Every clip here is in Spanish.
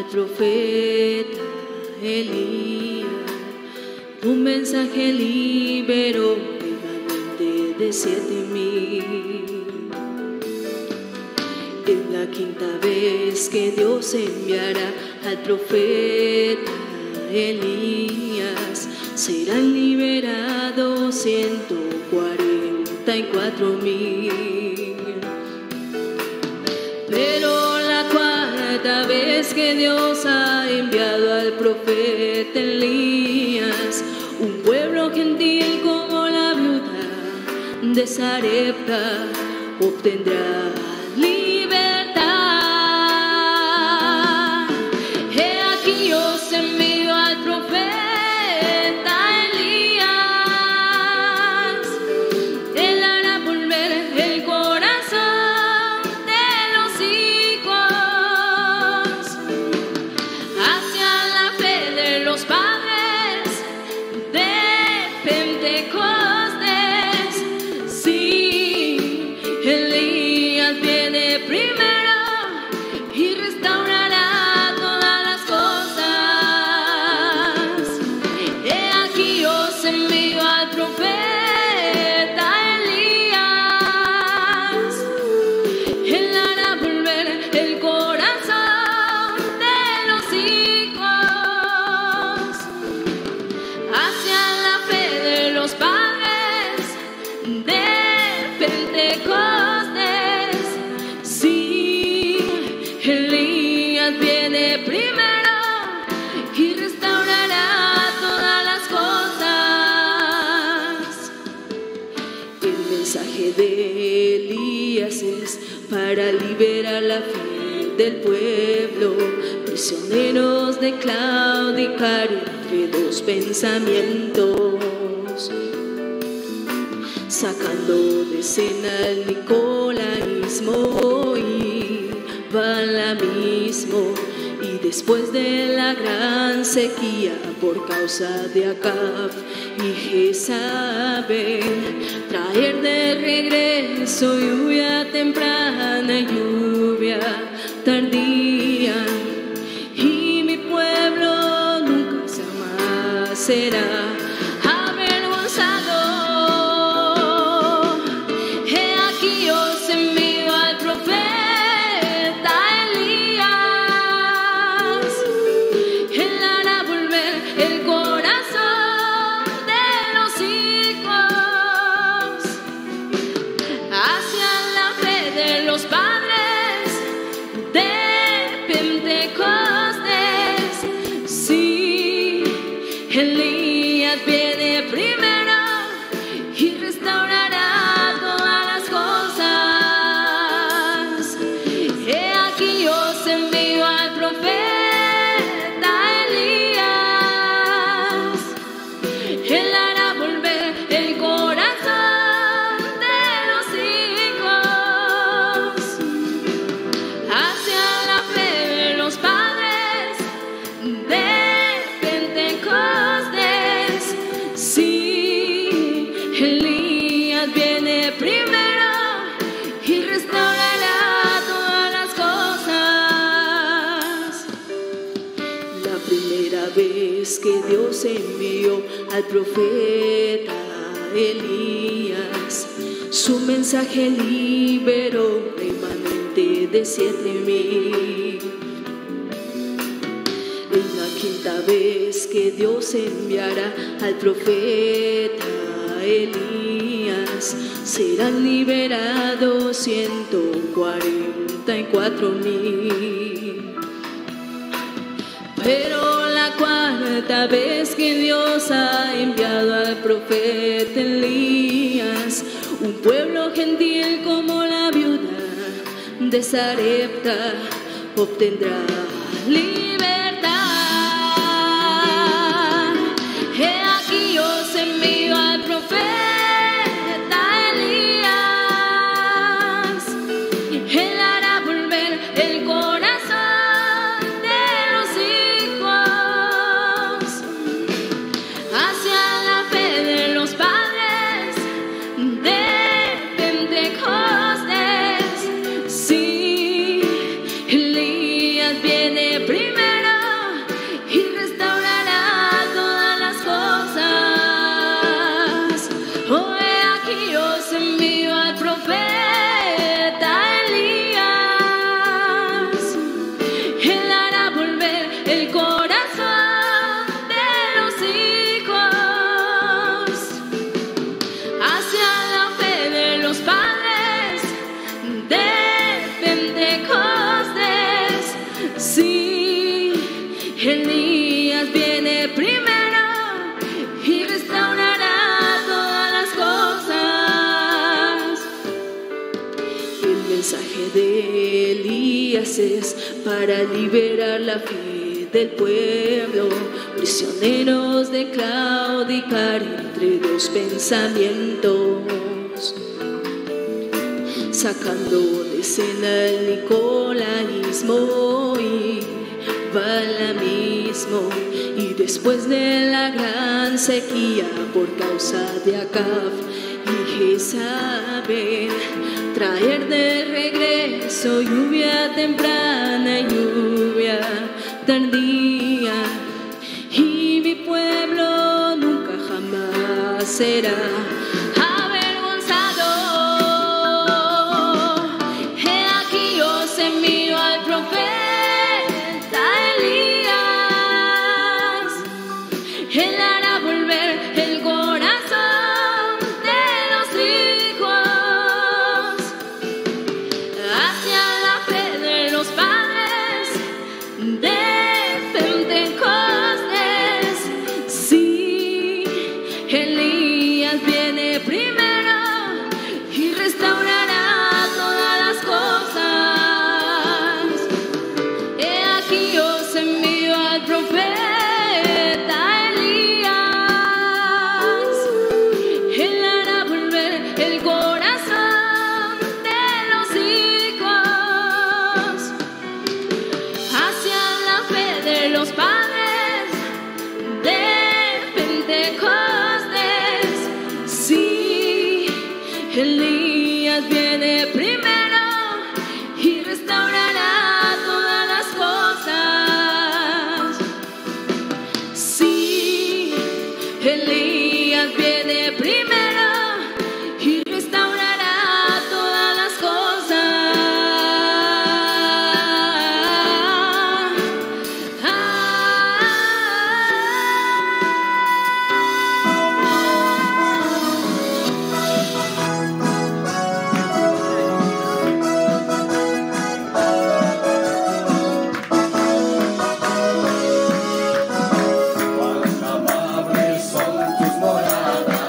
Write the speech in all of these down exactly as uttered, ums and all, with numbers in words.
profeta Elías. Un mensaje liberó remanente de siete mil. Es la quinta vez que Dios enviará al profeta Elías. Serán liberados ciento cuarenta y cuatro mil. Pero la cuarta vez que Dios ha enviado al profeta Elías, un pueblo gentil como la viuda de Sarepta obtendrá libertad. He aquí os envío al profeta Elías. Él hará volver el corazón de los hijos hacia la fe de los padres de Pentecostés. Sí, Elías viene primero y restaurará todas las cosas. He aquí os envío al profeta Elías. Él hará volver el corazón de los hijos hacia la fe de los padres de Pentecostés. Sí, Elías viene primero y restaurará todas las cosas. El mensaje de Elías es para liberar la fe del pueblo, prisioneros de claudicar entre dos pensamientos, sacando de escena el nicolaísmo y balamismo. Y después de la gran sequía por causa de Acab y Jezabel, traer de regreso lluvia temprana y lluvia tardía, y mi pueblo nunca jamás será avergonzado. He aquí os envío al profeta Elías. Él hará volver el corazón de los hijos hacia la fe de los padres de Pentecostés. Sí, Elías viene primero y restaurará todas las cosas. He aquí os envío al profeta Elías. Él hará volver el corazón de los hijos hacia la fe de los padres de Pentecostés. Sí, Elías viene primero y restaurará todas las cosas. La primera vez que Dios envió al profeta Elías, su mensaje liberó remanente de siete mil. Es la quinta vez que Dios enviará al profeta Elías. Serán liberados ciento cuarenta y cuatro mil. Pero la cuarta vez que Dios ha enviado al profeta Elías, un pueblo gentil como la viuda de Sarepta obtendrá libertad. He aquí os envío al profeta Elías. Él hará volver el corazón de los hijos hacia la fe de los padres de Pentecostés. Sí, Elías viene primero haces para liberar la fe del pueblo, prisioneros de claudicar entre dos pensamientos, sacando de escena el nicolaísmo y balamismo, y después de la gran sequía por causa de Acab y Jezabel, traer de regreso lluvia temprana y lluvia tardía, y mi pueblo nunca jamás será avergonzado. He aquí yo os envío al profeta Elías. Él hará volver el corazón de los hijos hacia la fe de los padres de Pentecostés. Sí, Elías viene primero y restaurará todas las cosas. He aquí yo os envío al profeta Elías. Él hará volver el corazón de los hijos hacia la fe de los padres de Pentecostés. Sí, Elías viene primero y restaurará todas las cosas. Sí, Elías viene primero y restaurará todas las cosas. Ah, Cuán amables son tus moradas,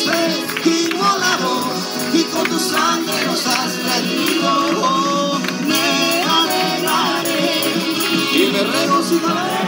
fuiste inmolado y con tu sangre nos has redimido. Oh, me alegraré y me regocijaré.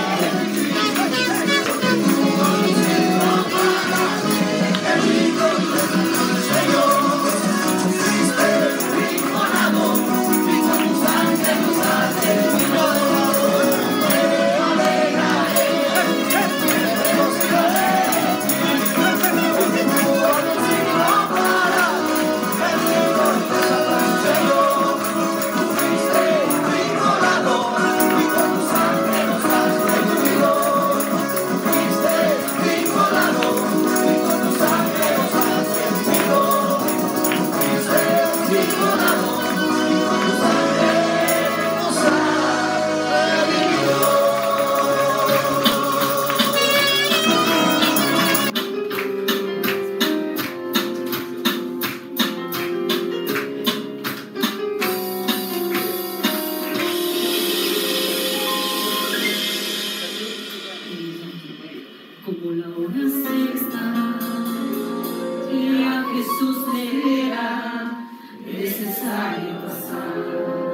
Como la hora sexta, y a Jesús le era necesario pasar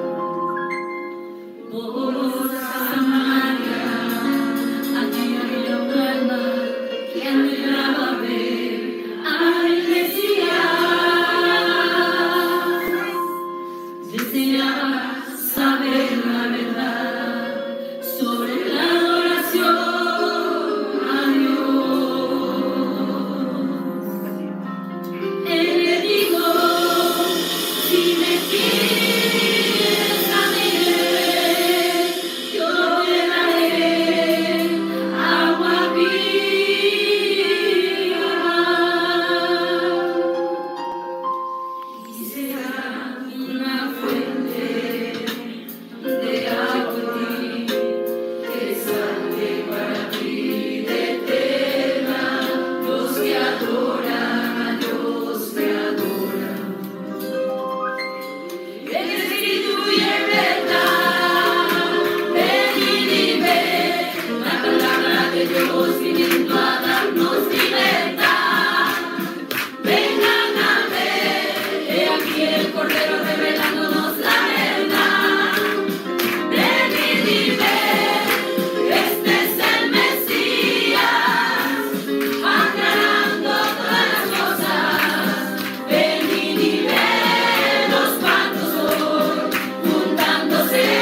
por Samaria. Allí había un alma que anhelaba ver al Mesías, deseaba saber la verdad sobre la adoración.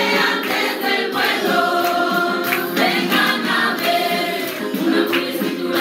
Escritura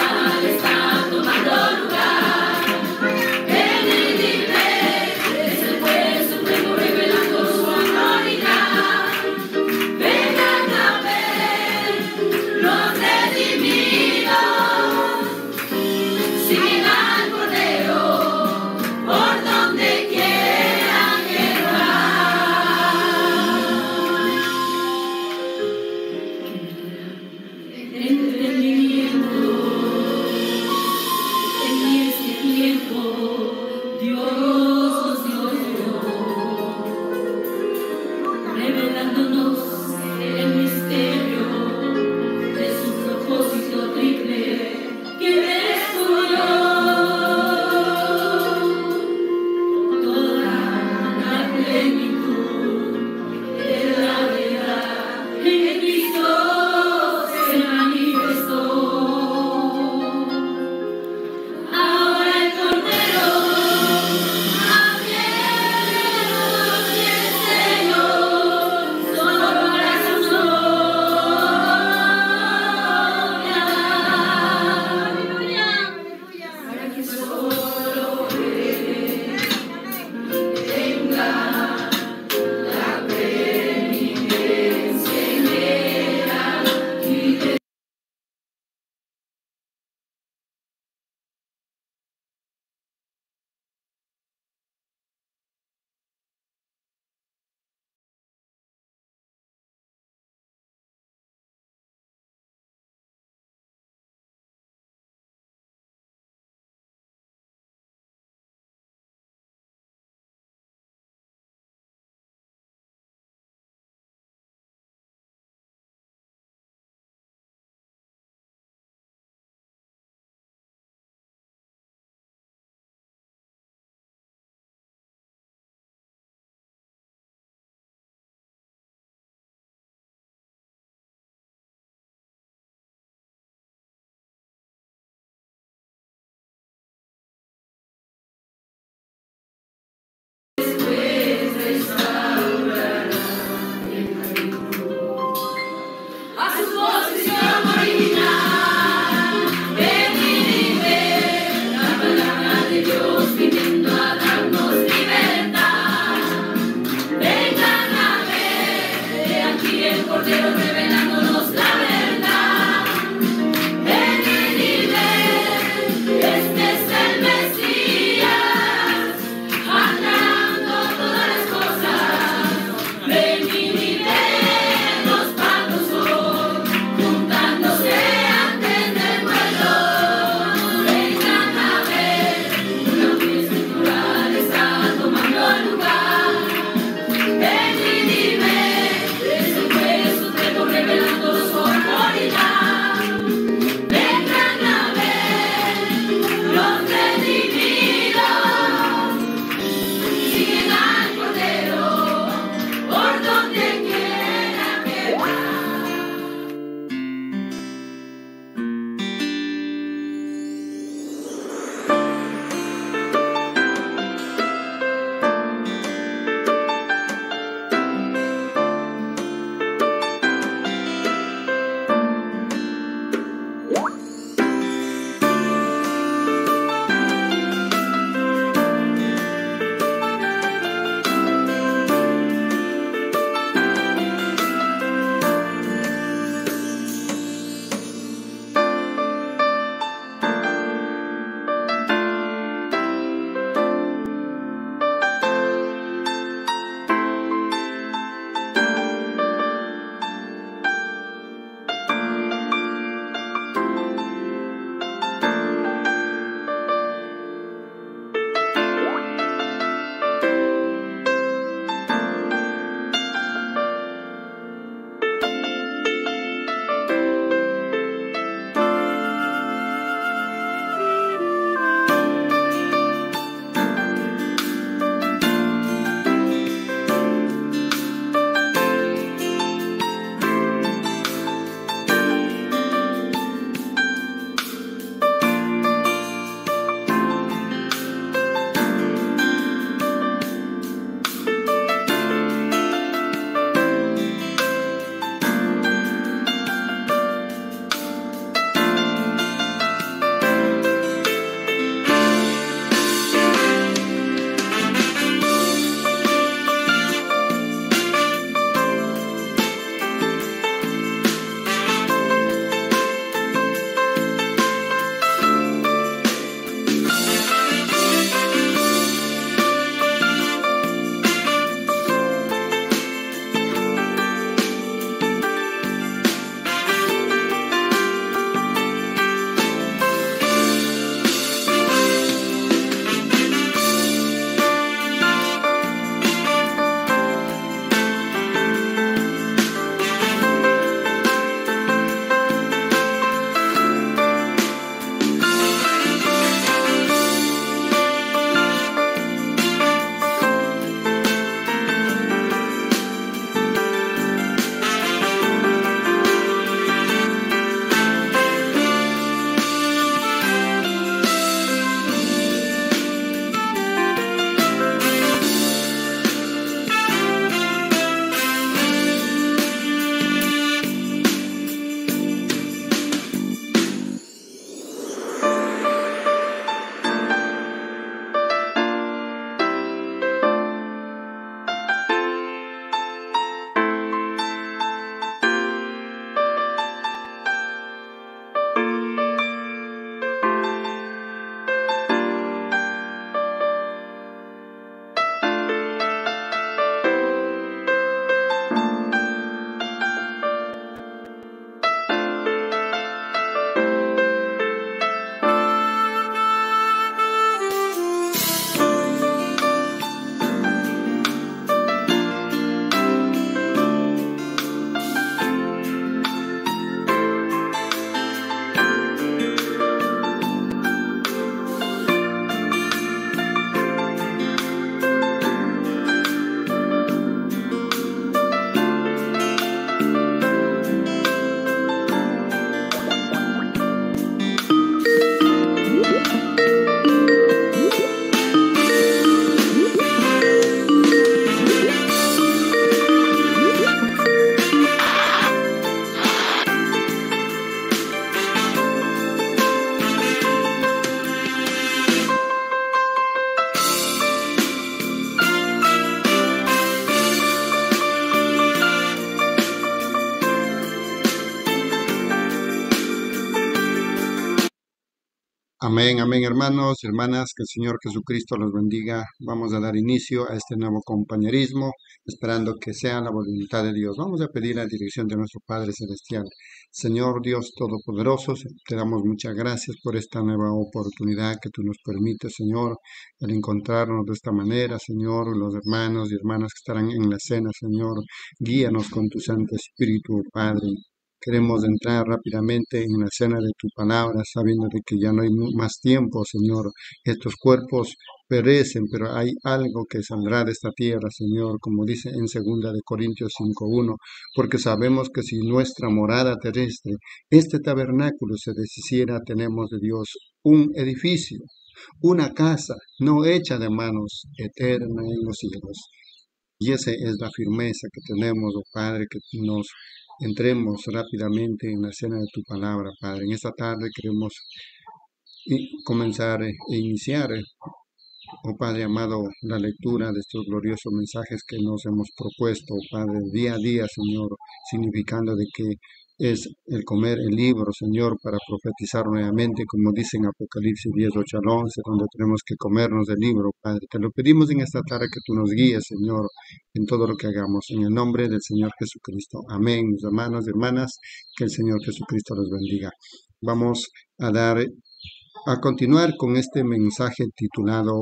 Amén, amén, hermanos, hermanas, que el Señor Jesucristo los bendiga. Vamos a dar inicio a este nuevo compañerismo, esperando que sea la voluntad de Dios. Vamos a pedir la dirección de nuestro Padre Celestial. Señor Dios Todopoderoso, te damos muchas gracias por esta nueva oportunidad que tú nos permites, Señor, el encontrarnos de esta manera, Señor, los hermanos y hermanas que estarán en la cena, Señor, guíanos con tu Santo Espíritu, Padre. Queremos entrar rápidamente en la cena de tu palabra, sabiendo de que ya no hay más tiempo, Señor. Estos cuerpos perecen, pero hay algo que saldrá de esta tierra, Señor, como dice en segunda de Corintios cinco uno, porque sabemos que si nuestra morada terrestre, este tabernáculo se deshiciera, tenemos de Dios un edificio, una casa no hecha de manos, eterna en los cielos. Y esa es la firmeza que tenemos, oh Padre, que nos entremos rápidamente en la cena de tu palabra, Padre. En esta tarde queremos comenzar e iniciar, oh Padre amado, la lectura de estos gloriosos mensajes que nos hemos propuesto, oh Padre, día a día, Señor, significando de que es el comer el libro, Señor, para profetizar nuevamente, como dice en Apocalipsis diez, ocho al once, donde tenemos que comernos el libro, Padre. Te lo pedimos en esta tarde que tú nos guíes, Señor, en todo lo que hagamos, en el nombre del Señor Jesucristo. Amén, mis hermanos y hermanas, que el Señor Jesucristo los bendiga. Vamos a dar, a continuar con este mensaje titulado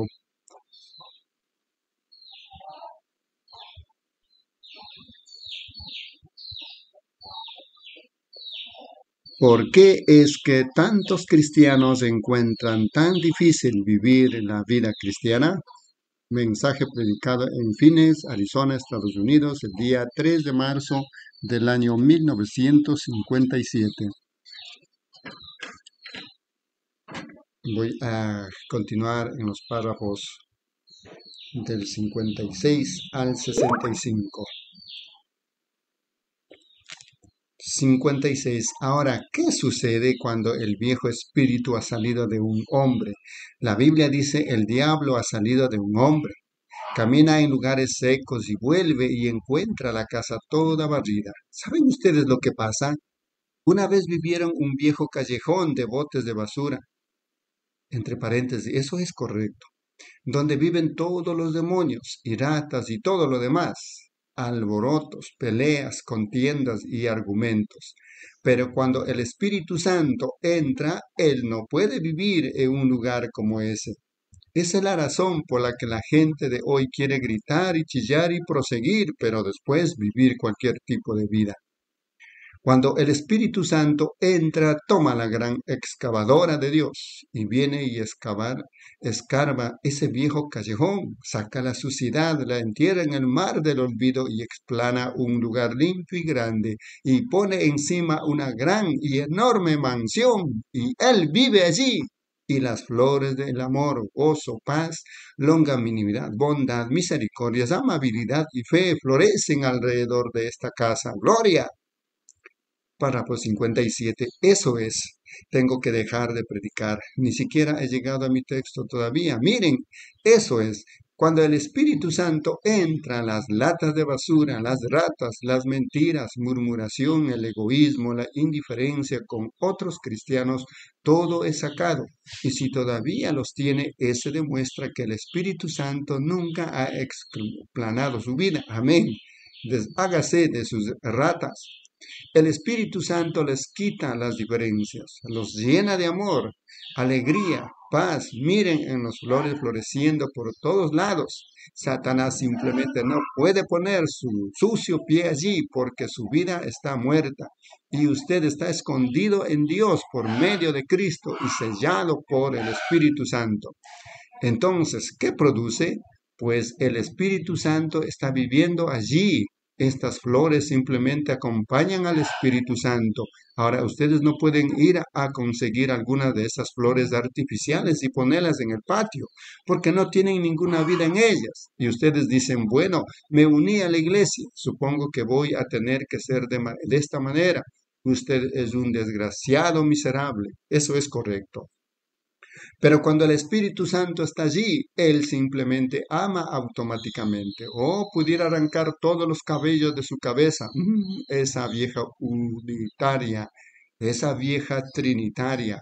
¿Por qué es que tantos cristianos encuentran tan difícil vivir la vida cristiana? Mensaje predicado en Phoenix, Arizona, Estados Unidos, el día tres de marzo del año mil novecientos cincuenta y siete. Voy a continuar en los párrafos del cincuenta y seis al sesenta y cinco. cincuenta y seis. Ahora, ¿qué sucede cuando el viejo espíritu ha salido de un hombre? La Biblia dice, el diablo ha salido de un hombre. Camina en lugares secos y vuelve y encuentra la casa toda barrida. ¿Saben ustedes lo que pasa? Una vez vivieron un viejo callejón de botes de basura. Entre paréntesis, eso es correcto. Donde viven todos los demonios y ratas y todo lo demás. Alborotos, peleas, contiendas y argumentos. Pero cuando el Espíritu Santo entra, Él no puede vivir en un lugar como ese. Esa es la razón por la que la gente de hoy quiere gritar y chillar y proseguir, pero después vivir cualquier tipo de vida. Cuando el Espíritu Santo entra, toma la gran excavadora de Dios y viene y excavar, escarba ese viejo callejón, saca la suciedad, la entierra en el mar del olvido y explana un lugar limpio y grande y pone encima una gran y enorme mansión y Él vive allí. Y las flores del amor, gozo, paz, longanimidad, bondad, misericordia, amabilidad y fe florecen alrededor de esta casa. ¡Gloria! Párrafo cincuenta y siete. Eso es. Tengo que dejar de predicar. Ni siquiera he llegado a mi texto todavía. Miren, eso es. Cuando el Espíritu Santo entra, las latas de basura, las ratas, las mentiras, murmuración, el egoísmo, la indiferencia con otros cristianos, todo es sacado. Y si todavía los tiene, eso demuestra que el Espíritu Santo nunca ha explanado su vida. Amén. Deshágase de sus ratas. El Espíritu Santo les quita las diferencias, los llena de amor, alegría, paz. Miren en las flores floreciendo por todos lados. Satanás simplemente no puede poner su sucio pie allí porque su vida está muerta y usted está escondido en Dios por medio de Cristo y sellado por el Espíritu Santo. Entonces, ¿qué produce? Pues el Espíritu Santo está viviendo allí. Estas flores simplemente acompañan al Espíritu Santo. Ahora, ustedes no pueden ir a conseguir algunas de esas flores artificiales y ponerlas en el patio, porque no tienen ninguna vida en ellas. Y ustedes dicen, bueno, me uní a la iglesia, supongo que voy a tener que ser de, de esta manera. Usted es un desgraciado miserable. Eso es correcto. Pero cuando el Espíritu Santo está allí, Él simplemente ama automáticamente. O pudiera arrancar todos los cabellos de su cabeza. Mm, esa vieja unitaria, esa vieja trinitaria.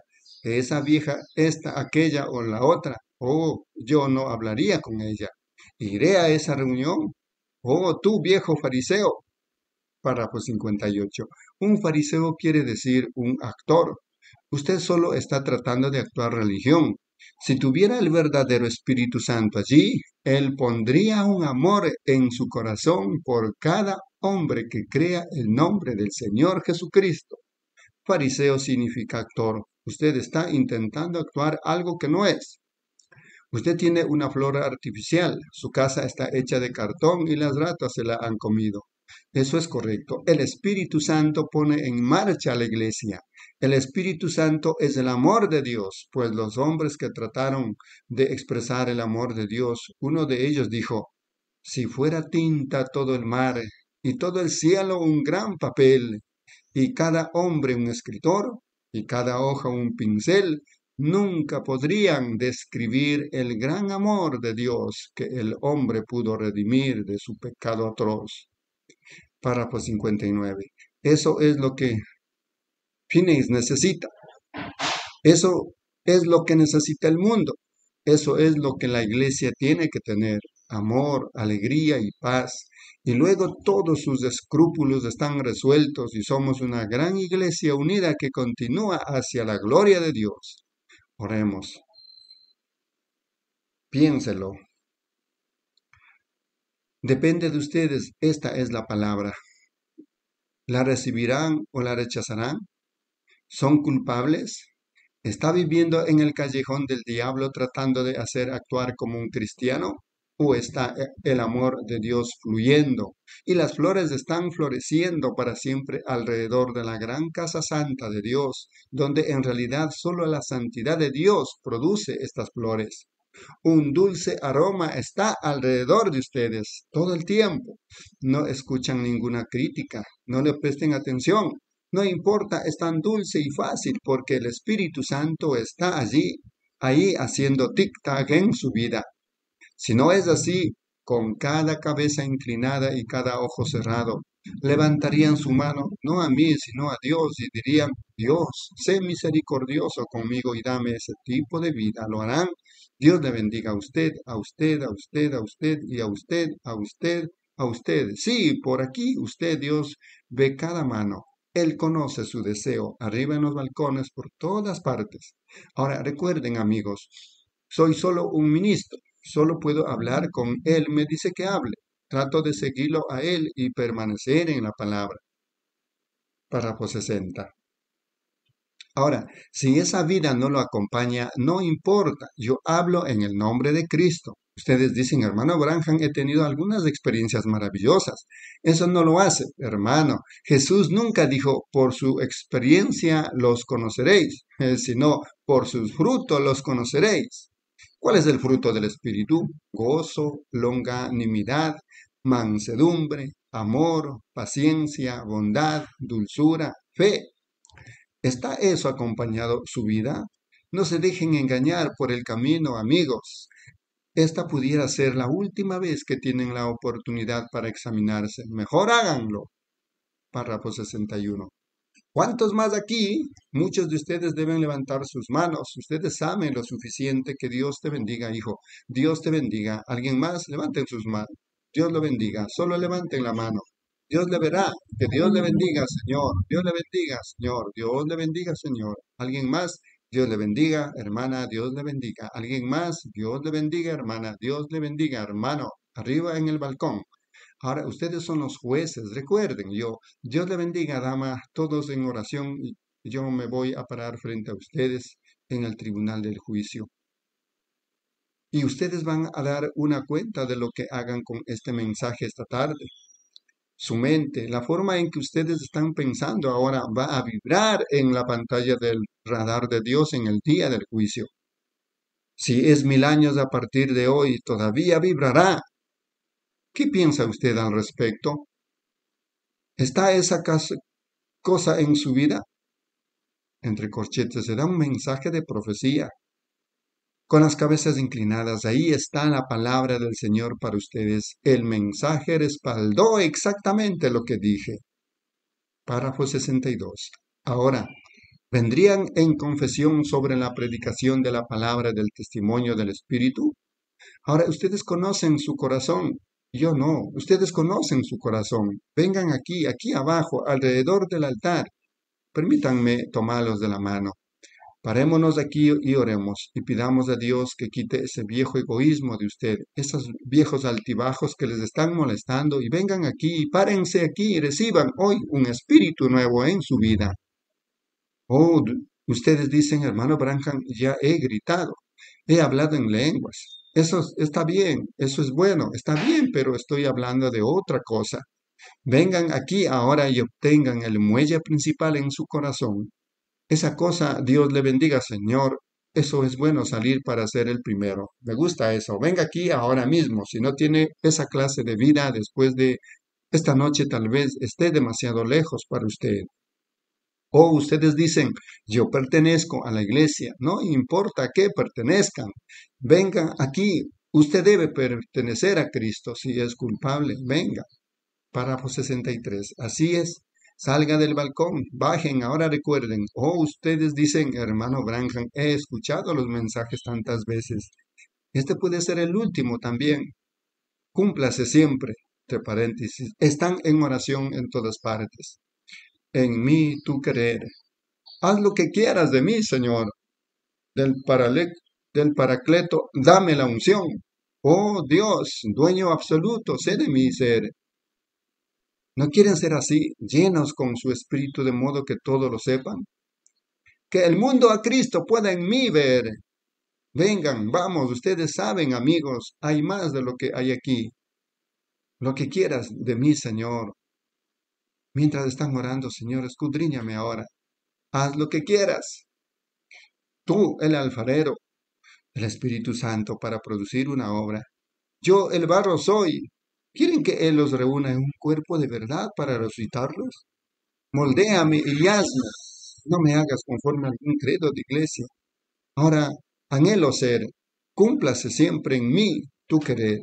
esa vieja, esta, aquella o la otra. Oh, yo no hablaría con ella. Iré a esa reunión. Oh, tú viejo fariseo. Párrafo cincuenta y ocho. Un fariseo quiere decir un actor. Usted solo está tratando de actuar religión. Si tuviera el verdadero Espíritu Santo allí, Él pondría un amor en su corazón por cada hombre que crea el nombre del Señor Jesucristo. Fariseo significa actor. Usted está intentando actuar algo que no es. Usted tiene una flor artificial. Su casa está hecha de cartón y las ratas se la han comido. Eso es correcto. El Espíritu Santo pone en marcha a la iglesia. El Espíritu Santo es el amor de Dios, pues los hombres que trataron de expresar el amor de Dios, uno de ellos dijo, si fuera tinta todo el mar y todo el cielo un gran papel, y cada hombre un escritor, y cada hoja un pincel, nunca podrían describir el gran amor de Dios que el hombre pudo redimir de su pecado atroz. Párrafo cincuenta y nueve. Eso es lo que Phineas necesita. Eso es lo que necesita el mundo. Eso es lo que la iglesia tiene que tener. Amor, alegría y paz. Y luego todos sus escrúpulos están resueltos y somos una gran iglesia unida que continúa hacia la gloria de Dios. Oremos. Piénselo. Depende de ustedes. Esta es la palabra. ¿La recibirán o la rechazarán? ¿Son culpables? ¿Está viviendo en el callejón del diablo tratando de hacer actuar como un cristiano? ¿O está el amor de Dios fluyendo y las flores están floreciendo para siempre alrededor de la gran casa santa de Dios, donde en realidad solo la santidad de Dios produce estas flores? Un dulce aroma está alrededor de ustedes todo el tiempo. No escuchan ninguna crítica, no le presten atención. No importa, es tan dulce y fácil porque el Espíritu Santo está allí, ahí haciendo tic-tac en su vida. Si no es así, con cada cabeza inclinada y cada ojo cerrado, levantarían su mano, no a mí, sino a Dios, y dirían, Dios, sé misericordioso conmigo y dame ese tipo de vida. ¿Lo harán? Dios le bendiga a usted, a usted, a usted, a usted, y a usted, a usted, a usted. Sí, por aquí usted, Dios, ve cada mano. Él conoce su deseo, arriba en los balcones, por todas partes. Ahora, recuerden, amigos, soy solo un ministro, solo puedo hablar con Él, me dice que hable. Trato de seguirlo a Él y permanecer en la palabra. Párrafo sesenta. Ahora, si esa vida no lo acompaña, no importa, yo hablo en el nombre de Cristo. Ustedes dicen, hermano Branham, he tenido algunas experiencias maravillosas. Eso no lo hace, hermano. Jesús nunca dijo, por su experiencia los conoceréis, eh, sino por sus frutos los conoceréis. ¿Cuál es el fruto del Espíritu? Gozo, longanimidad, mansedumbre, amor, paciencia, bondad, dulzura, fe. ¿Está eso acompañado su vida? No se dejen engañar por el camino, amigos. Esta pudiera ser la última vez que tienen la oportunidad para examinarse. Mejor háganlo. Párrafo sesenta y uno. ¿Cuántos más aquí? Muchos de ustedes deben levantar sus manos. Ustedes saben lo suficiente. Que Dios te bendiga, hijo. Dios te bendiga. ¿Alguien más? Levanten sus manos. Dios lo bendiga. Solo levanten la mano. Dios le verá. Que Dios le bendiga, Señor. Dios le bendiga, Señor. Dios le bendiga, Señor. ¿Alguien más? Dios le bendiga, hermana. Dios le bendiga. ¿Alguien más? Dios le bendiga, hermana. Dios le bendiga, hermano. Arriba en el balcón. Ahora, ustedes son los jueces. Recuerden, yo, Dios le bendiga, dama. Todos en oración. Y yo me voy a parar frente a ustedes en el tribunal del juicio. Y ustedes van a dar una cuenta de lo que hagan con este mensaje esta tarde. Su mente, la forma en que ustedes están pensando ahora va a vibrar en la pantalla del radar de Dios en el día del juicio. Si es mil años a partir de hoy, todavía vibrará. ¿Qué piensa usted al respecto? ¿Está esa cosa en su vida? Entre corchetes se da un mensaje de profecía. Con las cabezas inclinadas, ahí está la palabra del Señor para ustedes. El mensaje respaldó exactamente lo que dije. Párrafo sesenta y dos. Ahora, ¿Vendrían en confesión sobre la predicación de la palabra del testimonio del Espíritu? Ahora, ustedes conocen su corazón, yo no, ustedes conocen su corazón. Vengan aquí, aquí abajo, alrededor del altar. Permítanme tomarlos de la mano. Parémonos aquí y oremos y pidamos a Dios que quite ese viejo egoísmo de usted, esos viejos altibajos que les están molestando y vengan aquí, párense aquí y reciban hoy un espíritu nuevo en su vida. Oh, d- ustedes dicen, hermano Branham, ya he gritado, he hablado en lenguas. Eso es- está bien, eso es bueno, está bien, pero estoy hablando de otra cosa. Vengan aquí ahora y obtengan el muelle principal en su corazón. Esa cosa, Dios le bendiga, Señor. Eso es bueno salir para ser el primero. Me gusta eso. Venga aquí ahora mismo. Si no tiene esa clase de vida después de esta noche, tal vez esté demasiado lejos para usted. O ustedes dicen, yo pertenezco a la iglesia. No importa qué pertenezcan. Vengan aquí. Usted debe pertenecer a Cristo si es culpable. Venga. Párrafo sesenta y tres. Así es. Salga del balcón, bajen, ahora recuerden. Oh, ustedes dicen, hermano Branham, he escuchado los mensajes tantas veces. Este puede ser el último también. Cúmplase siempre, entre paréntesis. Están en oración en todas partes. En mí tu querer. Haz lo que quieras de mí, Señor. Del, parale- del Paracleto, dame la unción. Oh Dios, dueño absoluto, sé de mi ser. ¿No quieren ser así, llenos con su espíritu de modo que todos lo sepan? Que el mundo a Cristo pueda en mí ver. Vengan, vamos, ustedes saben, amigos, hay más de lo que hay aquí. Lo que quieras de mí, Señor. Mientras están orando, Señor, escudriñame ahora. Haz lo que quieras. Tú, el alfarero, el Espíritu Santo para producir una obra. Yo, el barro, soy. ¿Quieren que Él los reúna en un cuerpo de verdad para resucitarlos? Moldéame y hazme. No me hagas conforme a algún credo de iglesia. Ahora anhelo ser. Cúmplase siempre en mí tu querer.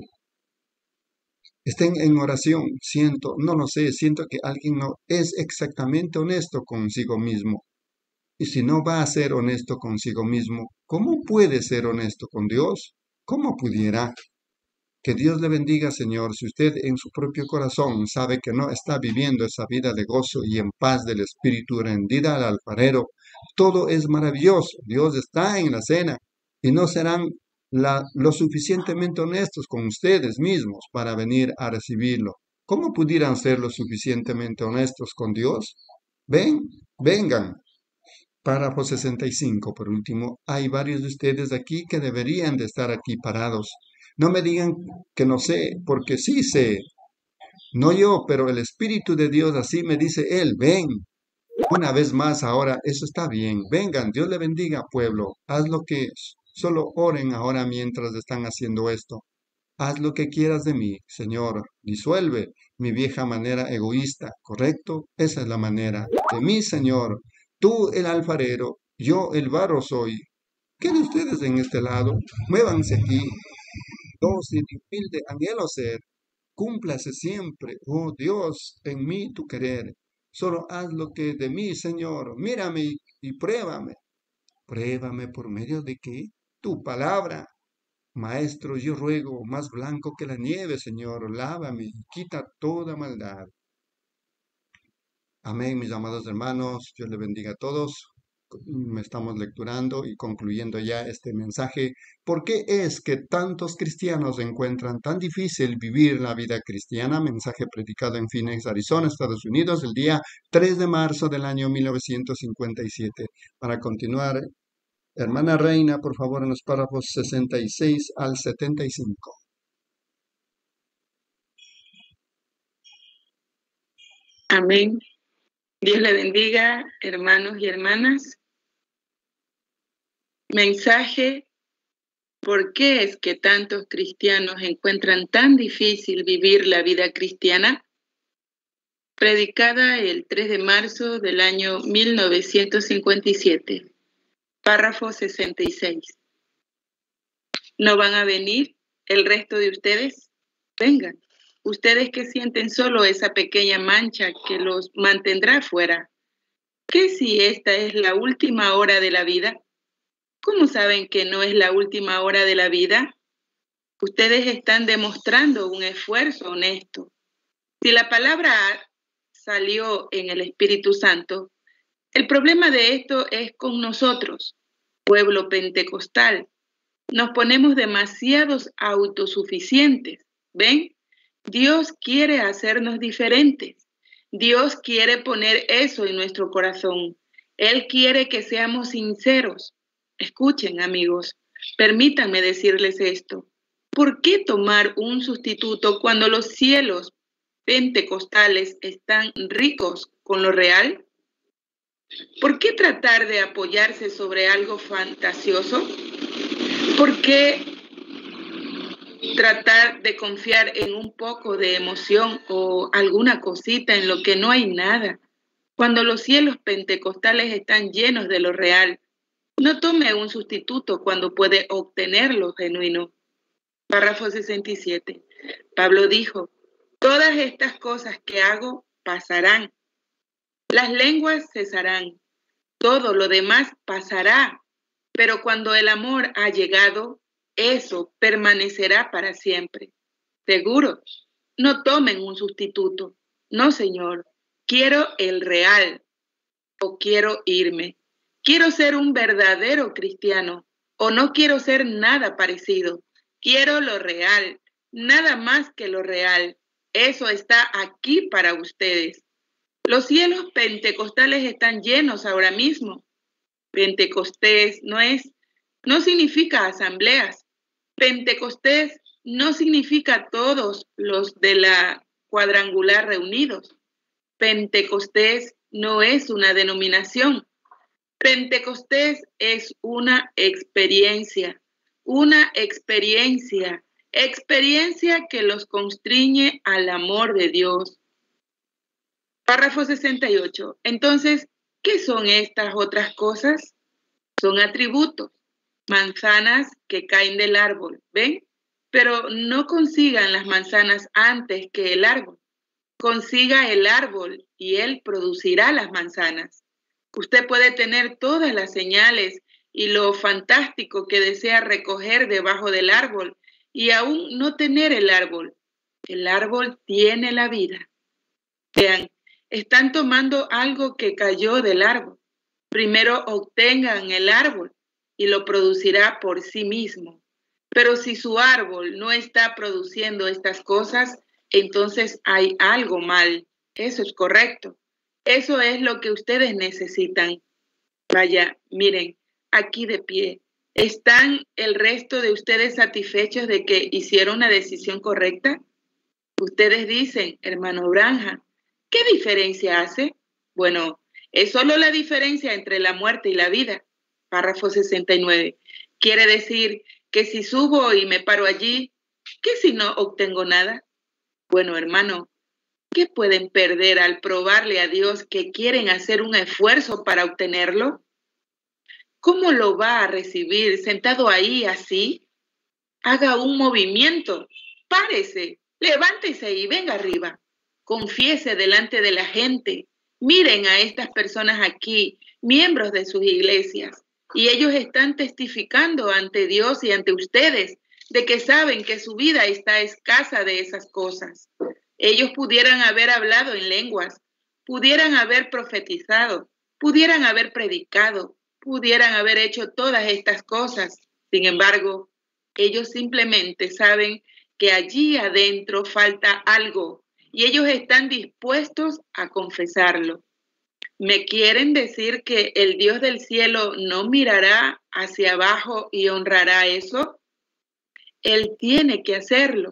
Estén en oración. Siento, no lo sé, siento que alguien no es exactamente honesto consigo mismo. Y si no va a ser honesto consigo mismo, ¿cómo puede ser honesto con Dios? ¿Cómo pudiera? Que Dios le bendiga, Señor, si usted en su propio corazón sabe que no está viviendo esa vida de gozo y en paz del Espíritu rendida al alfarero. Todo es maravilloso. Dios está en la cena y no serán la- lo suficientemente honestos con ustedes mismos para venir a recibirlo. ¿Cómo pudieran ser lo suficientemente honestos con Dios? Ven, vengan. Párrafo sesenta y cinco, por último, hay varios de ustedes aquí que deberían de estar aquí parados. No me digan que no sé, porque sí sé. No yo, pero el Espíritu de Dios así me dice Él, ven. Una vez más ahora, eso está bien. Vengan, Dios le bendiga, pueblo. Haz lo que es. Solo oren ahora mientras están haciendo esto. Haz lo que quieras de mí, Señor. Disuelve mi vieja manera egoísta, ¿correcto? Esa es la manera. De mí, Señor. Tú el alfarero, yo el barro soy. ¿Qué ustedes en este lado? Muévanse aquí. Dócil y humilde anhelo ser. Cúmplase siempre, oh Dios, en mí tu querer. Solo haz lo que de mí, Señor. Mírame y, y pruébame. Pruébame por medio de qué? Tu palabra. Maestro, yo ruego, más blanco que la nieve, Señor, lávame y quita toda maldad. Amén, mis amados hermanos, Dios le bendiga a todos. Me estamos lecturando y concluyendo ya este mensaje. ¿Por qué es que tantos cristianos encuentran tan difícil vivir la vida cristiana? Mensaje predicado en Phoenix, Arizona, Estados Unidos, el día tres de marzo del año mil novecientos cincuenta y siete. Para continuar, hermana Reina, por favor, en los párrafos sesenta y seis al setenta y cinco. Amén. Dios le bendiga, hermanos y hermanas. Mensaje: ¿por qué es que tantos cristianos encuentran tan difícil vivir la vida cristiana? Predicada el tres de marzo del año mil novecientos cincuenta y siete. Párrafo sesenta y seis. ¿No van a venir el resto de ustedes? Vengan. Ustedes que sienten solo esa pequeña mancha que los mantendrá fuera. ¿Qué si esta es la última hora de la vida? ¿Cómo saben que no es la última hora de la vida? Ustedes están demostrando un esfuerzo honesto. Si la palabra salió en el Espíritu Santo, el problema de esto es con nosotros, pueblo pentecostal. Nos ponemos demasiados autosuficientes. ¿Ven? Dios quiere hacernos diferentes. Dios quiere poner eso en nuestro corazón. Él quiere que seamos sinceros. Escuchen, amigos, permítanme decirles esto. ¿Por qué tomar un sustituto cuando los cielos pentecostales están ricos con lo real? ¿Por qué tratar de apoyarse sobre algo fantasioso? ¿Por qué tratar de confiar en un poco de emoción o alguna cosita en lo que no hay nada? Cuando los cielos pentecostales están llenos de lo real, no tome un sustituto cuando puede obtener lo genuino. Párrafo sesenta y siete. Pablo dijo, todas estas cosas que hago pasarán. Las lenguas cesarán. Todo lo demás pasará. Pero cuando el amor ha llegado, eso permanecerá para siempre. ¿Seguro? No tomen un sustituto. No, Señor. Quiero el real. O quiero irme. Quiero ser un verdadero cristiano. O no quiero ser nada parecido. Quiero lo real. Nada más que lo real. Eso está aquí para ustedes. Los cielos pentecostales están llenos ahora mismo. Pentecostés no es, no significa asambleas. Pentecostés no significa todos los de la cuadrangular reunidos. Pentecostés no es una denominación. Pentecostés es una experiencia, una experiencia, experiencia que los constriñe al amor de Dios. Párrafo sesenta y ocho. Entonces, ¿qué son estas otras cosas? Son atributos, manzanas que caen del árbol, ¿ven? Pero no consigan las manzanas antes que el árbol. Consiga el árbol y él producirá las manzanas. Usted puede tener todas las señales y lo fantástico que desea recoger debajo del árbol y aún no tener el árbol. El árbol tiene la vida. Vean, están tomando algo que cayó del árbol. Primero obtengan el árbol y lo producirá por sí mismo. Pero si su árbol no está produciendo estas cosas, entonces hay algo mal. Eso es correcto. Eso es lo que ustedes necesitan. Vaya, miren, aquí de pie. ¿Están el resto de ustedes satisfechos de que hicieron una decisión correcta? Ustedes dicen, hermano Branham, ¿qué diferencia hace? Bueno, es solo la diferencia entre la muerte y la vida. Párrafo sesenta y nueve. Quiere decir que si subo y me paro allí, ¿qué si no obtengo nada? Bueno, hermano, ¿qué pueden perder al probarle a Dios que quieren hacer un esfuerzo para obtenerlo? ¿Cómo lo va a recibir sentado ahí así? Haga un movimiento, párese, levántese y venga arriba. Confiese delante de la gente. Miren a estas personas aquí, miembros de sus iglesias, y ellos están testificando ante Dios y ante ustedes de que saben que su vida está escasa de esas cosas. Ellos pudieran haber hablado en lenguas, pudieran haber profetizado, pudieran haber predicado, pudieran haber hecho todas estas cosas. Sin embargo, ellos simplemente saben que allí adentro falta algo y ellos están dispuestos a confesarlo. ¿Me quieren decir que el Dios del cielo no mirará hacia abajo y honrará eso? Él tiene que hacerlo.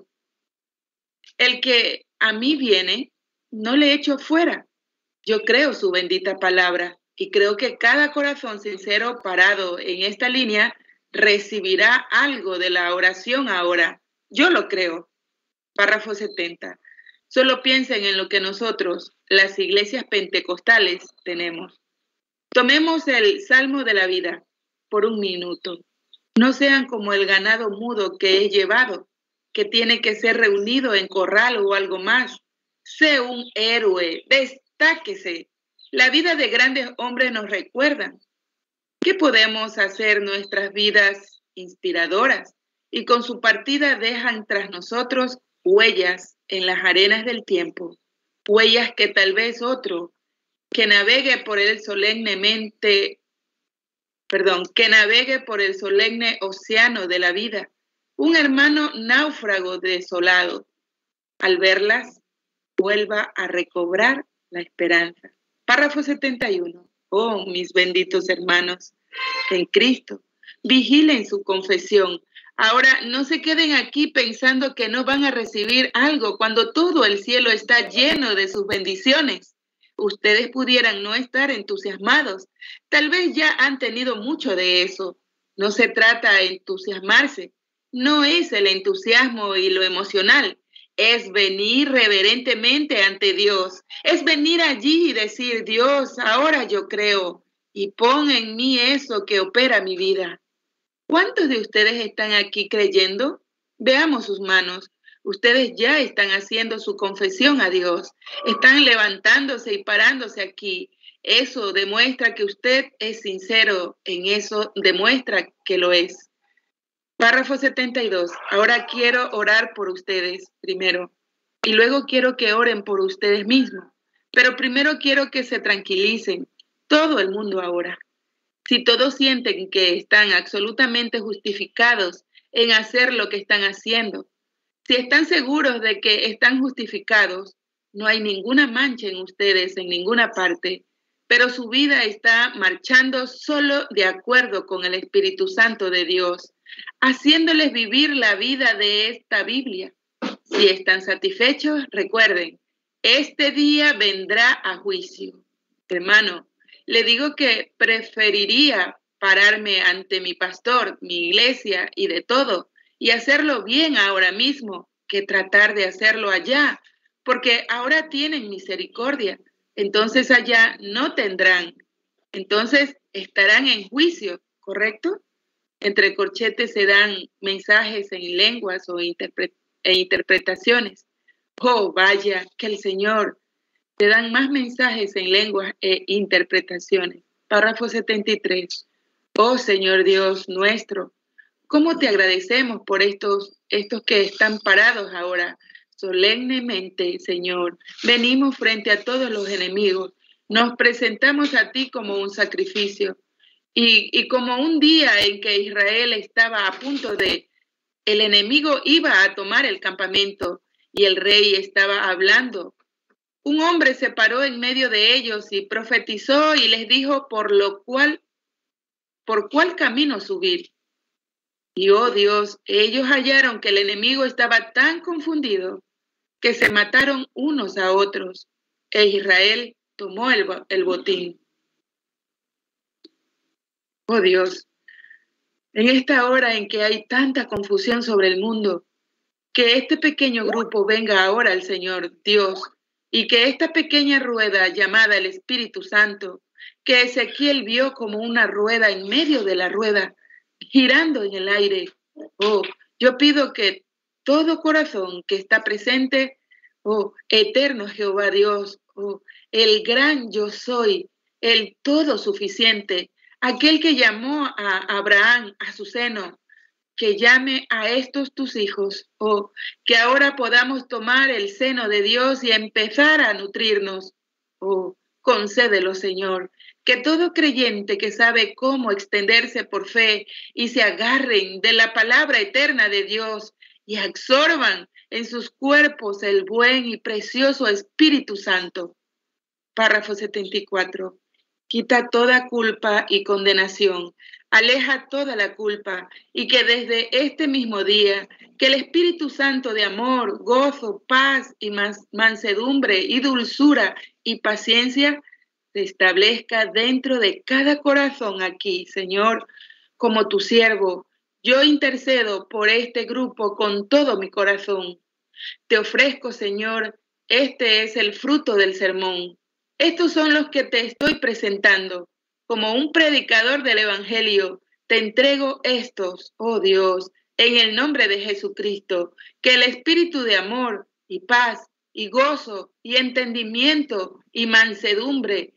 El que a mí viene, no le echo fuera. Yo creo su bendita palabra y creo que cada corazón sincero parado en esta línea recibirá algo de la oración ahora. Yo lo creo. Párrafo setenta. Solo piensen en lo que nosotros, las iglesias pentecostales, tenemos. Tomemos el Salmo de la vida por un minuto. No sean como el ganado mudo que he llevado, que tiene que ser reunido en corral o algo más. Sé un héroe, destáquese. La vida de grandes hombres nos recuerda que podemos hacer nuestras vidas inspiradoras y con su partida dejan tras nosotros huellas en las arenas del tiempo, huellas que tal vez otro que navegue por él solemnemente, perdón, que navegue por el solemne océano de la vida, un hermano náufrago desolado, al verlas vuelva a recobrar la esperanza. Párrafo setenta y uno. Oh, mis benditos hermanos en Cristo, vigilen su confesión. Ahora, no se queden aquí pensando que no van a recibir algo cuando todo el cielo está lleno de sus bendiciones. Ustedes pudieran no estar entusiasmados. Tal vez ya han tenido mucho de eso. No se trata de entusiasmarse. No es el entusiasmo y lo emocional. Es venir reverentemente ante Dios. Es venir allí y decir, Dios, ahora yo creo y pon en mí eso que opera mi vida. ¿Cuántos de ustedes están aquí creyendo? Veamos sus manos. Ustedes ya están haciendo su confesión a Dios. Están levantándose y parándose aquí. Eso demuestra que usted es sincero. En eso demuestra que lo es. Párrafo setenta y dos. Ahora quiero orar por ustedes primero. Y luego quiero que oren por ustedes mismos. Pero primero quiero que se tranquilicen. Todo el mundo ahora. Si todos sienten que están absolutamente justificados en hacer lo que están haciendo, si están seguros de que están justificados, no hay ninguna mancha en ustedes en ninguna parte, pero su vida está marchando solo de acuerdo con el Espíritu Santo de Dios, haciéndoles vivir la vida de esta Biblia. Si están satisfechos, recuerden, este día vendrá a juicio. Hermano, le digo que preferiría pararme ante mi pastor, mi iglesia y de todo, y hacerlo bien ahora mismo, que tratar de hacerlo allá, porque ahora tienen misericordia, entonces allá no tendrán, entonces estarán en juicio, ¿correcto? Entre corchetes se dan mensajes en lenguas o interpre- e interpretaciones. Oh, vaya, que el Señor te dan más mensajes en lenguas e interpretaciones. Párrafo setenta y tres. Oh Señor Dios nuestro, ¿cómo te agradecemos por estos, estos que están parados ahora? Solemnemente, Señor, venimos frente a todos los enemigos. Nos presentamos a ti como un sacrificio. Y, y como un día en que Israel estaba a punto de, el enemigo iba a tomar el campamento y el rey estaba hablando. Un hombre se paró en medio de ellos y profetizó y les dijo por lo cual, por cuál camino subir. Y oh Dios, ellos hallaron que el enemigo estaba tan confundido que se mataron unos a otros, e Israel tomó el, el botín. Oh Dios, en esta hora en que hay tanta confusión sobre el mundo, que este pequeño grupo venga ahora al Señor Dios y que esta pequeña rueda llamada el Espíritu Santo, que Ezequiel vio como una rueda en medio de la rueda, girando en el aire. Oh, yo pido que todo corazón que está presente, oh, eterno Jehová Dios, oh, el gran yo soy, el todo suficiente, aquel que llamó a Abraham a su seno, que llame a estos tus hijos, oh, que ahora podamos tomar el seno de Dios y empezar a nutrirnos. Oh, concédelo, Señor, que todo creyente que sabe cómo extenderse por fe y se agarren de la palabra eterna de Dios y absorban en sus cuerpos el buen y precioso Espíritu Santo. Párrafo setenta y cuatro. Quita toda culpa y condenación. Aleja toda la culpa y que desde este mismo día, que el Espíritu Santo de amor, gozo, paz y mansedumbre y dulzura y paciencia se establezca dentro de cada corazón aquí, Señor, como tu siervo. Yo intercedo por este grupo con todo mi corazón. Te ofrezco, Señor, este es el fruto del sermón. Estos son los que te estoy presentando. Como un predicador del Evangelio, te entrego estos, oh Dios, en el nombre de Jesucristo, que el espíritu de amor y paz y gozo y entendimiento y mansedumbre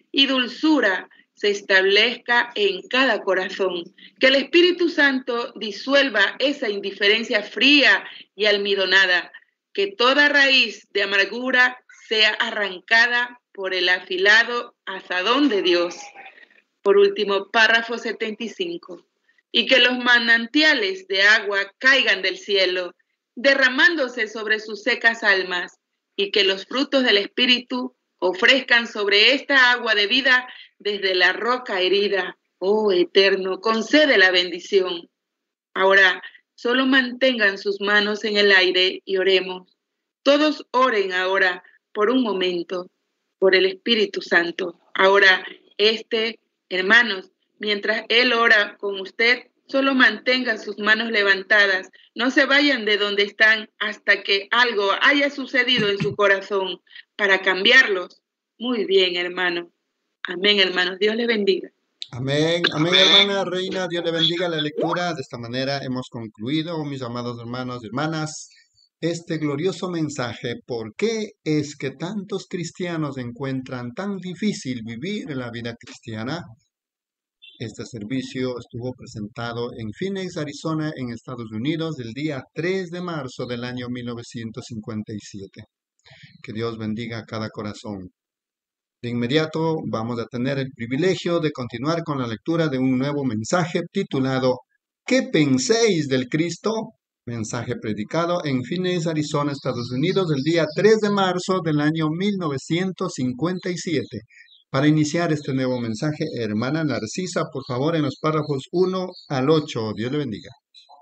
y dulzura se establezca en cada corazón. Que el Espíritu Santo disuelva esa indiferencia fría y almidonada. Que toda raíz de amargura sea arrancada por el afilado azadón de Dios. Por último, párrafo setenta y cinco. Y que los manantiales de agua caigan del cielo, derramándose sobre sus secas almas, y que los frutos del Espíritu ofrezcan sobre esta agua de vida desde la roca herida. Oh Eterno, concede la bendición. Ahora, solo mantengan sus manos en el aire y oremos. Todos oren ahora por un momento, por el Espíritu Santo. Ahora, este, hermanos, mientras Él ora con usted, solo mantengan sus manos levantadas. No se vayan de donde están hasta que algo haya sucedido en su corazón para cambiarlos. Muy bien, hermano. Amén, hermanos. Dios les bendiga. Amén, amén, hermana Reina, Dios le bendiga la lectura. De esta manera hemos concluido, mis amados hermanos y hermanas, este glorioso mensaje. ¿Por qué es que tantos cristianos encuentran tan difícil vivir la vida cristiana? Este servicio estuvo presentado en Phoenix, Arizona, en Estados Unidos, el día tres de marzo del año mil novecientos cincuenta y siete. Que Dios bendiga a cada corazón. De inmediato vamos a tener el privilegio de continuar con la lectura de un nuevo mensaje titulado ¿Qué penséis del Cristo? Mensaje predicado en Phoenix, Arizona, Estados Unidos, el día tres de marzo del año mil novecientos cincuenta y siete. Para iniciar este nuevo mensaje, hermana Narcisa, por favor, en los párrafos uno al ocho. Dios le bendiga.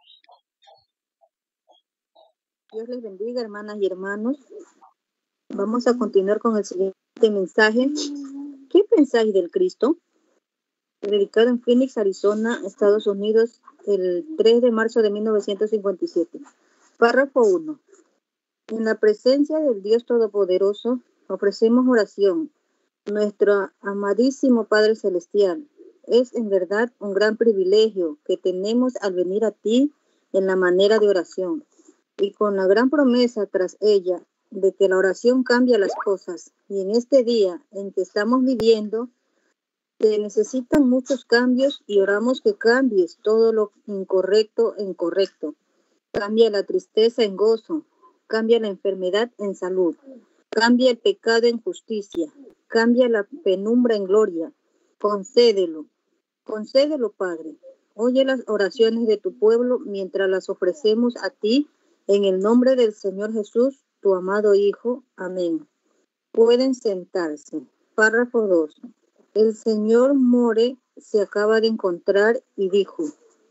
Dios les bendiga, hermanas y hermanos. Vamos a continuar con el siguiente mensaje. ¿Qué pensáis del Cristo? Predicado en Phoenix, Arizona, Estados Unidos, el tres de marzo de mil novecientos cincuenta y siete. Párrafo uno. En la presencia del Dios Todopoderoso, ofrecemos oración. Nuestro amadísimo Padre Celestial, es en verdad un gran privilegio que tenemos al venir a ti en la manera de oración y con la gran promesa tras ella de que la oración cambia las cosas. Y en este día en que estamos viviendo, se necesitan muchos cambios y oramos que cambies todo lo incorrecto en correcto. Cambia la tristeza en gozo, cambia la enfermedad en salud, cambia el pecado en justicia, cambia la penumbra en gloria. Concédelo, concédelo, Padre. Oye las oraciones de tu pueblo mientras las ofrecemos a ti en el nombre del Señor Jesús, tu amado Hijo. Amén. Pueden sentarse. Párrafo dos. El señor More se acaba de encontrar y dijo,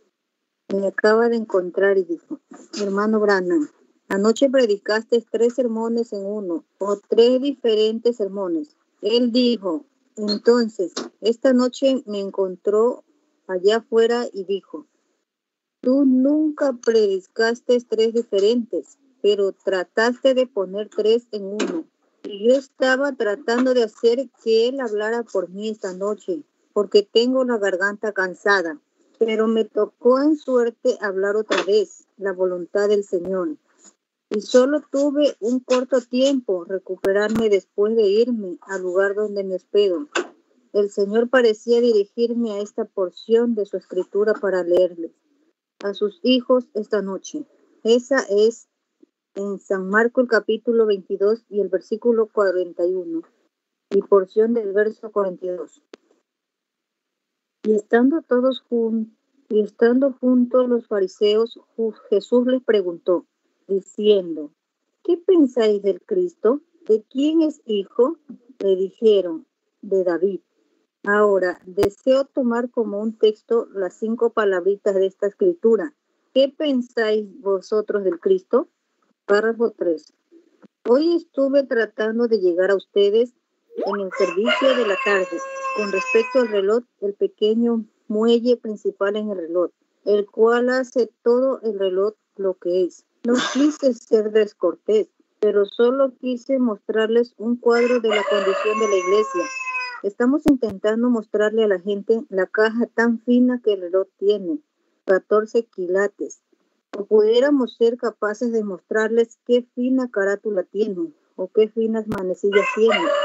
me acaba de encontrar y dijo, hermano Branham, anoche predicaste tres sermones en uno, o tres diferentes sermones. Él dijo, entonces, esta noche me encontró allá afuera y dijo, tú nunca predicaste tres diferentes, pero trataste de poner tres en uno. Y yo estaba tratando de hacer que él hablara por mí esta noche, porque tengo la garganta cansada. Pero me tocó en suerte hablar otra vez, la voluntad del Señor. Y solo tuve un corto tiempo recuperarme después de irme al lugar donde me hospedo. El Señor parecía dirigirme a esta porción de su escritura para leerle a sus hijos esta noche. Esa es en San Marcos el capítulo veintidós y el versículo cuarenta y uno y porción del verso cuarenta y dos. Y estando todos juntos, y estando juntos los fariseos, Jesús les preguntó, diciendo, ¿qué pensáis del Cristo? ¿De quién es hijo? Le dijeron, de David. Ahora, deseo tomar como un texto las cinco palabritas de esta escritura. ¿Qué pensáis vosotros del Cristo? Párrafo tres. Hoy estuve tratando de llegar a ustedes en el servicio de la tarde, con respecto al reloj, el pequeño muelle principal en el reloj, el cual hace todo el reloj lo que es. No quise ser descortés, pero solo quise mostrarles un cuadro de la condición de la iglesia. Estamos intentando mostrarle a la gente la caja tan fina que el reloj tiene, catorce quilates. O pudiéramos ser capaces de mostrarles qué fina carátula tiene, o qué finas manecillas tiene.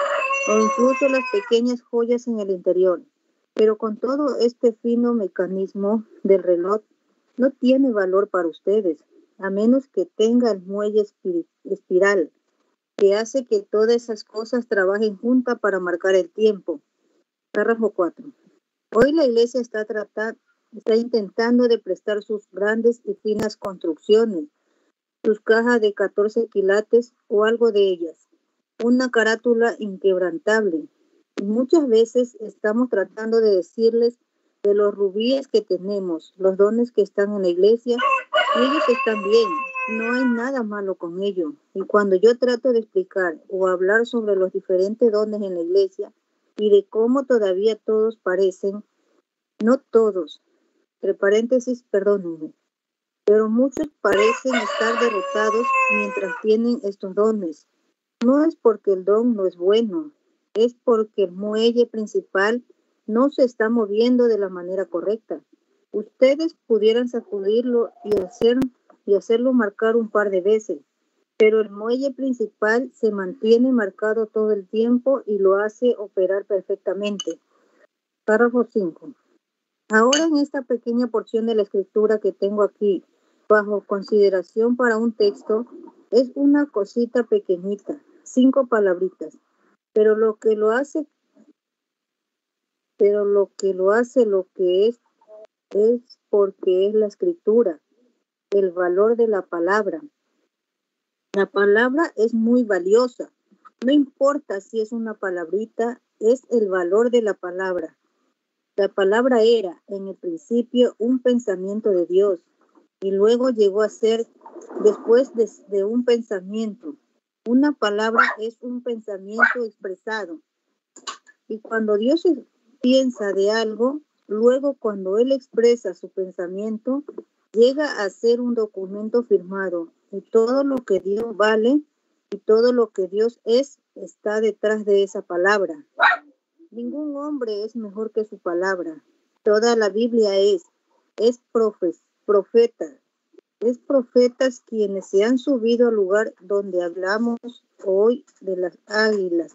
o incluso las pequeñas joyas en el interior. Pero con todo este fino mecanismo del reloj, no tiene valor para ustedes, a menos que tenga el muelle espiral, que hace que todas esas cosas trabajen juntas para marcar el tiempo. Párrafo cuatro. Hoy la iglesia está, tratando, está intentando de prestar sus grandes y finas construcciones, sus cajas de catorce quilates o algo de ellas, una carátula inquebrantable. Y muchas veces estamos tratando de decirles de los rubíes que tenemos, los dones que están en la iglesia, y ellos están bien, no hay nada malo con ello. Y cuando yo trato de explicar o hablar sobre los diferentes dones en la iglesia y de cómo todavía todos parecen, no todos, entre paréntesis, perdónenme, pero muchos parecen estar derrotados mientras tienen estos dones. No es porque el don no es bueno, es porque el muelle principal no se está moviendo de la manera correcta. Ustedes pudieran sacudirlo y, hacer, y hacerlo marcar un par de veces, pero el muelle principal se mantiene marcado todo el tiempo y lo hace operar perfectamente. Párrafo cinco. Ahora en esta pequeña porción de la escritura que tengo aquí, bajo consideración para un texto, es una cosita pequeñita, cinco palabritas, pero lo que lo hace, pero lo que lo hace lo que es, es porque es la escritura, el valor de la palabra. La palabra es muy valiosa, no importa si es una palabrita, es el valor de la palabra. La palabra era, en el principio, un pensamiento de Dios, y luego llegó a ser, después de, de un pensamiento. Una palabra es un pensamiento expresado. Y cuando Dios piensa de algo, luego cuando Él expresa su pensamiento, llega a ser un documento firmado. Y todo lo que Dios vale y todo lo que Dios es, está detrás de esa palabra. Ningún hombre es mejor que su palabra. Toda la Biblia es, es profes, profeta. Es profetas quienes se han subido al lugar donde hablamos hoy de las águilas.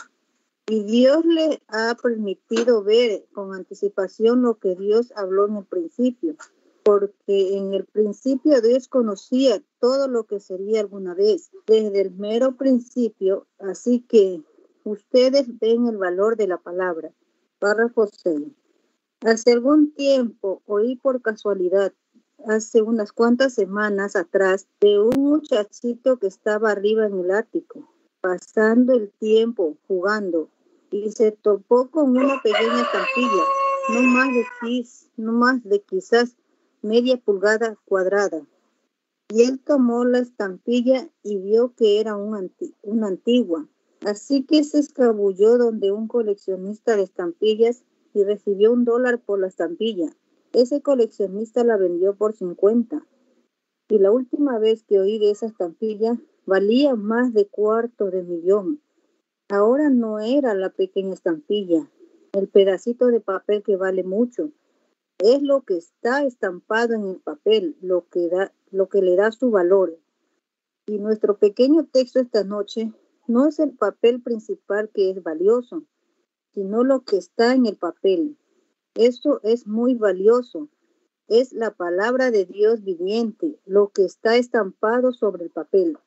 Y Dios le ha permitido ver con anticipación lo que Dios habló en el principio. Porque en el principio Dios conocía todo lo que sería alguna vez, desde el mero principio. Así que ustedes ven el valor de la palabra. Párrafo seis. Hace algún tiempo oí por casualidad, hace unas cuantas semanas atrás, de un muchachito que estaba arriba en el ático, pasando el tiempo jugando, y se topó con una pequeña estampilla, no más de, quis, no más de quizás media pulgada cuadrada. Y él tomó la estampilla y vio que era un anti, una antigua. Así que se escabulló donde un coleccionista de estampillas y recibió un dólar por la estampilla. Ese coleccionista la vendió por cincuenta. Y la última vez que oí de esa estampilla valía más de cuarto de millón. Ahora no era la pequeña estampilla, el pedacito de papel que vale mucho. Es lo que está estampado en el papel, lo que da, lo que le da su valor. Y nuestro pequeño texto esta noche no es el papel principal que es valioso, sino lo que está en el papel. Esto es muy valioso. Es la palabra de Dios viviente, lo que está estampado sobre el papel.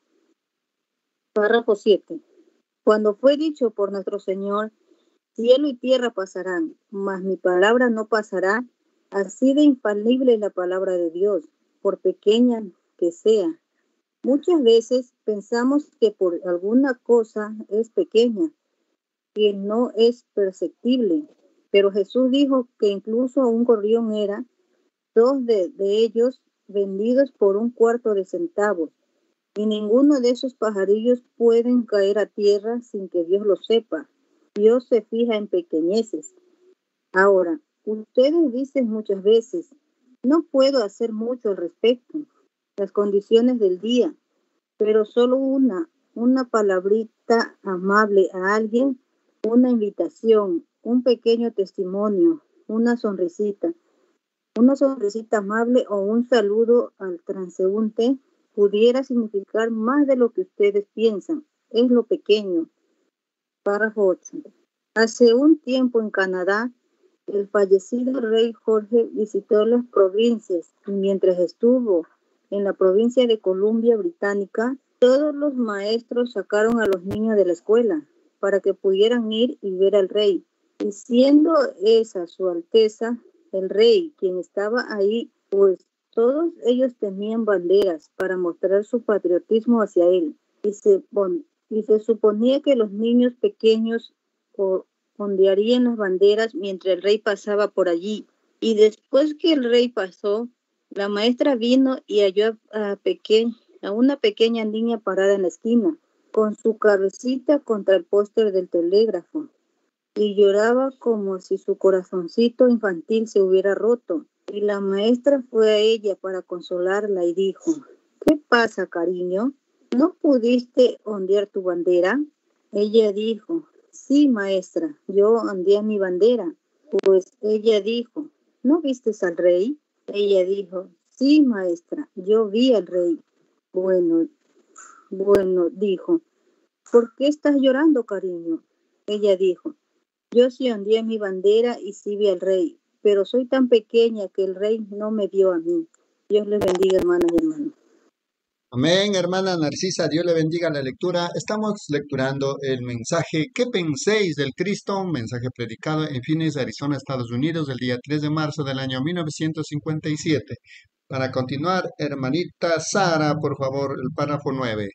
Párrafo siete. Cuando fue dicho por nuestro Señor, cielo y tierra pasarán, mas mi palabra no pasará, así de infalible es la palabra de Dios, por pequeña que sea. Muchas veces pensamos que por alguna cosa es pequeña, que no es perceptible, pero Jesús dijo que incluso un gorrión era, dos de, de ellos vendidos por un cuarto de centavos, y ninguno de esos pajarillos pueden caer a tierra sin que Dios lo sepa. Dios se fija en pequeñeces. Ahora, ustedes dicen muchas veces, no puedo hacer mucho al respecto, las condiciones del día, pero solo una, una palabrita amable a alguien, una invitación, un pequeño testimonio, una sonrisita, una sonrisita amable o un saludo al transeúnte pudiera significar más de lo que ustedes piensan. Es lo pequeño. Párrafo ocho. Hace un tiempo en Canadá, el fallecido rey Jorge visitó las provincias y mientras estuvo en la provincia de Columbia Británica, todos los maestros sacaron a los niños de la escuela para que pudieran ir y ver al rey. Y siendo esa su alteza, el rey, quien estaba ahí, pues todos ellos tenían banderas para mostrar su patriotismo hacia él. Y se, pon, y se suponía que los niños pequeños o, ondearían las banderas mientras el rey pasaba por allí. Y después que el rey pasó, la maestra vino y halló a, peque, a una pequeña niña parada en la esquina, con su cabecita contra el póster del telégrafo, y lloraba como si su corazoncito infantil se hubiera roto. Y la maestra fue a ella para consolarla y dijo: ¿qué pasa, cariño? ¿No pudiste ondear tu bandera? Ella dijo: sí, maestra, yo ondeé mi bandera. Pues ella dijo: ¿no vistes al rey? Ella dijo: sí, maestra, yo vi al rey. Bueno, bueno, dijo, ¿por qué estás llorando, cariño? Ella dijo: yo sí ondeé mi bandera y sí vi al rey, pero soy tan pequeña que el rey no me vio a mí. Dios les bendiga, hermanas y hermanos. Amén, hermana Narcisa, Dios le bendiga la lectura. Estamos lecturando el mensaje ¿qué penséis del Cristo? Un mensaje predicado en Phoenix, Arizona, Estados Unidos, el día tres de marzo del año mil novecientos cincuenta y siete. Para continuar, hermanita Sara, por favor, el párrafo nueve.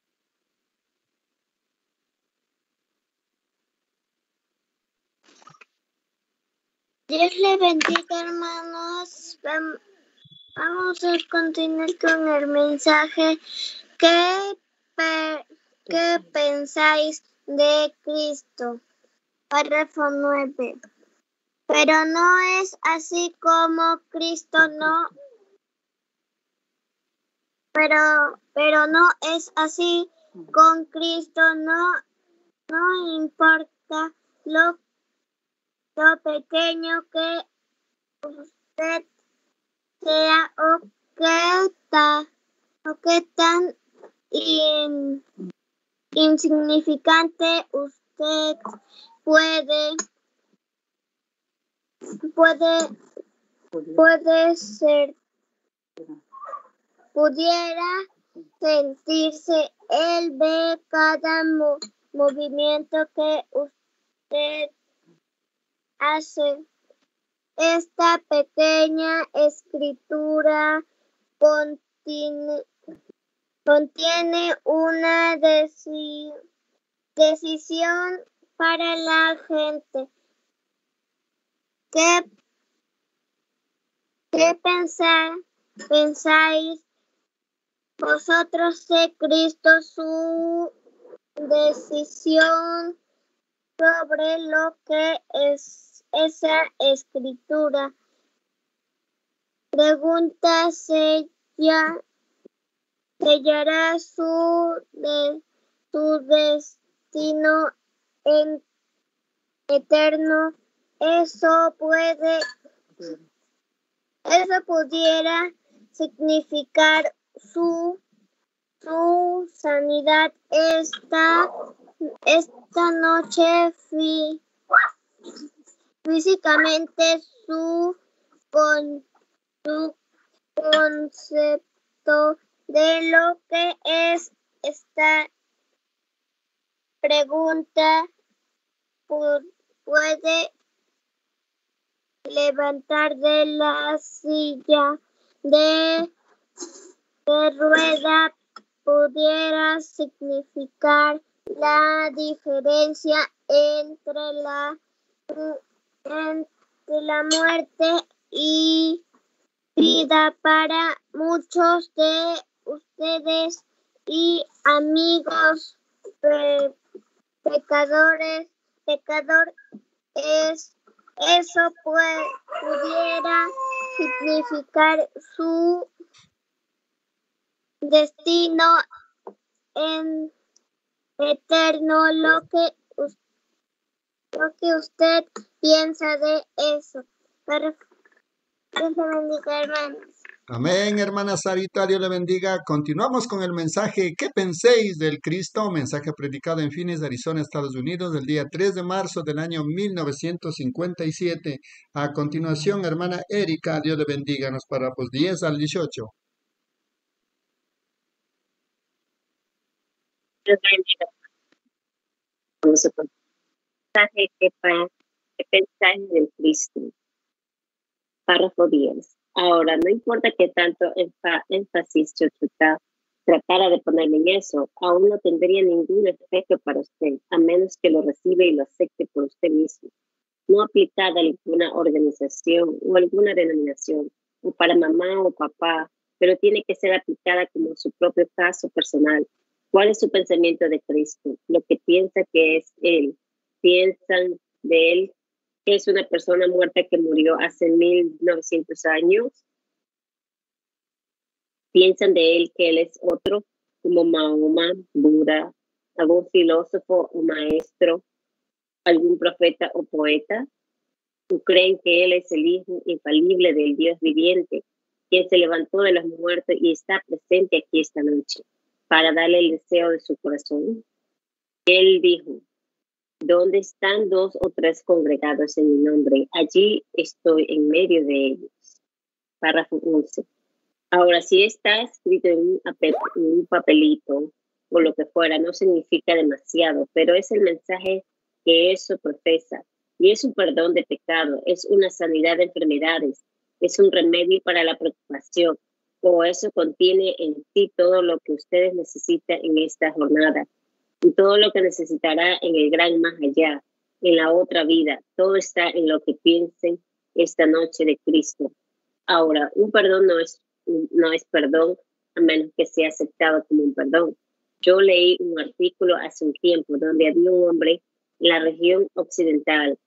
Dios le bendiga, hermanos. Vamos a continuar con el mensaje. ¿Qué, pe ¿Qué pensáis de Cristo? Párrafo nueve. Pero no es así como Cristo no. Pero, pero no es así con Cristo. No, no importa lo, lo pequeño que usted sea o qué ta, o qué tan in, insignificante usted puede puede puede ser, pudiera sentirse. Él ve cada mo, movimiento que usted hace. Esta pequeña escritura contiene, contiene una deci, decisión para la gente. ¿Qué, qué pensar, pensáis vosotros de Cristo? Su decisión sobre lo que es esa escritura. Pregunta sella, sellará su, de, su destino en eterno. Eso puede, eso pudiera significar su, su sanidad esta, esta noche fi, físicamente, su, con, su concepto de lo que es esta pregunta puede levantar de la silla de, de rueda, pudiera significar la diferencia entre la, entre la muerte y vida para muchos de ustedes y amigos pe, pecadores, pecador es eso puede, pudiera significar su destino en eterno. Lo que, lo que usted piensa de eso. Pero Dios te bendiga, hermanos. Amén, hermana Sarita, Dios le bendiga. Continuamos con el mensaje. ¿Qué penséis del Cristo? Mensaje predicado en Phoenix, Arizona, Estados Unidos, el día tres de marzo del año mil novecientos cincuenta y siete. A continuación, hermana Erika, Dios le bendiga, nos párrafos diez al dieciocho. Dios bendiga. Vamos a con- mensaje que pa- que pensáis del Cristo. Párrafo diez. Ahora, no importa qué tanto enfa- énfasis yo trata- tratara de ponerle en eso, aún no tendría ningún efecto para usted, a menos que lo reciba y lo acepte por usted mismo. No aplicada a alguna organización o alguna denominación, o para mamá o papá, pero tiene que ser aplicada como su propio caso personal. ¿Cuál es su pensamiento de Cristo? Lo que piensa que es Él. ¿Piensan de Él que es una persona muerta que murió hace mil novecientos años? ¿Piensan de Él que Él es otro, como Mahoma, Buda, algún filósofo o maestro, algún profeta o poeta? ¿O creen que Él es el Hijo infalible del Dios viviente, quien se levantó de los muertos y está presente aquí esta noche para darle el deseo de su corazón? Él dijo: ¿dónde están dos o tres congregados en mi nombre? Allí estoy en medio de ellos. Párrafo once. Ahora, si está escrito en un, papel, en un papelito o lo que fuera, no significa demasiado, pero es el mensaje que eso profesa. Y es un perdón de pecado, es una sanidad de enfermedades, es un remedio para la preocupación, o eso contiene en sí todo lo que ustedes necesitan en esta jornada y todo lo que necesitará en el gran más allá, en la otra vida. Todo está en lo que piensen esta noche de Cristo. Ahora, un perdón no es, no es perdón a menos que sea aceptado como un perdón. Yo leí un artículo hace un tiempo donde había un hombre en la región occidental.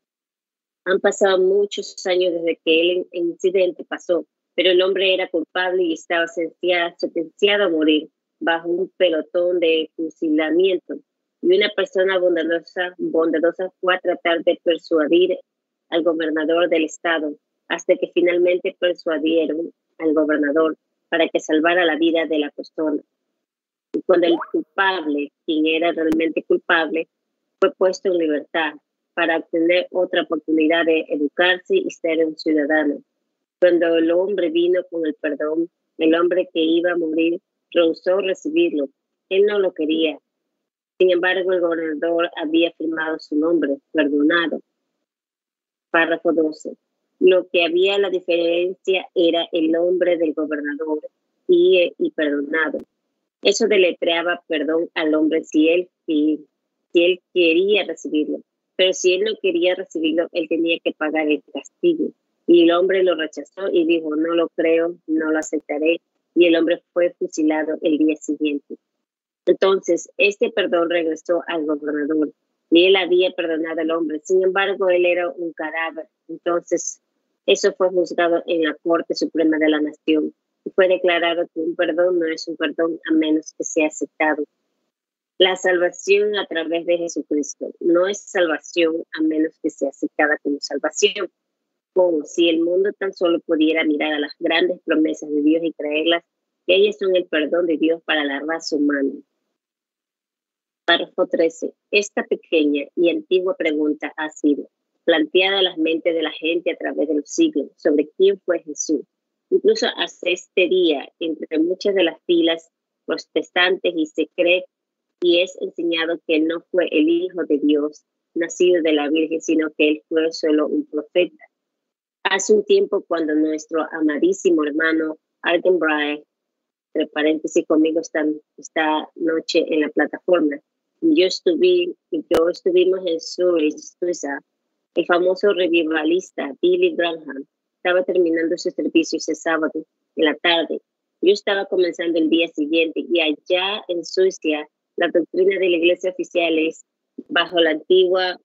Han pasado muchos años desde que el incidente pasó, pero el hombre era culpable y estaba sentenciado a morir bajo un pelotón de fusilamiento. Y una persona bondadosa, bondadosa fue a tratar de persuadir al gobernador del estado, hasta que finalmente persuadieron al gobernador para que salvara la vida de la persona. Y cuando el culpable, quien era realmente culpable, fue puesto en libertad para obtener otra oportunidad de educarse y ser un ciudadano. Cuando el hombre vino con el perdón, el hombre que iba a morir rehusó recibirlo. Él no lo quería. Sin embargo, el gobernador había firmado su nombre, perdonado. Párrafo doce. Lo que había la diferencia era el nombre del gobernador y, y perdonado. Eso deletreaba perdón al hombre si él, si, si él quería recibirlo. Pero si él no quería recibirlo, él tenía que pagar el castigo. Y el hombre lo rechazó y dijo: no lo creo, no lo aceptaré. Y el hombre fue fusilado el día siguiente. Entonces, este perdón regresó al gobernador y él había perdonado al hombre. Sin embargo, él era un cadáver. Entonces, eso fue juzgado en la Corte Suprema de la Nación y fue declarado que un perdón no es un perdón a menos que sea aceptado. La salvación a través de Jesucristo no es salvación a menos que sea aceptada como salvación. Como si el mundo tan solo pudiera mirar a las grandes promesas de Dios y creerlas, que ellas son el perdón de Dios para la raza humana. Párrafo trece. Esta pequeña y antigua pregunta ha sido planteada a las mentes de la gente a través de los siglos sobre quién fue Jesús. Incluso hasta este día, entre muchas de las filas protestantes, y se cree y es enseñado que él no fue el Hijo de Dios, nacido de la Virgen, sino que él fue solo un profeta. Hace un tiempo, cuando nuestro amadísimo hermano Arden Bray, entre paréntesis conmigo esta, esta noche en la plataforma, yo, estuve, yo estuvimos en Zurich, Suiza, el famoso revivalista Billy Graham estaba terminando su servicio ese sábado en la tarde. Yo estaba comenzando el día siguiente y allá en Suiza la doctrina de la iglesia oficial es, bajo la antigua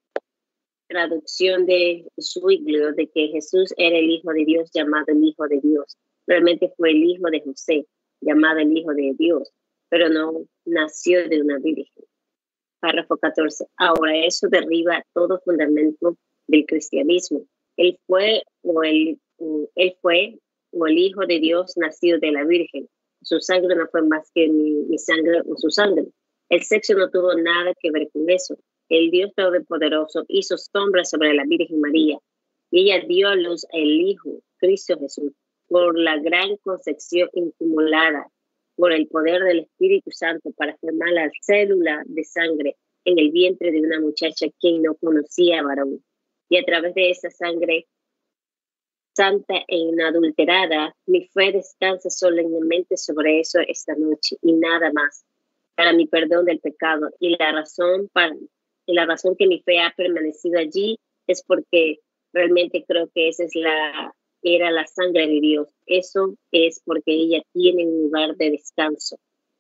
traducción de Zwinglio, de que Jesús era el Hijo de Dios llamado el Hijo de Dios. Realmente fue el hijo de José, llamado el Hijo de Dios, pero no nació de una virgen. Párrafo catorce. Ahora, eso derriba todo fundamento del cristianismo. Él fue, o él, él fue, o el Hijo de Dios nacido de la Virgen. Su sangre no fue más que mi, mi sangre o su sangre. El sexo no tuvo nada que ver con eso. El Dios Todopoderoso hizo sombra sobre la Virgen María y ella dio a luz al Hijo, Cristo Jesús, por la gran concepción acumulada por el poder del Espíritu Santo para formar la célula de sangre en el vientre de una muchacha quien no conocía a varón. Y a través de esa sangre santa e inadulterada, mi fe descansa solemnemente sobre eso esta noche y nada más, para mi perdón del pecado. Y la razón, para, y la razón que mi fe ha permanecido allí es porque realmente creo que esa es la, era la sangre de Dios. Eso es porque ella tiene un lugar de descanso.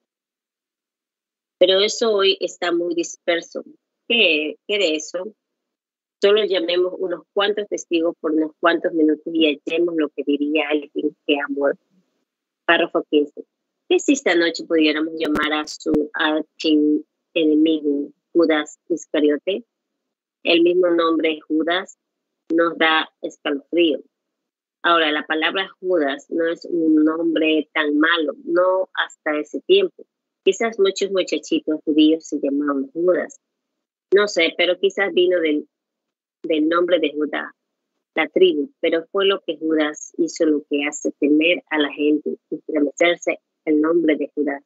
Pero eso hoy está muy disperso. ¿Qué, qué de eso? Solo llamemos unos cuantos testigos por unos cuantos minutos y hallemos lo que diría alguien que ha muerto. Párrafo quince. ¿Qué si esta noche pudiéramos llamar a su archienemigo Judas Iscariote? El mismo nombre Judas nos da escalofrío. Ahora, la palabra Judas no es un nombre tan malo, no hasta ese tiempo. Quizás muchos muchachitos judíos se llamaban Judas. No sé, pero quizás vino del del nombre de Judá, la tribu, pero fue lo que Judas hizo lo que hace temer a la gente, estremecerse el nombre de Judá.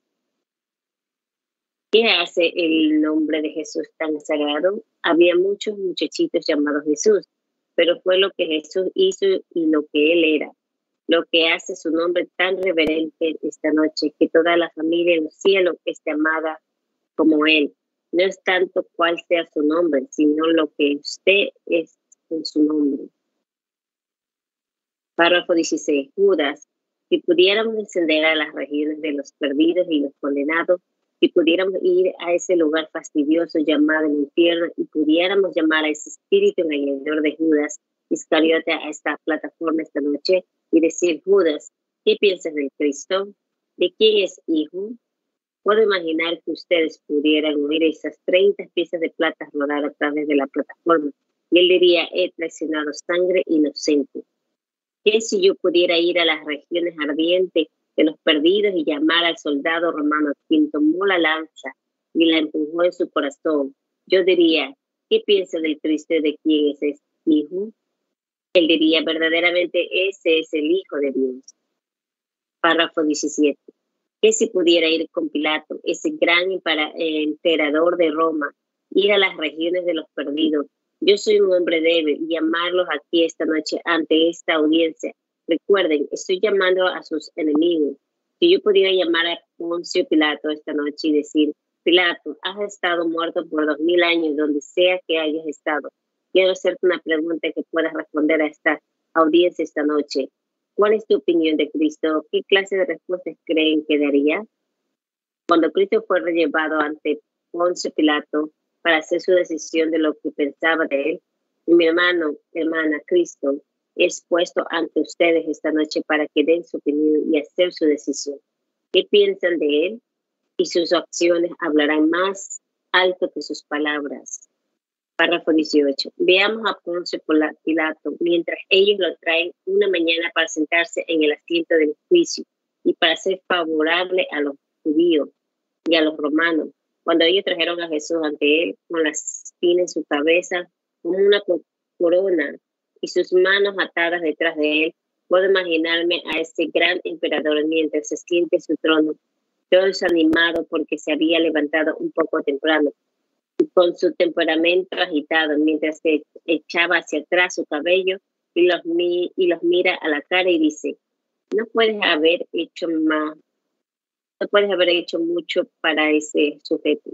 ¿Qué hace el nombre de Jesús tan sagrado? Había muchos muchachitos llamados Jesús, pero fue lo que Jesús hizo y lo que él era, lo que hace su nombre tan reverente esta noche, que toda la familia en el cielo esté amada como él. No es tanto cuál sea su nombre, sino lo que usted es en su nombre. Párrafo dieciséis. Judas, si pudiéramos descender a las regiones de los perdidos y los condenados, si pudiéramos ir a ese lugar fastidioso llamado el infierno y pudiéramos llamar a ese espíritu engañador de Judas Iscariote a esta plataforma esta noche y decir: Judas, ¿qué piensas del Cristo? ¿De quién es hijo? Puedo imaginar que ustedes pudieran oír esas treinta piezas de plata rodar a través de la plataforma. Y él diría: he traicionado sangre inocente. ¿Qué si yo pudiera ir a las regiones ardientes de los perdidos y llamar al soldado romano quien tomó la lanza y la empujó en su corazón? Yo diría: ¿qué piensa del Cristo y de quién es ese hijo? Él diría: verdaderamente ese es el Hijo de Dios. Párrafo diecisiete. Que si pudiera ir con Pilato, ese gran emperador de Roma, ir a las regiones de los perdidos. Yo soy un hombre débil y llamarlos aquí esta noche ante esta audiencia. Recuerden, estoy llamando a sus enemigos. Si yo pudiera llamar a Poncio Pilato esta noche y decir: Pilato, has estado muerto por dos mil años donde sea que hayas estado. Quiero hacerte una pregunta que puedas responder a esta audiencia esta noche. ¿Cuál es tu opinión de Cristo? ¿Qué clase de respuestas creen que daría? Cuando Cristo fue llevado ante Poncio Pilato para hacer su decisión de lo que pensaba de él, y mi hermano, hermana, Cristo es puesto ante ustedes esta noche para que den su opinión y hacer su decisión. ¿Qué piensan de él? Y sus acciones hablarán más alto que sus palabras. Párrafo dieciocho. Veamos a Poncio Pilato mientras ellos lo traen una mañana para sentarse en el asiento del juicio y para ser favorable a los judíos y a los romanos. Cuando ellos trajeron a Jesús ante él con la espina en su cabeza, con una corona y sus manos atadas detrás de él, puedo imaginarme a ese gran emperador mientras se siente en su trono, todo desanimado porque se había levantado un poco temprano, con su temperamento agitado, mientras se echaba hacia atrás su cabello y los, mi y los mira a la cara y dice: no puedes haber hecho más, no puedes haber hecho mucho para ese sujeto.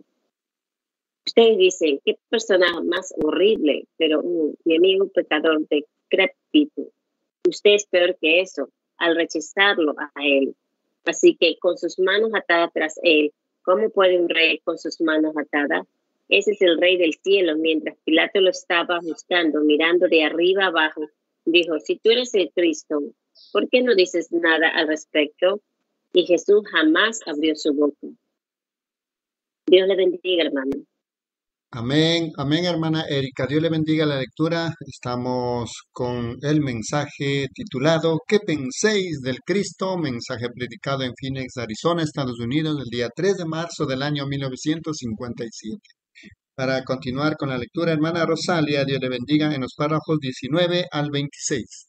Ustedes dicen: qué persona más horrible, pero uh, mi amigo pecador decrépito. Usted es peor que eso, al rechazarlo a él. Así que con sus manos atadas tras él, ¿cómo puede un rey con sus manos atadas? Ese es el rey del cielo. Mientras Pilato lo estaba buscando, mirando de arriba abajo, dijo: si tú eres el Cristo, ¿por qué no dices nada al respecto? Y Jesús jamás abrió su boca. Dios le bendiga, hermano. Amén, amén, hermana Erika. Dios le bendiga la lectura. Estamos con el mensaje titulado ¿Qué penséis del Cristo? Mensaje predicado en Phoenix, Arizona, Estados Unidos, el día tres de marzo del año mil novecientos cincuenta y siete. Para continuar con la lectura, hermana Rosalia, Dios le bendiga en los párrafos diecinueve al veintiséis.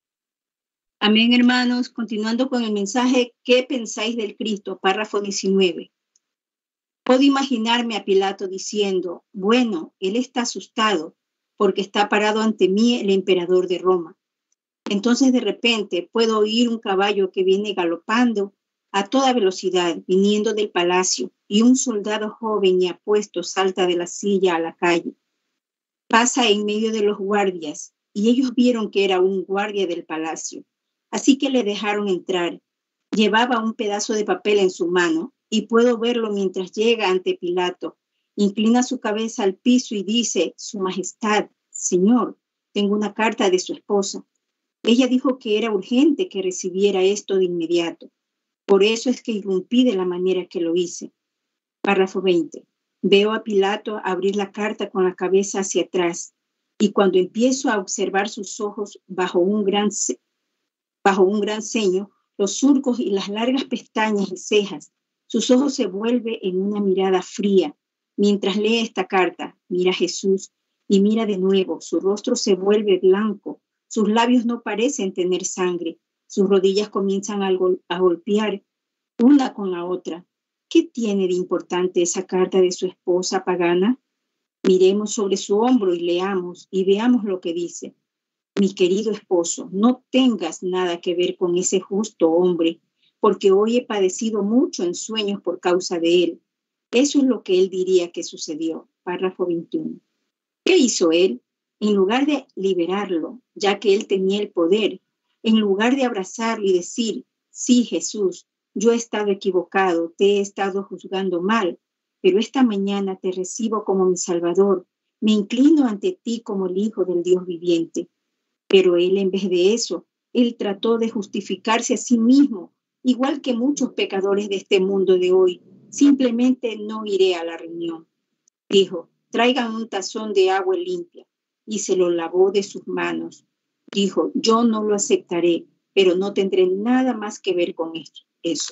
Amén, hermanos. Continuando con el mensaje, ¿qué pensáis del Cristo? Párrafo diecinueve. Puedo imaginarme a Pilato diciendo, bueno, él está asustado porque está parado ante mí el emperador de Roma. Entonces de repente puedo oír un caballo que viene galopando a toda velocidad, viniendo del palacio, y un soldado joven y apuesto salta de la silla a la calle. Pasa en medio de los guardias, y ellos vieron que era un guardia del palacio. Así que le dejaron entrar. Llevaba un pedazo de papel en su mano, y puedo verlo mientras llega ante Pilato. Inclina su cabeza al piso y dice, Su Majestad, Señor, tengo una carta de su esposa. Ella dijo que era urgente que recibiera esto de inmediato. Por eso es que irrumpí de la manera que lo hice. Párrafo veinte. Veo a Pilato abrir la carta con la cabeza hacia atrás, y cuando empiezo a observar sus ojos bajo un gran, bajo un gran ceño, los surcos y las largas pestañas y cejas, sus ojos se vuelven en una mirada fría. Mientras lee esta carta, mira a Jesús y mira de nuevo. Su rostro se vuelve blanco. Sus labios no parecen tener sangre. Sus rodillas comienzan a, gol- a golpear una con la otra. ¿Qué tiene de importante esa carta de su esposa pagana? Miremos sobre su hombro y leamos y veamos lo que dice. Mi querido esposo, no tengas nada que ver con ese justo hombre, porque hoy he padecido mucho en sueños por causa de él. Eso es lo que él diría que sucedió. Párrafo veintiuno. ¿Qué hizo él? En lugar de liberarlo, ya que él tenía el poder, en lugar de abrazarlo y decir, sí, Jesús, yo he estado equivocado, te he estado juzgando mal, pero esta mañana te recibo como mi Salvador, me inclino ante ti como el Hijo del Dios viviente. Pero él, en vez de eso, él trató de justificarse a sí mismo, igual que muchos pecadores de este mundo de hoy. Simplemente no iré a la reunión. Dijo, traigan un tazón de agua limpia, y se lo lavó de sus manos. Dijo, yo no lo aceptaré, pero no tendré nada más que ver con esto, eso.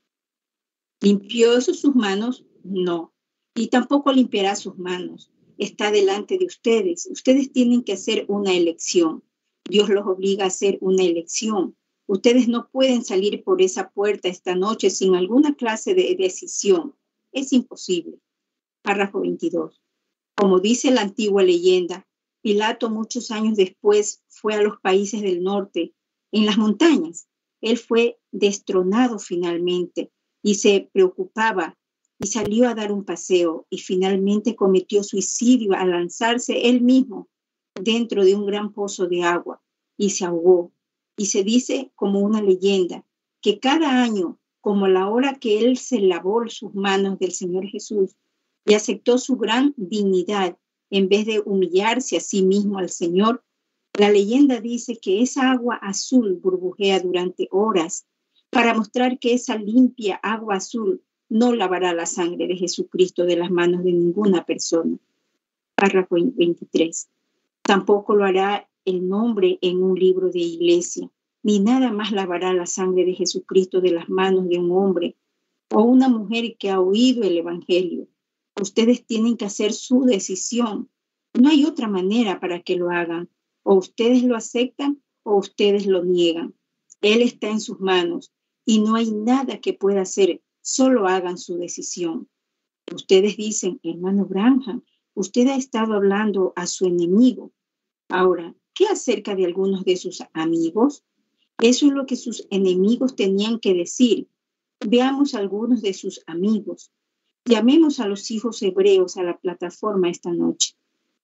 ¿Limpió eso sus manos? No. Y tampoco limpiará sus manos. Está delante de ustedes. Ustedes tienen que hacer una elección. Dios los obliga a hacer una elección. Ustedes no pueden salir por esa puerta esta noche sin alguna clase de decisión. Es imposible. Párrafo veintidós. Como dice la antigua leyenda, Pilato muchos años después fue a los países del norte, en las montañas. Él fue destronado finalmente y se preocupaba y salió a dar un paseo y finalmente cometió suicidio al lanzarse él mismo dentro de un gran pozo de agua y se ahogó. Y se dice como una leyenda que cada año, como la hora que él se lavó sus manos del Señor Jesús y aceptó su gran dignidad en vez de humillarse a sí mismo al Señor, la leyenda dice que esa agua azul burbujea durante horas para mostrar que esa limpia agua azul no lavará la sangre de Jesucristo de las manos de ninguna persona. Párrafo veintitrés. Tampoco lo hará el nombre en un libro de iglesia, ni nada más lavará la sangre de Jesucristo de las manos de un hombre o una mujer que ha oído el evangelio. Ustedes tienen que hacer su decisión. No hay otra manera para que lo hagan. O ustedes lo aceptan o ustedes lo niegan. Él está en sus manos y no hay nada que pueda hacer. Solo hagan su decisión. Ustedes dicen, hermano Branham, usted ha estado hablando a su enemigo. Ahora, ¿qué acerca de algunos de sus amigos? Eso es lo que sus enemigos tenían que decir. Veamos algunos de sus amigos. Llamemos a los hijos hebreos a la plataforma esta noche.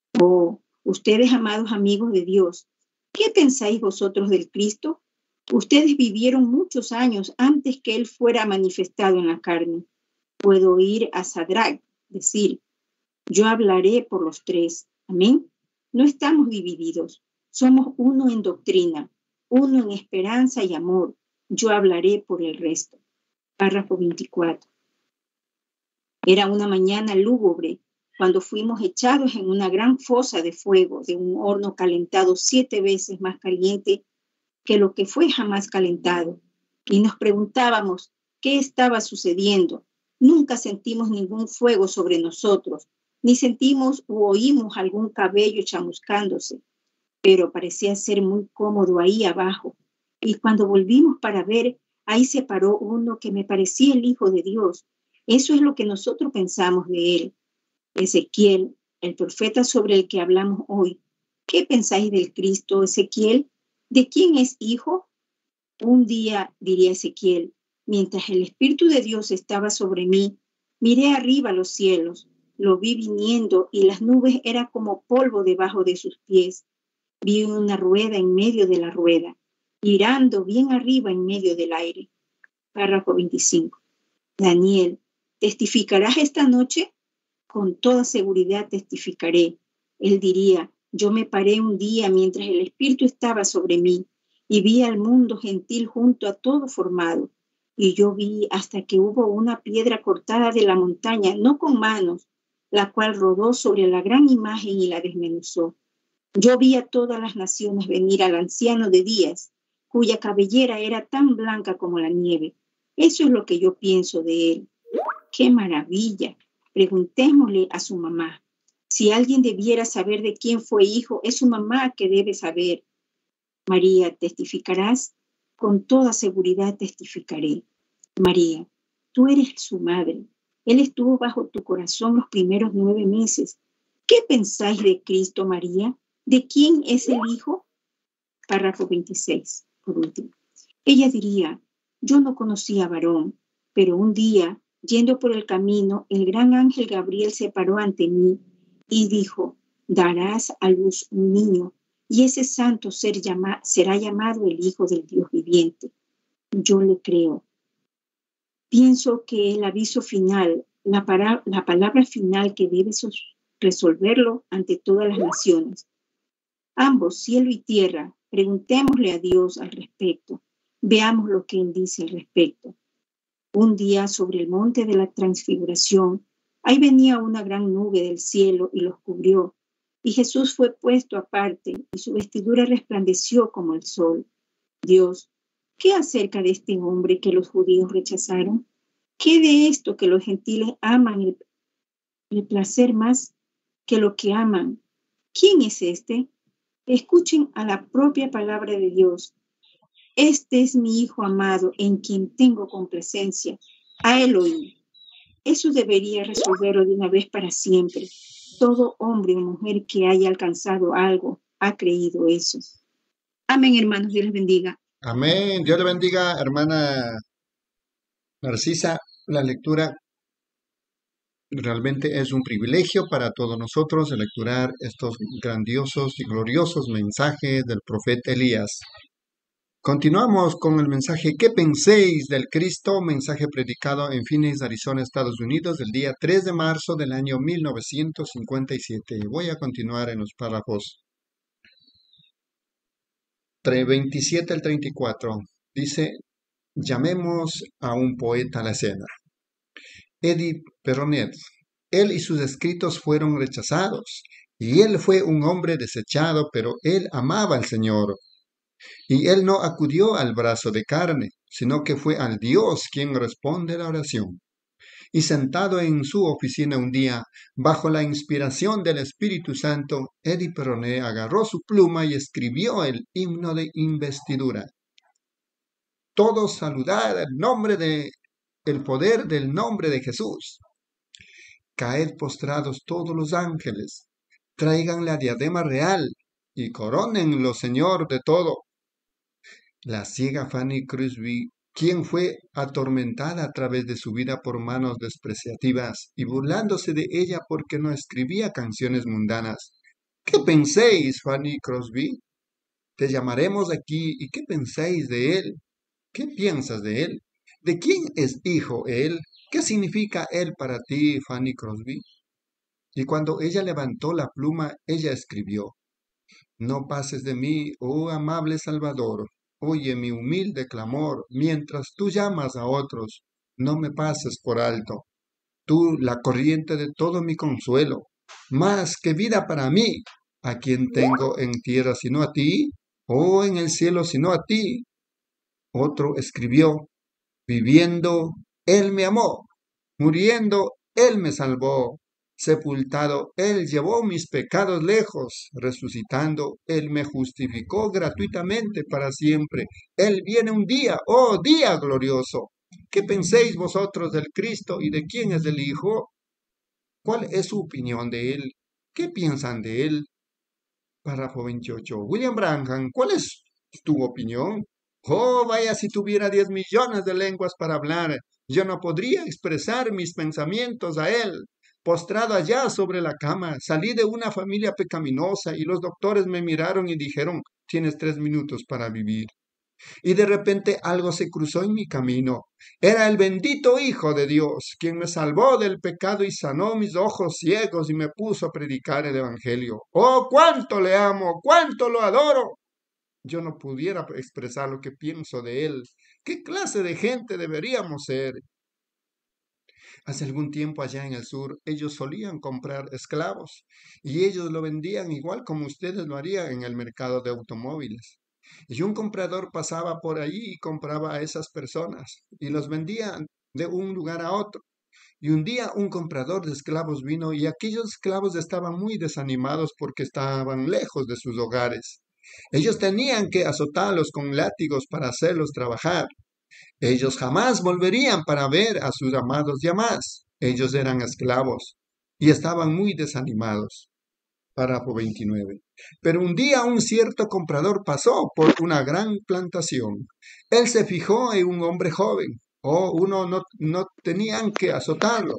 Oh, ustedes, amados amigos de Dios, ¿qué pensáis vosotros del Cristo? Ustedes vivieron muchos años antes que Él fuera manifestado en la carne. Puedo oír a Sadrach decir, yo hablaré por los tres. Amén. No estamos divididos. Somos uno en doctrina, uno en esperanza y amor. Yo hablaré por el resto. Párrafo veinticuatro. Era una mañana lúgubre cuando fuimos echados en una gran fosa de fuego de un horno calentado siete veces más caliente que lo que fue jamás calentado. Y nos preguntábamos qué estaba sucediendo. Nunca sentimos ningún fuego sobre nosotros, ni sentimos u oímos algún cabello chamuscándose, pero parecía ser muy cómodo ahí abajo. Y cuando volvimos para ver, ahí se paró uno que me parecía el Hijo de Dios. Eso es lo que nosotros pensamos de él. Ezequiel, el profeta sobre el que hablamos hoy. ¿Qué pensáis del Cristo, Ezequiel? ¿De quién es hijo? Un día, diría Ezequiel, mientras el Espíritu de Dios estaba sobre mí, miré arriba los cielos, lo vi viniendo y las nubes eran como polvo debajo de sus pies. Vi una rueda en medio de la rueda, girando bien arriba en medio del aire. Párrafo veinticinco. Daniel, ¿testificarás esta noche? Con toda seguridad testificaré. Él diría, yo me paré un día mientras el Espíritu estaba sobre mí y vi al mundo gentil junto a todo formado. Y yo vi hasta que hubo una piedra cortada de la montaña, no con manos, la cual rodó sobre la gran imagen y la desmenuzó. Yo vi a todas las naciones venir al anciano de días, cuya cabellera era tan blanca como la nieve. Eso es lo que yo pienso de él. ¡Qué maravilla! Preguntémosle a su mamá. Si alguien debiera saber de quién fue hijo, es su mamá que debe saber. María, ¿testificarás? Con toda seguridad testificaré. María, tú eres su madre. Él estuvo bajo tu corazón los primeros nueve meses. ¿Qué pensáis de Cristo, María? ¿De quién es el hijo? Párrafo veintiséis, por último. Ella diría, yo no conocía varón, pero un día, yendo por el camino, el gran ángel Gabriel se paró ante mí y dijo, darás a luz un niño, y ese santo ser llama, será llamado el Hijo del Dios viviente. Yo le creo. Pienso que el aviso final, la, para, la palabra final que debe resolverlo ante todas las naciones. Ambos, cielo y tierra, preguntémosle a Dios al respecto. Veamos lo que Él dice al respecto. Un día sobre el monte de la transfiguración, ahí venía una gran nube del cielo y los cubrió. Y Jesús fue puesto aparte y su vestidura resplandeció como el sol. Dios, ¿qué acerca de este hombre que los judíos rechazaron? ¿Qué de esto que los gentiles aman el, el placer más que lo que aman? ¿Quién es este? Escuchen a la propia palabra de Dios. Este es mi Hijo amado en quien tengo complacencia. A él oí. Eso debería resolverlo de una vez para siempre. Todo hombre o mujer que haya alcanzado algo ha creído eso. Amén, hermanos. Dios les bendiga. Amén. Dios le bendiga, hermana Narcisa. La lectura realmente es un privilegio para todos nosotros de lecturar estos grandiosos y gloriosos mensajes del profeta Elías. Continuamos con el mensaje ¿Qué penséis del Cristo? Mensaje predicado en Phoenix, Arizona, Estados Unidos, el día tres de marzo del año mil novecientos cincuenta y siete. Voy a continuar en los párrafos veintisiete al treinta y cuatro. Dice, llamemos a un poeta a la escena. Edith Peronet. Él y sus escritos fueron rechazados, y él fue un hombre desechado, pero él amaba al Señor. Y él no acudió al brazo de carne, sino que fue al Dios quien responde la oración. Y sentado en su oficina un día, bajo la inspiración del Espíritu Santo, Edith Peronet agarró su pluma y escribió el himno de investidura. Todos saludad el nombre de, el poder del nombre de Jesús. Caed postrados todos los ángeles, traigan la diadema real y corónenlo Señor de todo. La ciega Fanny Crosby, quien fue atormentada a través de su vida por manos despreciativas y burlándose de ella porque no escribía canciones mundanas. ¿Qué penséis, Fanny Crosby? Te llamaremos aquí, ¿y qué pensáis de él? ¿Qué piensas de él? ¿De quién es hijo él? ¿Qué significa él para ti, Fanny Crosby? Y cuando ella levantó la pluma, ella escribió, no pases de mí, oh amable Salvador. Oye mi humilde clamor, mientras tú llamas a otros, no me pases por alto. Tú, la corriente de todo mi consuelo, más que vida para mí, a quien tengo en tierra sino a ti, o en el cielo sino a ti. Otro escribió, viviendo, él me amó, muriendo, él me salvó, sepultado, él llevó mis pecados lejos, resucitando, él me justificó gratuitamente para siempre. Él viene un día, oh día glorioso. ¿Qué penséis vosotros del Cristo y de quién es el Hijo? ¿Cuál es su opinión de él? ¿Qué piensan de él? Párrafo veintiocho. William Branham, ¿cuál es tu opinión? Oh, vaya si tuviera diez millones de lenguas para hablar, yo no podría expresar mis pensamientos a él. Postrado allá sobre la cama, salí de una familia pecaminosa y los doctores me miraron y dijeron, tienes tres minutos para vivir. Y de repente algo se cruzó en mi camino. Era el bendito Hijo de Dios, quien me salvó del pecado y sanó mis ojos ciegos y me puso a predicar el Evangelio. ¡Oh, cuánto le amo! ¡Cuánto lo adoro! Yo no pudiera expresar lo que pienso de él. ¿Qué clase de gente deberíamos ser? Hace algún tiempo allá en el sur, ellos solían comprar esclavos y ellos lo vendían igual como ustedes lo harían en el mercado de automóviles. Y un comprador pasaba por allí y compraba a esas personas y los vendía de un lugar a otro. Y un día un comprador de esclavos vino y aquellos esclavos estaban muy desanimados porque estaban lejos de sus hogares. Ellos tenían que azotarlos con látigos para hacerlos trabajar. Ellos jamás volverían para ver a sus amados y amadas. Ellos eran esclavos y estaban muy desanimados. Párrafo veintinueve. Pero un día un cierto comprador pasó por una gran plantación. Él se fijó en un hombre joven. Oh, uno no, no tenían que azotarlo.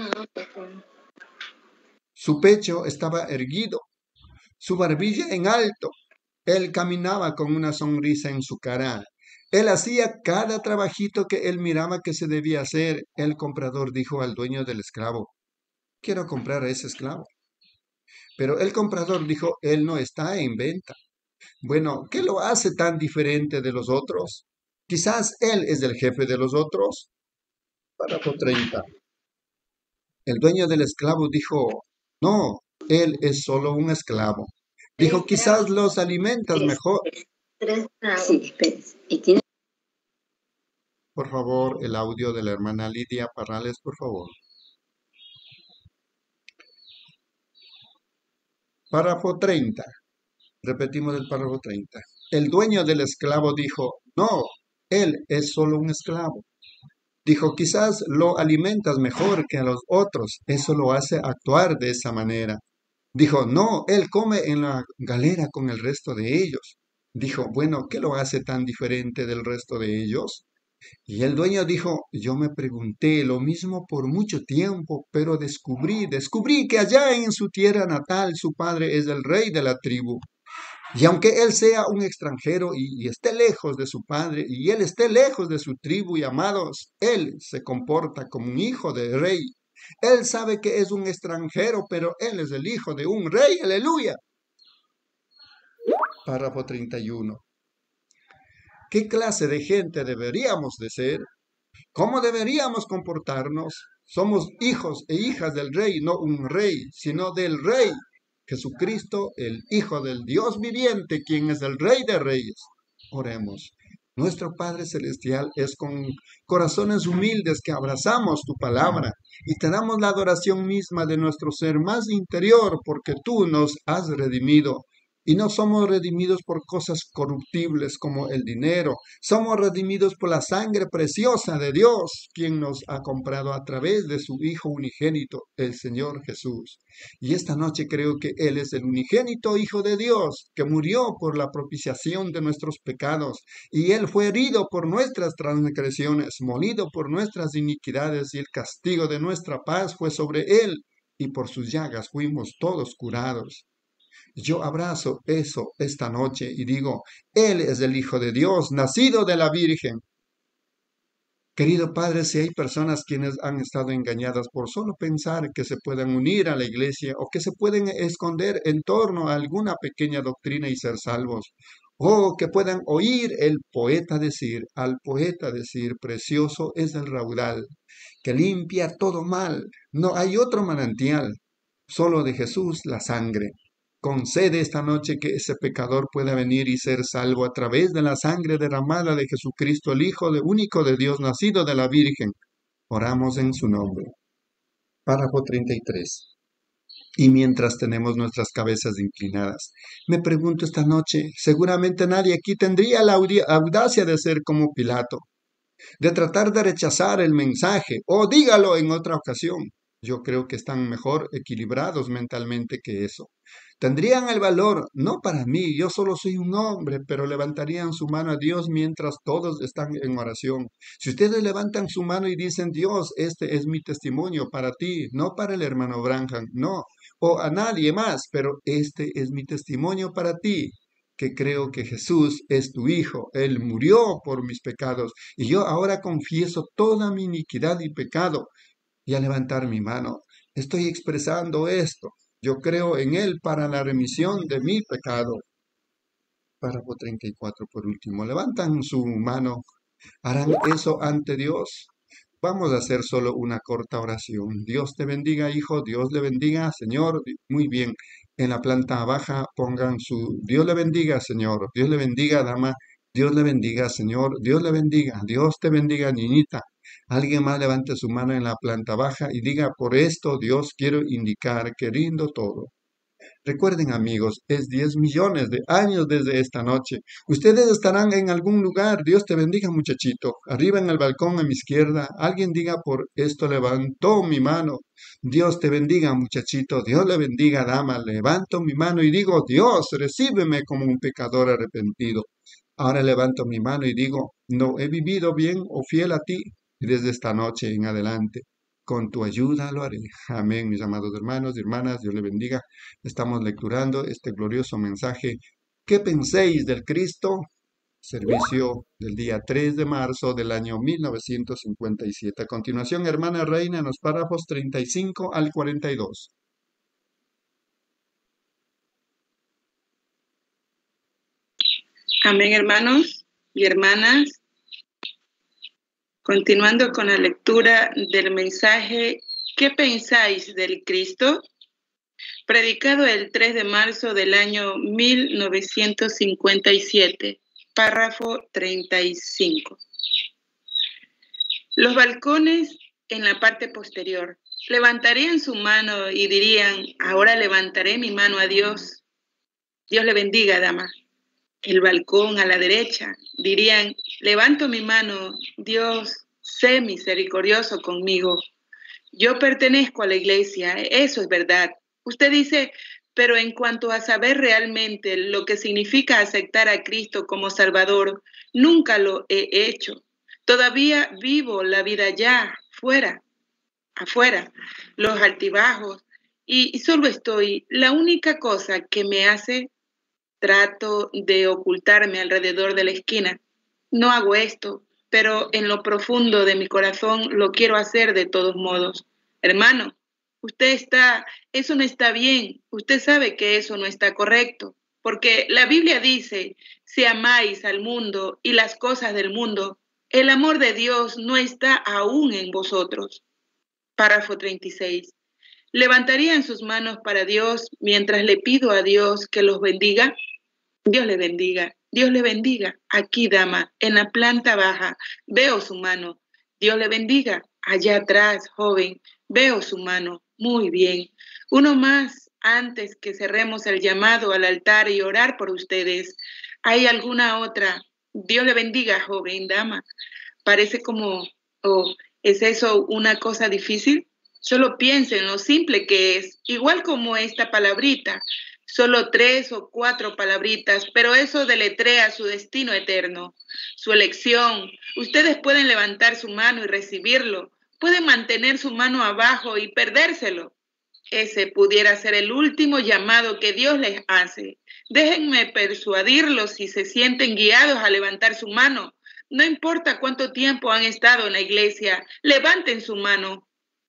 Su pecho estaba erguido, su barbilla en alto. Él caminaba con una sonrisa en su cara. Él hacía cada trabajito que él miraba que se debía hacer. El comprador dijo al dueño del esclavo, quiero comprar a ese esclavo. Pero el comprador dijo, él no está en venta. Bueno, ¿qué lo hace tan diferente de los otros? Quizás él es el jefe de los otros. Párrafo treinta. El dueño del esclavo dijo, no, él es solo un esclavo. Dijo, quizás los alimentas mejor. Por favor, el audio de la hermana Lidia Parrales, por favor. Párrafo treinta. Repetimos el párrafo treinta. El dueño del esclavo dijo, no, él es solo un esclavo. Dijo, quizás lo alimentas mejor que a los otros, eso lo hace actuar de esa manera. Dijo, no, él come en la galera con el resto de ellos. Dijo, bueno, ¿qué lo hace tan diferente del resto de ellos? Y el dueño dijo, yo me pregunté lo mismo por mucho tiempo, pero descubrí, descubrí que allá en su tierra natal su padre es el rey de la tribu. Y aunque él sea un extranjero y, y esté lejos de su padre, y él esté lejos de su tribu y amados, él se comporta como un hijo de rey. Él sabe que es un extranjero, pero él es el hijo de un rey. ¡Aleluya! Párrafo treinta y uno. ¿Qué clase de gente deberíamos de ser? ¿Cómo deberíamos comportarnos? Somos hijos e hijas del rey, no un rey, sino del rey. Jesucristo, el Hijo del Dios viviente, quien es el Rey de Reyes. Oremos. Nuestro Padre Celestial, es con corazones humildes que abrazamos tu palabra y te damos la adoración misma de nuestro ser más interior, porque tú nos has redimido. Y no somos redimidos por cosas corruptibles como el dinero. Somos redimidos por la sangre preciosa de Dios, quien nos ha comprado a través de su Hijo unigénito, el Señor Jesús. Y esta noche creo que Él es el unigénito Hijo de Dios, que murió por la propiciación de nuestros pecados. Y Él fue herido por nuestras transgresiones, molido por nuestras iniquidades, y el castigo de nuestra paz fue sobre Él. Y por sus llagas fuimos todos curados. Yo abrazo eso esta noche y digo, Él es el Hijo de Dios, nacido de la Virgen. Querido Padre, si hay personas quienes han estado engañadas por solo pensar que se pueden unir a la iglesia o que se pueden esconder en torno a alguna pequeña doctrina y ser salvos, o que puedan oír el poeta decir, al poeta decir, precioso es el raudal, que limpia todo mal, no hay otro manantial. solo de Jesús la sangre. Concede esta noche que ese pecador pueda venir y ser salvo a través de la sangre derramada de Jesucristo, el Hijo de, único de Dios, nacido de la Virgen. Oramos en su nombre. Párrafo treinta y tres. Y mientras tenemos nuestras cabezas inclinadas, me pregunto esta noche, seguramente nadie aquí tendría la audacia de ser como Pilato, de tratar de rechazar el mensaje, o dígalo en otra ocasión. Yo creo que están mejor equilibrados mentalmente que eso. Tendrían el valor, no para mí, yo solo soy un hombre, pero levantarían su mano a Dios mientras todos están en oración. Si ustedes levantan su mano y dicen, Dios, este es mi testimonio para ti, no para el hermano Branham, no, o a nadie más, pero este es mi testimonio para ti, que creo que Jesús es tu Hijo, Él murió por mis pecados, y yo ahora confieso toda mi iniquidad y pecado. Y al levantar mi mano, estoy expresando esto. Yo creo en Él para la remisión de mi pecado. Párrafo treinta y cuatro por último. Levantan su mano. ¿Harán eso ante Dios? Vamos a hacer solo una corta oración. Dios te bendiga, hijo. Dios le bendiga, Señor. Muy bien. En la planta baja pongan su Dios le bendiga, Señor. Dios le bendiga, dama. Dios le bendiga, Señor. Dios le bendiga. Dios te bendiga, niñita. Alguien más levante su mano en la planta baja y diga, por esto Dios quiero indicar que rindo todo. Recuerden, amigos, es diez millones de años desde esta noche. Ustedes estarán en algún lugar. Dios te bendiga, muchachito. Arriba en el balcón a mi izquierda. Alguien diga, por esto levantó mi mano. Dios te bendiga, muchachito. Dios le bendiga, dama. Levanto mi mano y digo, Dios, recíbeme como un pecador arrepentido. Ahora levanto mi mano y digo, no he vivido bien o fiel a ti. Y desde esta noche en adelante, con tu ayuda lo haré. Amén, mis amados hermanos y hermanas, Dios le bendiga. Estamos lecturando este glorioso mensaje. ¿Qué penséis del Cristo? Servicio del día tres de marzo del año mil novecientos cincuenta y siete. A continuación, hermana Reina, en los párrafos treinta y cinco al cuarenta y dos. Amén, hermanos y hermanas. Continuando con la lectura del mensaje, ¿qué pensáis del Cristo? Predicado el tres de marzo del año mil novecientos cincuenta y siete, párrafo treinta y cinco. Los balcones en la parte posterior levantarían su mano y dirían, ahora levantaré mi mano a Dios. Dios le bendiga, dama. El balcón a la derecha dirían, levanto mi mano, Dios, sé misericordioso conmigo. Yo pertenezco a la iglesia, eso es verdad. Usted dice, pero en cuanto a saber realmente lo que significa aceptar a Cristo como Salvador, nunca lo he hecho. Todavía vivo la vida allá, fuera, afuera, los altibajos, y, y solo estoy, la única cosa que me hace, trato de ocultarme alrededor de la esquina. No hago esto, pero en lo profundo de mi corazón lo quiero hacer de todos modos. Hermano, usted está, eso no está bien. Usted sabe que eso no está correcto, porque la Biblia dice, si amáis al mundo y las cosas del mundo, el amor de Dios no está aún en vosotros. Párrafo treinta y seis. ¿Levantarían sus manos para Dios mientras le pido a Dios que los bendiga? Dios le bendiga, Dios le bendiga. Aquí, dama, en la planta baja, veo su mano. Dios le bendiga. Allá atrás, joven, veo su mano. Muy bien. Uno más antes que cerremos el llamado al altar y orar por ustedes. ¿Hay alguna otra? Dios le bendiga, joven, dama. Parece como, oh, ¿es eso una cosa difícil? Solo piensen en lo simple que es, igual como esta palabrita. Solo tres o cuatro palabritas, pero eso deletrea su destino eterno, su elección. Ustedes pueden levantar su mano y recibirlo. Pueden mantener su mano abajo y perdérselo. Ese pudiera ser el último llamado que Dios les hace. Déjenme persuadirlos si se sienten guiados a levantar su mano. No importa cuánto tiempo han estado en la iglesia, levanten su mano.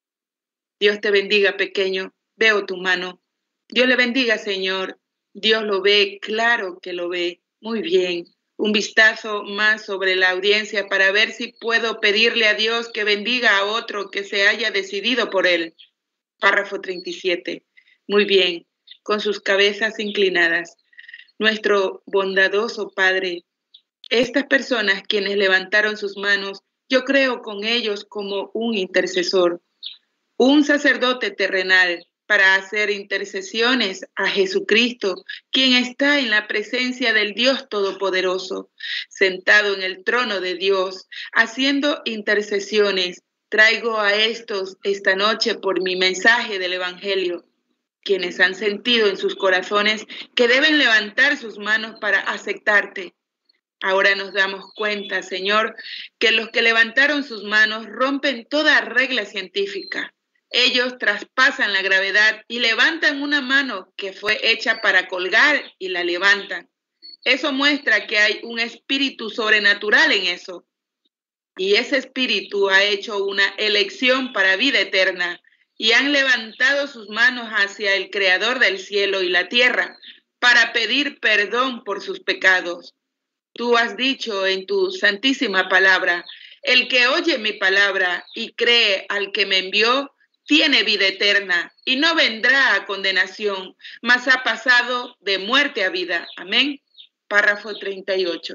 Dios te bendiga, pequeño. Veo tu mano. Dios le bendiga, Señor. Dios lo ve, claro que lo ve. Muy bien. Un vistazo más sobre la audiencia para ver si puedo pedirle a Dios que bendiga a otro que se haya decidido por él. Párrafo treinta y siete. Muy bien, con sus cabezas inclinadas. Nuestro bondadoso Padre, estas personas quienes levantaron sus manos, yo creo con ellos como un intercesor, un sacerdote terrenal para hacer intercesiones a Jesucristo, quien está en la presencia del Dios Todopoderoso, sentado en el trono de Dios, haciendo intercesiones. Traigo a estos esta noche por mi mensaje del Evangelio, quienes han sentido en sus corazones que deben levantar sus manos para aceptarte. Ahora nos damos cuenta, Señor, que los que levantaron sus manos rompen toda regla científica. Ellos traspasan la gravedad y levantan una mano que fue hecha para colgar y la levantan. Eso muestra que hay un espíritu sobrenatural en eso. Y ese espíritu ha hecho una elección para vida eterna y han levantado sus manos hacia el Creador del cielo y la tierra para pedir perdón por sus pecados. Tú has dicho en tu santísima palabra, el que oye mi palabra y cree al que me envió, tiene vida eterna y no vendrá a condenación, mas ha pasado de muerte a vida. Amén. Párrafo treinta y ocho.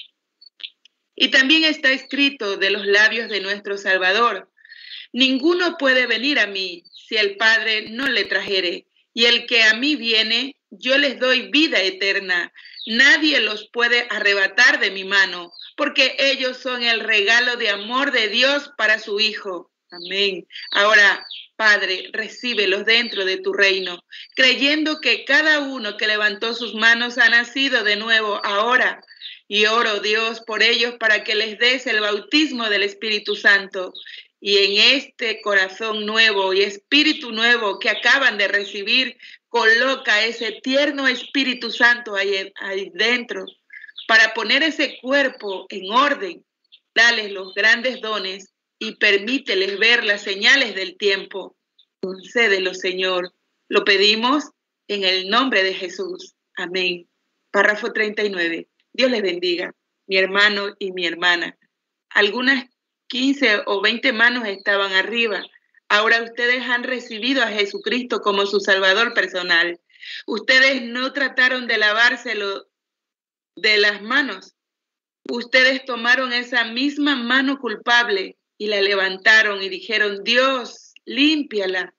Y también está escrito de los labios de nuestro Salvador, ninguno puede venir a mí si el Padre no le trajere, y el que a mí viene, yo les doy vida eterna. Nadie los puede arrebatar de mi mano, porque ellos son el regalo de amor de Dios para su Hijo. Amén. Ahora, Padre, recíbelos dentro de tu reino, creyendo que cada uno que levantó sus manos ha nacido de nuevo ahora. Y oro, Dios, por ellos para que les des el bautismo del Espíritu Santo. Y en este corazón nuevo y espíritu nuevo que acaban de recibir, coloca ese tierno Espíritu Santo ahí, ahí dentro para poner ese cuerpo en orden. Dales los grandes dones y permíteles ver las señales del tiempo. Concédelo, Señor. Lo pedimos en el nombre de Jesús. Amén. Párrafo treinta y nueve. Dios les bendiga, mi hermano y mi hermana. Algunas quince o veinte manos estaban arriba. Ahora ustedes han recibido a Jesucristo como su Salvador personal. Ustedes no trataron de lavárselo de las manos. Ustedes tomaron esa misma mano culpable y la levantaron y dijeron, Dios, límpiala.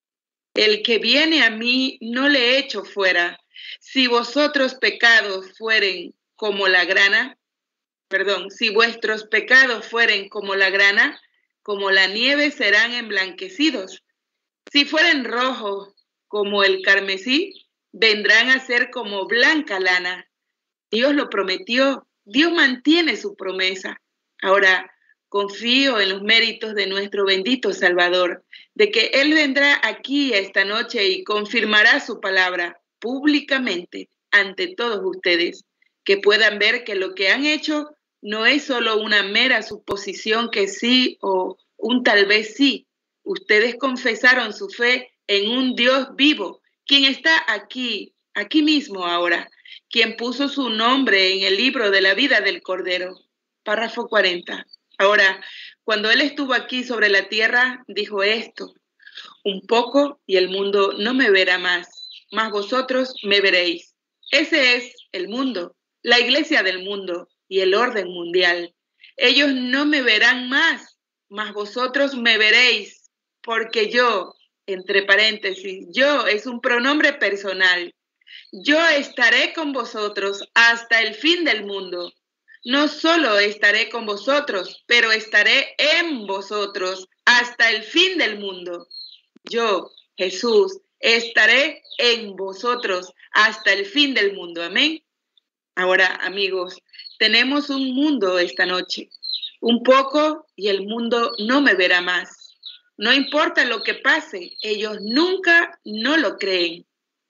El que viene a mí no le echo fuera. Si vosotros pecados fueren como la grana, perdón, si vuestros pecados fueren como la grana, como la nieve serán emblanquecidos. Si fueren rojos como el carmesí, vendrán a ser como blanca lana. Dios lo prometió, Dios mantiene su promesa. Ahora, confío en los méritos de nuestro bendito Salvador, de que Él vendrá aquí esta noche y confirmará su palabra públicamente ante todos ustedes, que puedan ver que lo que han hecho no es solo una mera suposición que sí o un tal vez sí. Ustedes confesaron su fe en un Dios vivo, quien está aquí, aquí mismo ahora, quien puso su nombre en el libro de la vida del Cordero. Párrafo cuarenta. Ahora, cuando Él estuvo aquí sobre la tierra, dijo esto, un poco y el mundo no me verá más, mas vosotros me veréis. Ese es el mundo, la iglesia del mundo y el orden mundial. Ellos no me verán más, mas vosotros me veréis, porque yo, entre paréntesis, yo es un pronombre personal. Yo estaré con vosotros hasta el fin del mundo. No solo estaré con vosotros, pero estaré en vosotros hasta el fin del mundo. Yo, Jesús, estaré en vosotros hasta el fin del mundo. Amén. Ahora, amigos, tenemos un mundo esta noche. Un poco y el mundo no me verá más. No importa lo que pase, ellos nunca no lo creen.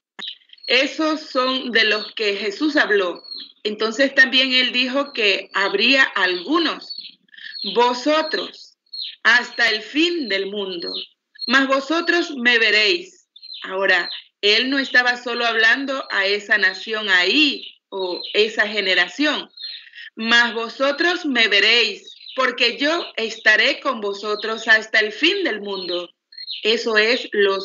Esos son de los que Jesús habló. Entonces también Él dijo que habría algunos, vosotros, hasta el fin del mundo, mas vosotros me veréis. Ahora, Él no estaba solo hablando a esa nación ahí o esa generación, mas vosotros me veréis, porque yo estaré con vosotros hasta el fin del mundo. Eso es los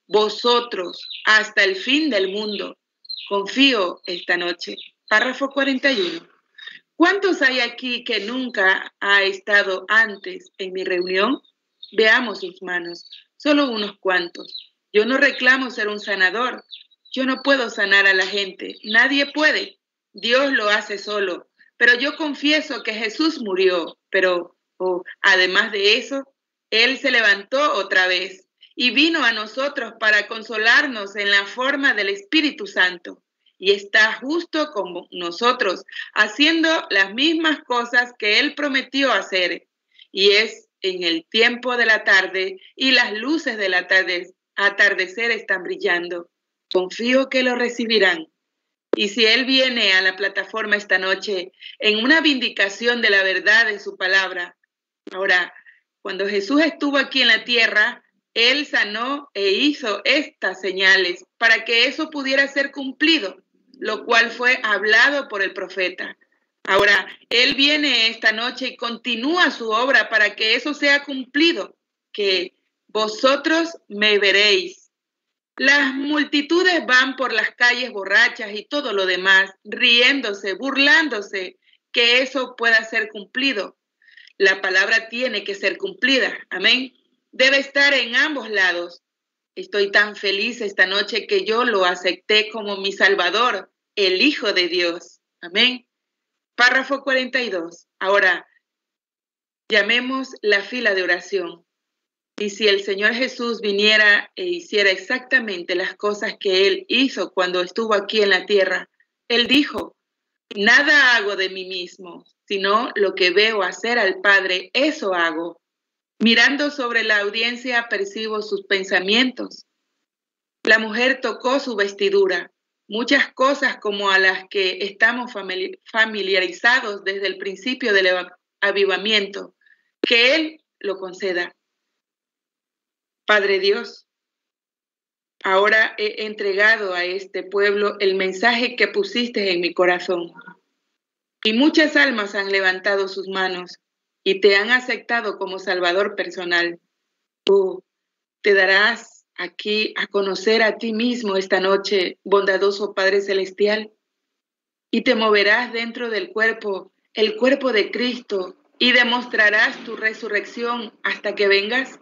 vosotros, hasta el fin del mundo. Confío esta noche. Párrafo cuarenta y uno. ¿Cuántos hay aquí que nunca ha estado antes en mi reunión? Veamos sus manos. Solo unos cuantos. Yo no reclamo ser un sanador. Yo no puedo sanar a la gente. Nadie puede. Dios lo hace solo. Pero yo confieso que Jesús murió. Pero, oh, además de eso, Él se levantó otra vez y vino a nosotros para consolarnos en la forma del Espíritu Santo. Y está justo como nosotros, haciendo las mismas cosas que Él prometió hacer. Y es en el tiempo de la tarde, y las luces del atarde- atardecer están brillando. Confío que lo recibirán. Y si Él viene a la plataforma esta noche en una vindicación de la verdad de su palabra. Ahora, cuando Jesús estuvo aquí en la tierra, Él sanó e hizo estas señales para que eso pudiera ser cumplido, lo cual fue hablado por el profeta. Ahora, Él viene esta noche y continúa su obra para que eso sea cumplido, que vosotros me veréis. Las multitudes van por las calles borrachas y todo lo demás, riéndose, burlándose, que eso pueda ser cumplido. La palabra tiene que ser cumplida, amén. Debe estar en ambos lados. Estoy tan feliz esta noche que yo lo acepté como mi Salvador, el Hijo de Dios, amén. Párrafo cuarenta y dos. Ahora, llamemos la fila de oración. Y si el Señor Jesús viniera e hiciera exactamente las cosas que Él hizo cuando estuvo aquí en la tierra, Él dijo, nada hago de mí mismo, sino lo que veo hacer al Padre, eso hago. Mirando sobre la audiencia percibo sus pensamientos. La mujer tocó su vestidura, muchas cosas como a las que estamos familiarizados desde el principio del avivamiento, que Él lo conceda. Padre Dios, ahora he entregado a este pueblo el mensaje que pusiste en mi corazón. Y muchas almas han levantado sus manos y te han aceptado como Salvador personal. Tú te darás aquí a conocer a ti mismo esta noche, bondadoso Padre Celestial, y te moverás dentro del cuerpo, el cuerpo de Cristo, y demostrarás tu resurrección hasta que vengas.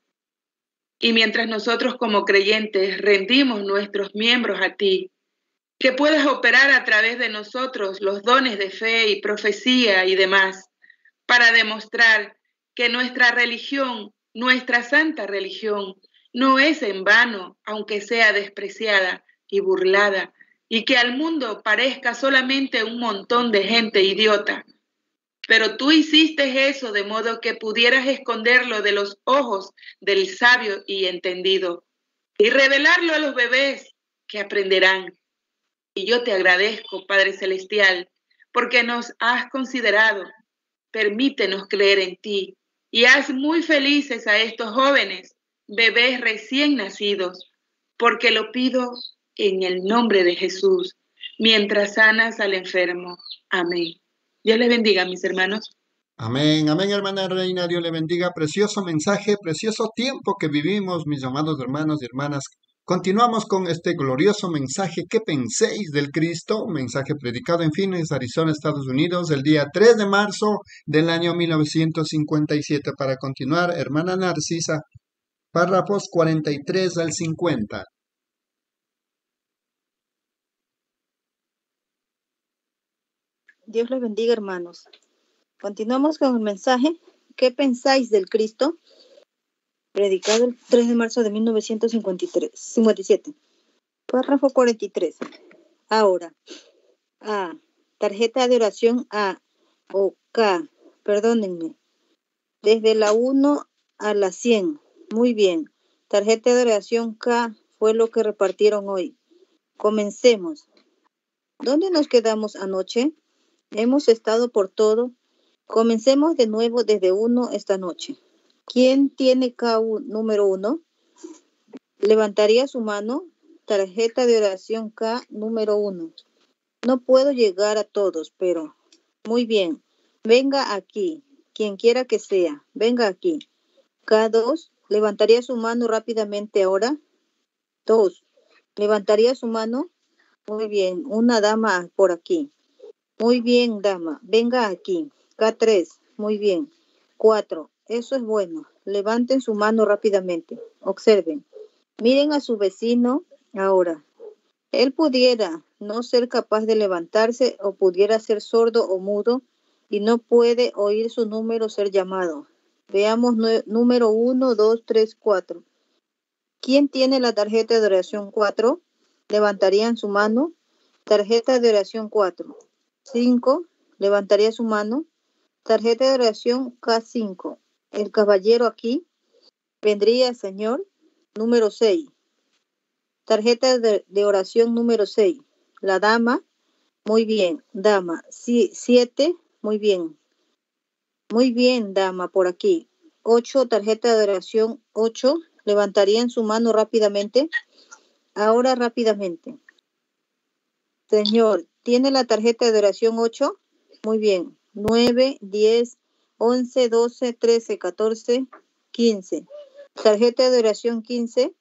Y mientras nosotros como creyentes rendimos nuestros miembros a ti, que puedas operar a través de nosotros los dones de fe y profecía y demás, para demostrar que nuestra religión, nuestra santa religión, no es en vano, aunque sea despreciada y burlada, y que al mundo parezca solamente un montón de gente idiota. Pero tú hiciste eso de modo que pudieras esconderlo de los ojos del sabio y entendido y revelarlo a los bebés que aprenderán. Y yo te agradezco, Padre Celestial, porque nos has considerado. Permítenos creer en ti y haz muy felices a estos jóvenes, bebés recién nacidos, porque lo pido en el nombre de Jesús, mientras sanas al enfermo. Amén. Dios les bendiga, mis hermanos. Amén, amén, hermana Reina, Dios le bendiga. Precioso mensaje, precioso tiempo que vivimos, mis amados hermanos y hermanas. Continuamos con este glorioso mensaje. ¿Qué penséis del Cristo? Un mensaje predicado en Phoenix, Arizona, Estados Unidos, el día tres de marzo del año mil novecientos cincuenta y siete. Para continuar, hermana Narcisa, párrafos cuarenta y tres al cincuenta. Dios les bendiga, hermanos. Continuamos con el mensaje. ¿Qué pensáis del Cristo? Predicado el tres de marzo de mil novecientos cincuenta y tres, cincuenta y siete. Párrafo cuarenta y tres. Ahora, A. Tarjeta de oración A o K. Perdónenme. Desde la uno a la cien. Muy bien. Tarjeta de oración K fue lo que repartieron hoy. Comencemos. ¿Dónde nos quedamos anoche? Hemos estado por todo. Comencemos de nuevo desde uno esta noche. ¿Quién tiene K número uno? Levantaría su mano. Tarjeta de oración K número uno. No puedo llegar a todos, pero muy bien. Venga aquí. Quien quiera que sea, venga aquí. K dos. Levantaría su mano rápidamente ahora. Dos. ¿Levantaría su mano? Muy bien. Una dama por aquí. Muy bien, dama. Venga aquí. K tres. Muy bien. Cuatro. Eso es bueno. Levanten su mano rápidamente. Observen. Miren a su vecino ahora. Él pudiera no ser capaz de levantarse o pudiera ser sordo o mudo y no puede oír su número ser llamado. Veamos número uno, dos, tres, cuatro. ¿Quién tiene la tarjeta de oración cuatro? ¿Levantarían su mano? Tarjeta de oración cuatro. cinco. ¿Levantaría su mano? Tarjeta de oración K cinco. El caballero aquí. ¿Vendría, señor? Número seis. Tarjeta de, de oración número seis. La dama. Muy bien, dama. Sí, siete. Muy bien. Muy bien, dama, por aquí. ocho. Tarjeta de oración ocho. ¿Levantarían su mano rápidamente? Ahora rápidamente. Señor, ¿tiene la tarjeta de oración ocho? Muy bien. nueve, diez, once, doce, trece, catorce, quince. Tarjeta de oración quince.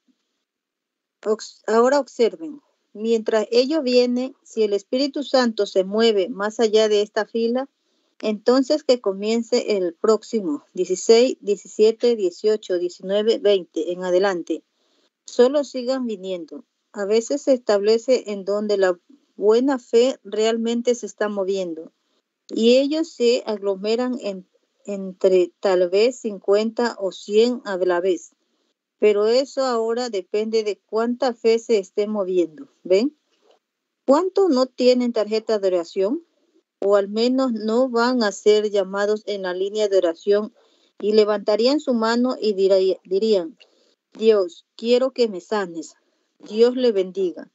Ahora observen. Mientras ello viene, si el Espíritu Santo se mueve más allá de esta fila, entonces que comience el próximo, dieciséis, diecisiete, dieciocho, diecinueve, veinte, en adelante. Solo sigan viniendo. A veces se establece en donde la buena fe realmente se está moviendo y ellos se aglomeran en, entre tal vez cincuenta o cien a la vez. Pero eso ahora depende de cuánta fe se esté moviendo. ¿Ven? ¿Cuántos no tienen tarjeta de oración? O al menos no van a ser llamados en la línea de oración y levantarían su mano y dirían, Dios, quiero que me sanes. Dios le bendiga.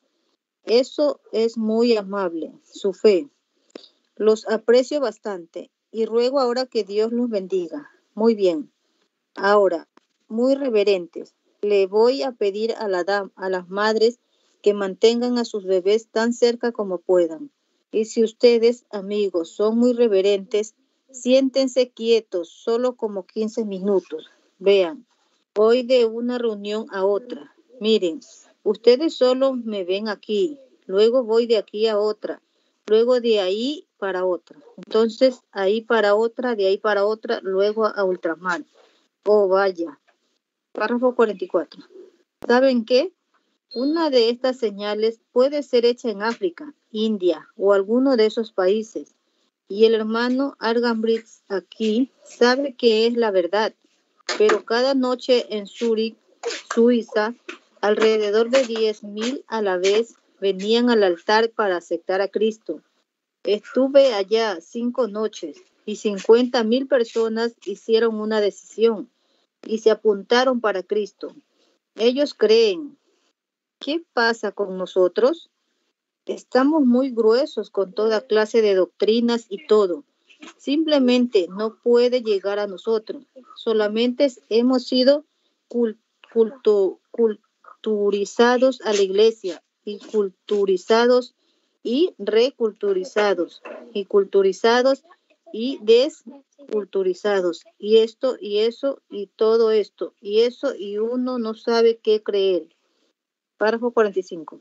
Eso es muy amable, su fe. Los aprecio bastante y ruego ahora que Dios los bendiga. Muy bien. Ahora, muy reverentes, le voy a pedir a, la dam- a las madres que mantengan a sus bebés tan cerca como puedan. Y si ustedes, amigos, son muy reverentes, siéntense quietos solo como quince minutos. Vean, voy de una reunión a otra. Miren, ustedes solo me ven aquí, luego voy de aquí a otra, luego de ahí para otra. Entonces, ahí para otra, de ahí para otra, luego a ultramar. Oh, vaya. Párrafo cuarenta y cuatro. ¿Saben qué? Una de estas señales puede ser hecha en África, India o alguno de esos países. Y el hermano Argambritz aquí sabe que es la verdad. Pero cada noche en Zúrich, Suiza, alrededor de diez mil a la vez venían al altar para aceptar a Cristo. Estuve allá cinco noches y cincuenta mil personas hicieron una decisión y se apuntaron para Cristo. Ellos creen. ¿Qué pasa con nosotros? Estamos muy gruesos con toda clase de doctrinas y todo. Simplemente no puede llegar a nosotros. Solamente hemos sido cul- cultu- culturizados a la iglesia y culturizados y reculturizados y culturizados y desculturizados y esto y eso y todo esto y eso y uno no sabe qué creer. Párrafo cuarenta y cinco.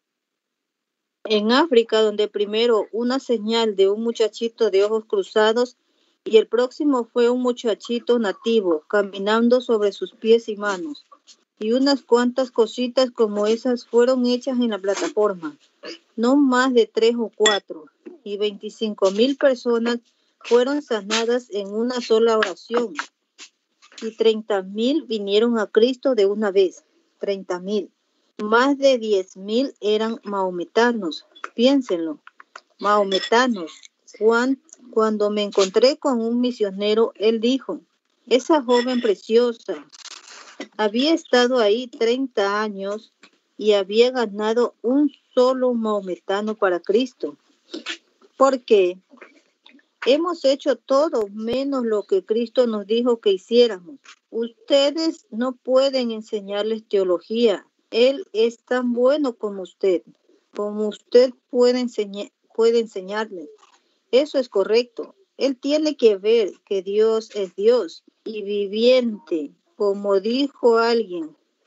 En África, donde primero una señal de un muchachito de ojos cruzados y el próximo fue un muchachito nativo caminando sobre sus pies y manos. Y unas cuantas cositas como esas fueron hechas en la plataforma, no más de tres o cuatro, y veinticinco mil personas fueron sanadas en una sola oración. Y treinta mil vinieron a Cristo de una vez, treinta mil. Más de diez mil eran mahometanos, piénsenlo, mahometanos. Juan, cuando me encontré con un misionero, él dijo, esa joven preciosa había estado ahí treinta años y había ganado un solo mahometano para Cristo. Porque hemos hecho todo menos lo que Cristo nos dijo que hiciéramos. Ustedes no pueden enseñarles teología. Él es tan bueno como usted, como usted puede, enseñar, puede enseñarles. Eso es correcto. Él tiene que ver que Dios es Dios y viviente, como dijo alguien.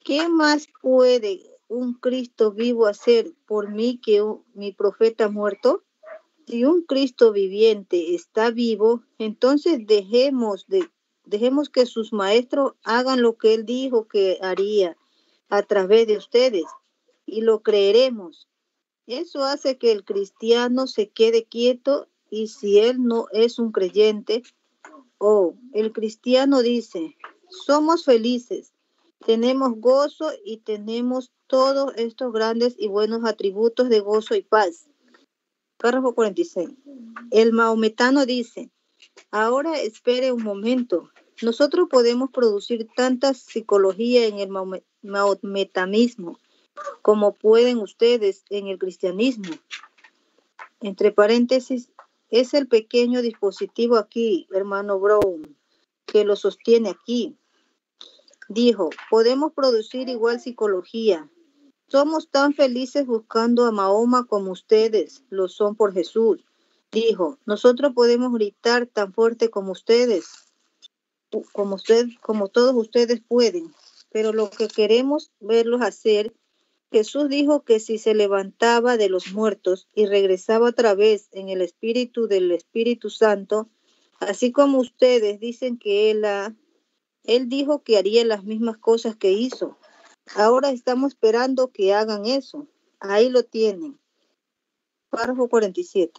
¿Qué más puede un Cristo vivo hacer por mí que un- mi profeta muerto? Si un Cristo viviente está vivo, entonces dejemos de dejemos que sus maestros hagan lo que él dijo que haría a través de ustedes y lo creeremos. Eso hace que el cristiano se quede quieto y si él no es un creyente, oh, el cristiano dice, somos felices, tenemos gozo y tenemos todos estos grandes y buenos atributos de gozo y paz. Párrafo cuarenta y seis. El maometano dice, ahora espere un momento. Nosotros podemos producir tanta psicología en el maome- maometanismo como pueden ustedes en el cristianismo. Entre paréntesis, es el pequeño dispositivo aquí, hermano Brown, que lo sostiene aquí. Dijo, podemos producir igual psicología. Somos tan felices buscando a Mahoma como ustedes lo son por Jesús. Dijo, nosotros podemos gritar tan fuerte como ustedes, como usted, como todos ustedes pueden, pero lo que queremos verlos hacer, Jesús dijo que si se levantaba de los muertos y regresaba otra vez en el espíritu del Espíritu Santo, así como ustedes dicen que él ha, él dijo que haría las mismas cosas que hizo. Ahora estamos esperando que hagan eso. Ahí lo tienen. Párrafo cuarenta y siete.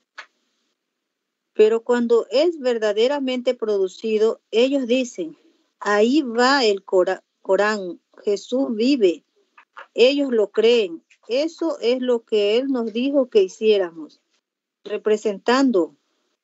Pero cuando es verdaderamente producido, ellos dicen, ahí va el Cora- Corán, Jesús vive. Ellos lo creen. Eso es lo que Él nos dijo que hiciéramos. Representando,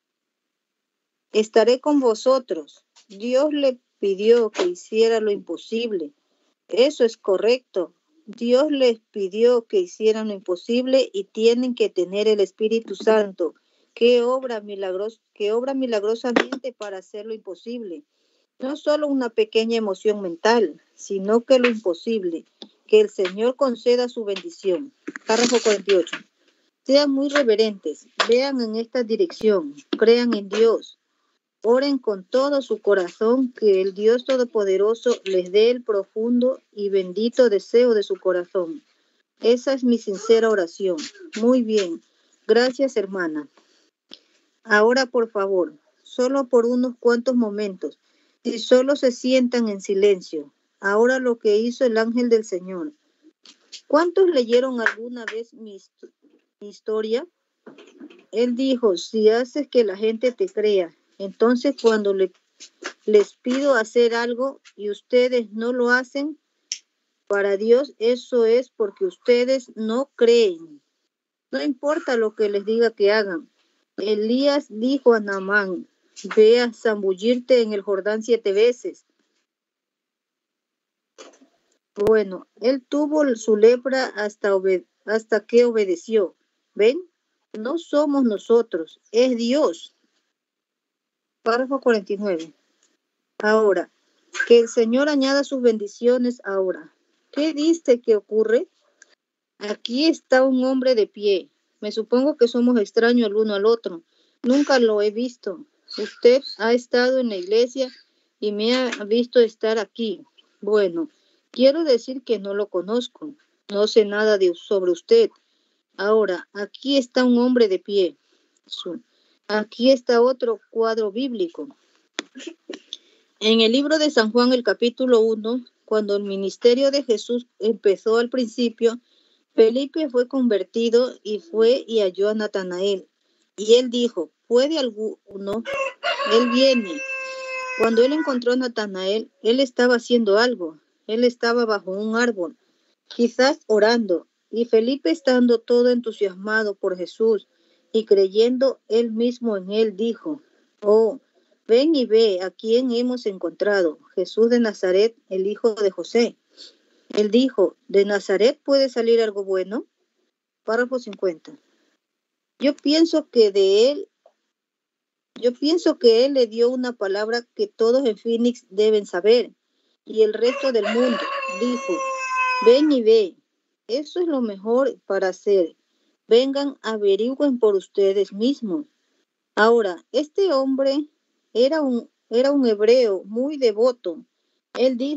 estaré con vosotros. Dios le pidió que hiciera lo imposible. Eso es correcto. Dios les pidió que hicieran lo imposible y tienen que tener el Espíritu Santo, que obra, milagros, que obra milagrosamente para hacer lo imposible. No solo una pequeña emoción mental, sino que lo imposible. Que el Señor conceda su bendición. Párrafo cuarenta y ocho. Sean muy reverentes, vean en esta dirección, crean en Dios. Oren con todo su corazón que el Dios Todopoderoso les dé el profundo y bendito deseo de su corazón. Esa es mi sincera oración. Muy bien. Gracias, hermana. Ahora, por favor, solo por unos cuantos momentos, si solo se sientan en silencio. Ahora lo que hizo el ángel del Señor. ¿Cuántos leyeron alguna vez mi, hist- mi historia? Él dijo, si haces que la gente te crea, entonces cuando le, les pido hacer algo y ustedes no lo hacen, para Dios eso es porque ustedes no creen. No importa lo que les diga que hagan. Elías dijo a Naamán, ve a zambullirte en el Jordán siete veces. Bueno, él tuvo su lepra hasta, obed- hasta que obedeció. ¿Ven? No somos nosotros, es Dios. Párrafo cuarenta y nueve. Ahora, que el Señor añada sus bendiciones ahora. ¿Qué dice que ocurre? Aquí está un hombre de pie. Me supongo que somos extraños el uno al otro. Nunca lo he visto. Usted ha estado en la iglesia y me ha visto estar aquí. Bueno, quiero decir que no lo conozco. No sé nada de, sobre usted. Ahora, aquí está un hombre de pie. Su- Aquí está otro cuadro bíblico. En el libro de San Juan, el capítulo uno, cuando el ministerio de Jesús empezó al principio, Felipe fue convertido y fue y halló a Natanael. Y él dijo, ¿puede alguno? Él viene. Cuando él encontró a Natanael, él estaba haciendo algo. Él estaba bajo un árbol, quizás orando. Y Felipe, estando todo entusiasmado por Jesús y creyendo él mismo en él, dijo, oh, ven y ve a quién hemos encontrado, Jesús de Nazaret, el hijo de José. Él dijo, ¿de Nazaret puede salir algo bueno? Párrafo cincuenta. Yo pienso que de él, yo pienso que él le dio una palabra que todos en Phoenix deben saber, y el resto del mundo. Dijo, ven y ve. Eso es lo mejor para hacer. Vengan, averigüen por ustedes mismos. Ahora, este hombre era un, era un hebreo muy devoto. Él dijo,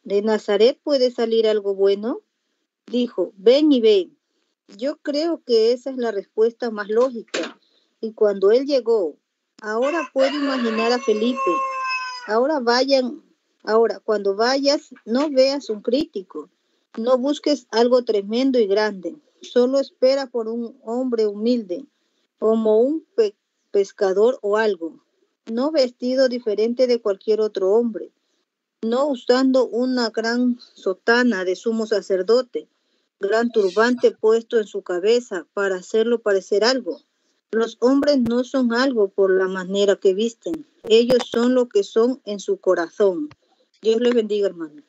¿De Nazaret puede salir algo bueno? Dijo, ven y ve. Yo creo que esa es la respuesta más lógica. Y cuando él llegó, ahora puedo imaginar a Felipe. Ahora vayan, ahora cuando vayas, no veas un crítico. No busques algo tremendo y grande. Solo espera por un hombre humilde, como un pe- pescador o algo. No vestido diferente de cualquier otro hombre. No usando una gran sotana de sumo sacerdote, gran turbante puesto en su cabeza para hacerlo parecer algo. Los hombres no son algo por la manera que visten. Ellos son lo que son en su corazón. Dios les bendiga, hermano.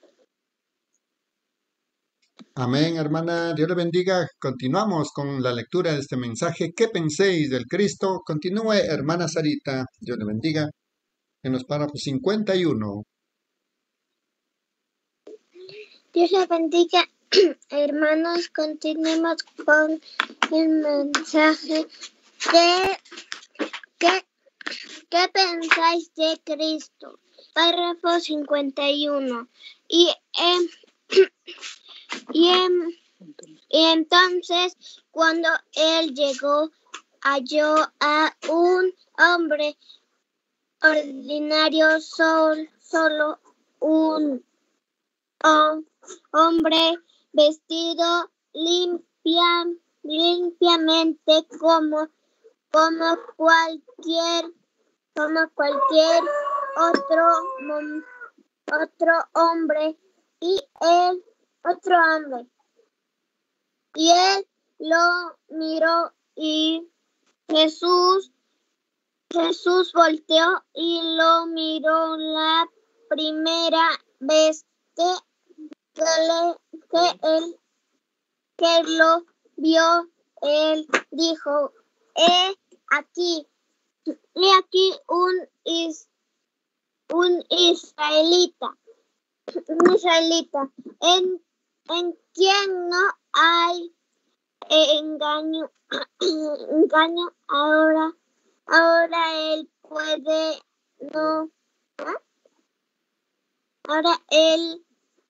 Amén, hermana. Dios le bendiga. Continuamos con la lectura de este mensaje. ¿Qué penséis del Cristo? Continúe, hermana Sarita. Dios le bendiga. En los párrafos cincuenta y uno. Dios les bendiga, hermanos. Continuemos con el mensaje. ¿Qué, qué, qué pensáis de Cristo? Párrafo cincuenta y uno. Y, eh, y, eh, y entonces, cuando él llegó, halló a un hombre ordinario, sol, solo un oh, hombre vestido limpia, limpiamente como, como cualquier como cualquier otro mom- otro hombre y él otro hombre y él lo miró y Jesús Jesús volteó y lo miró la primera vez que, que, le, que él que lo vio. Él dijo, he aquí, he aquí un, is, un israelita, un israelita, en, en quien no hay engaño, engaño ahora. Ahora él puede no, ¿eh? ahora él,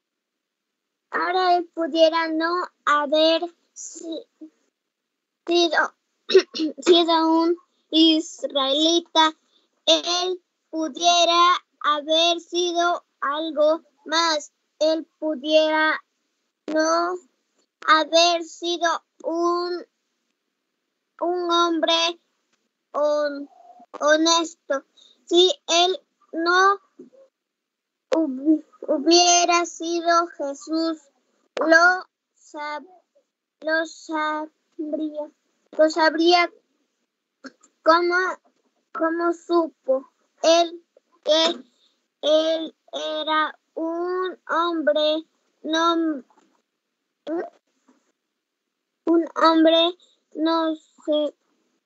ahora él pudiera no haber si- sido, sido un israelita, él pudiera haber sido algo más, él pudiera no haber sido un, un hombre on, honesto, si él no hub, hubiera sido Jesús, lo, sab, lo sabría, lo sabría como, como supo él que él era un hombre, no, un hombre, no sé,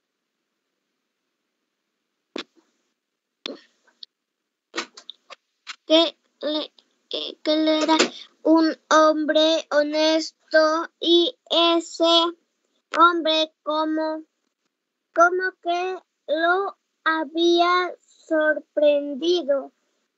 que le, que él era un hombre honesto y ese hombre como, como que lo había sorprendido.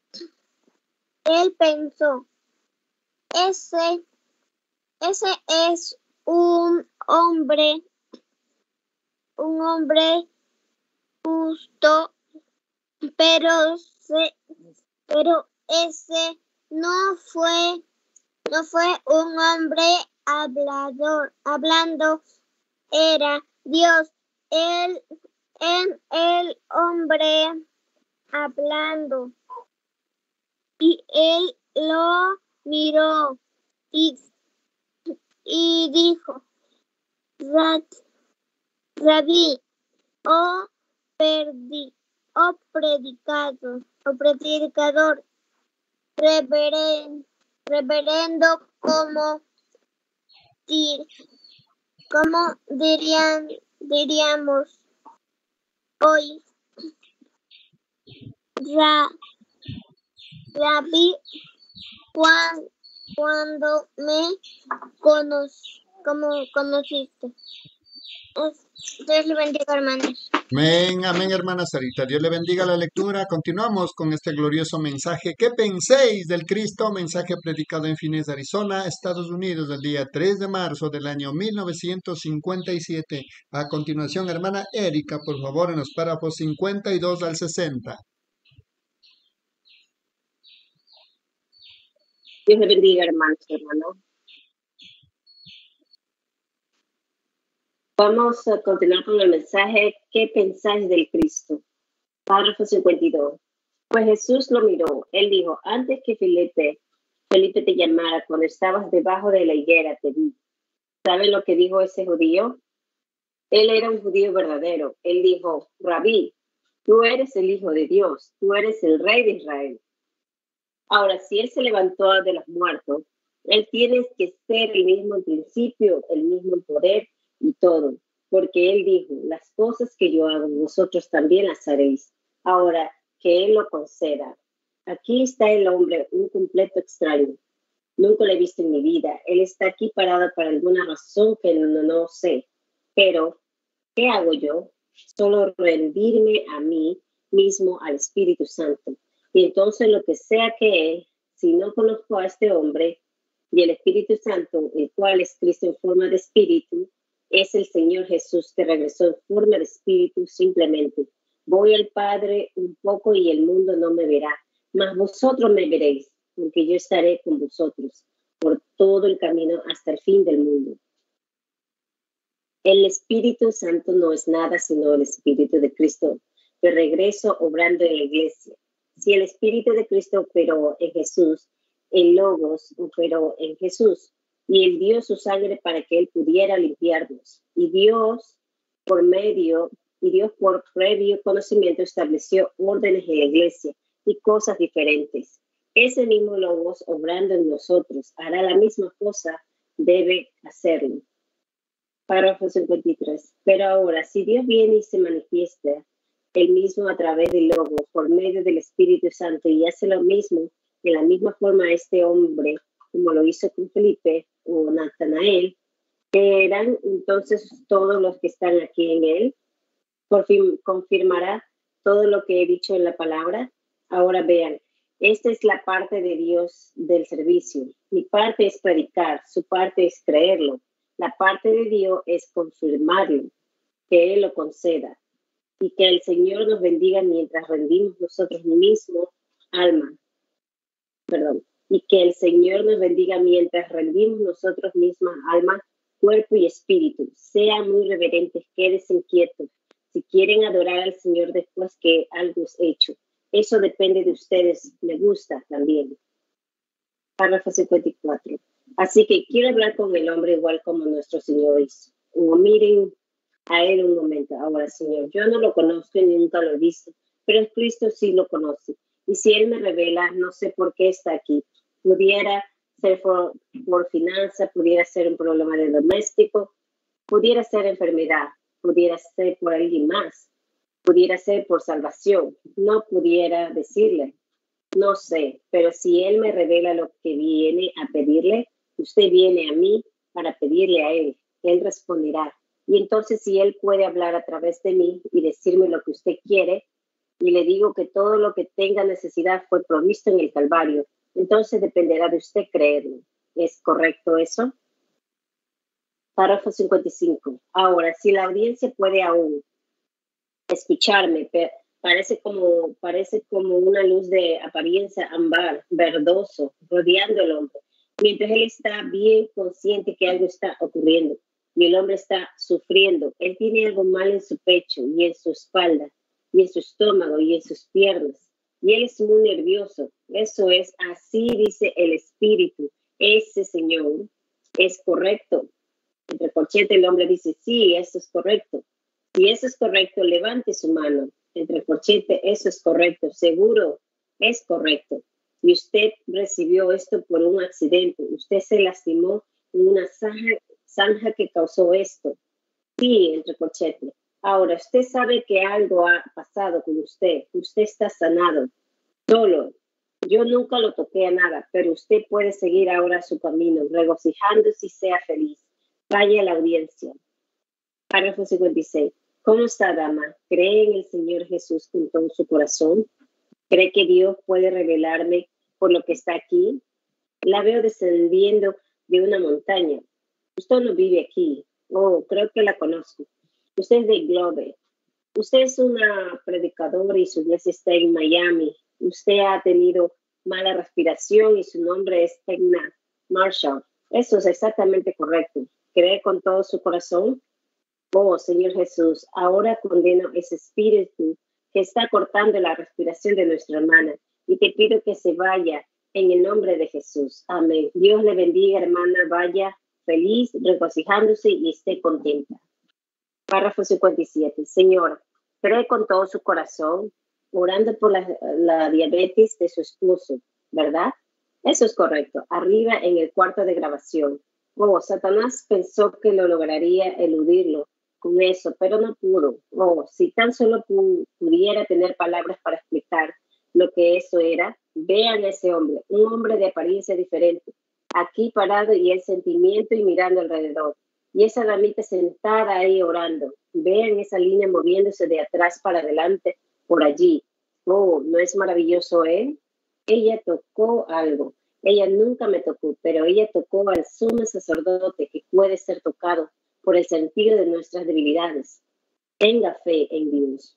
Él pensó, ese, ese es un hombre, un hombre justo, pero se, pero ese no fue, no fue un hombre hablador, hablando, era Dios, él, en el hombre hablando. Y él lo miró y, y dijo, Rabí, oh, perdi, oh predicado, oh predicador, reverendo, reverendo como, dir, como dirían, diríamos hoy, Ra, Rabí, cuan, cuando me cono, como conociste. Dios le bendiga, hermanos. Amén, amén, hermana Sarita. Dios le bendiga la lectura. Continuamos con este glorioso mensaje. ¿Qué penséis del Cristo? Mensaje predicado en Phoenix, Arizona, Estados Unidos, el día tres de marzo del año mil novecientos cincuenta y siete. A continuación, hermana Erika, por favor, en los párrafos cincuenta y dos al sesenta. Dios le bendiga, hermanos y hermanos. Vamos a continuar con el mensaje. ¿Qué pensáis del Cristo? Párrafo cincuenta y dos. Pues Jesús lo miró. Él dijo, antes que Felipe, Felipe te llamara, cuando estabas debajo de la higuera, te vi. ¿Saben lo que dijo ese judío? Él era un judío verdadero. Él dijo, Rabí, tú eres el Hijo de Dios. Tú eres el Rey de Israel. Ahora, si Él se levantó de los muertos, Él tiene que ser el mismo en principio, el mismo en poder y todo, porque Él dijo, las cosas que yo hago, vosotros también las haréis. Ahora, que Él lo conceda. Aquí está el hombre, un completo extraño. Nunca lo he visto en mi vida. Él está aquí parado por alguna razón que no, no, no sé. Pero, ¿qué hago yo? Solo rendirme a mí mismo, al Espíritu Santo. Y entonces lo que sea que Él, si no conozco a este hombre y el Espíritu Santo, el cual es Cristo en forma de Espíritu, es el Señor Jesús que regresó en forma de Espíritu simplemente. Voy al Padre un poco y el mundo no me verá, mas vosotros me veréis, porque yo estaré con vosotros por todo el camino hasta el fin del mundo. El Espíritu Santo no es nada sino el Espíritu de Cristo, de regreso obrando en la iglesia. Si el Espíritu de Cristo operó en Jesús, el Logos operó en Jesús, y Él dio su sangre para que Él pudiera limpiarnos. Y Dios, por medio, y Dios por previo conocimiento estableció órdenes en la iglesia y cosas diferentes. Ese mismo Logos, obrando en nosotros, hará la misma cosa, debe hacerlo. Párrafo cincuenta y tres. Pero ahora, si Dios viene y se manifiesta Él mismo a través del Logos, por medio del Espíritu Santo, y hace lo mismo, de la misma forma a este hombre, como lo hizo con Felipe o Natanael, que eran entonces todos los que están aquí en Él, confirmará todo lo que he dicho en la palabra. Ahora vean, esta es la parte de Dios del servicio. Mi parte es predicar, su parte es creerlo. La parte de Dios es confirmarlo, que Él lo conceda. Y que el Señor nos bendiga mientras rendimos nosotros mismos alma. Perdón. Y que el Señor nos bendiga mientras rendimos nosotros mismos alma, cuerpo y espíritu. Sean muy reverentes, quédense inquietos. Si quieren adorar al Señor después que algo es hecho, eso depende de ustedes. Me gusta también. Párrafo cincuenta y cuatro. Así que quiero hablar con el hombre igual como nuestro Señor hizo. O miren a Él un momento. Ahora, Señor, yo no lo conozco ni nunca lo he visto, pero Cristo sí lo conoce. Y si Él me revela, no sé por qué está aquí. Pudiera ser por, por finanza, pudiera ser un problema de doméstico, pudiera ser enfermedad, pudiera ser por alguien más, pudiera ser por salvación. No pudiera decirle, no sé, pero si Él me revela lo que viene a pedirle, usted viene a mí para pedirle a Él. Él responderá. Y entonces si Él puede hablar a través de mí y decirme lo que usted quiere, y le digo que todo lo que tenga necesidad fue provisto en el Calvario, entonces dependerá de usted creerlo. ¿Es correcto eso? Párrafo cincuenta y cinco. Ahora, si la audiencia puede aún escucharme, parece como, parece como una luz de apariencia ámbar, verdoso, rodeando al hombre, mientras él está bien consciente que algo está ocurriendo y el hombre está sufriendo. Él tiene algo mal en su pecho y en su espalda y en su estómago y en sus piernas. Y él es muy nervioso. Eso es, así dice el Espíritu. Ese Señor es correcto. Entre corchetes el hombre dice, sí, eso es correcto. Si eso es correcto, levante su mano. Entre corchetes, eso es correcto. Seguro, es correcto. Y usted recibió esto por un accidente. Usted se lastimó en una zanja, zanja que causó esto. Sí, entre corchetes. Ahora, usted sabe que algo ha pasado con usted. Usted está sanado. Solo. Yo nunca lo toqué a nada, pero usted puede seguir ahora su camino, regocijándose y sea feliz. Vaya a la audiencia. Párrafo cincuenta y seis. ¿Cómo está, dama? ¿Cree en el Señor Jesús con todo su corazón? ¿Cree que Dios puede revelarme por lo que está aquí? La veo descendiendo de una montaña. Usted no vive aquí. Oh, creo que la conozco. Usted es de Globe. Usted es una predicadora y su iglesia está en Miami. Usted ha tenido mala respiración y su nombre es Tegna Marshall. Eso es exactamente correcto. ¿Cree con todo su corazón? Oh, Señor Jesús, ahora condeno ese espíritu que está cortando la respiración de nuestra hermana y te pido que se vaya en el nombre de Jesús. Amén. Dios le bendiga, hermana. Vaya feliz, regocijándose y esté contenta. Párrafo cincuenta y siete. Señor, cree con todo su corazón, orando por la, la diabetes de su esposo, ¿verdad? Eso es correcto. Arriba en el cuarto de grabación. Oh, Satanás pensó que lo lograría eludirlo con eso, pero no pudo. Oh, si tan solo pu pudiera tener palabras para explicar lo que eso era. Vean a ese hombre, un hombre de apariencia diferente, aquí parado y el sentimiento y mirando alrededor. Y esa damita sentada ahí orando. Vean esa línea moviéndose de atrás para adelante, por allí. Oh, ¿no es maravilloso él? Ella tocó algo. Ella nunca me tocó, pero ella tocó al sumo sacerdote que puede ser tocado por el sentido de nuestras debilidades. Tenga fe en Dios.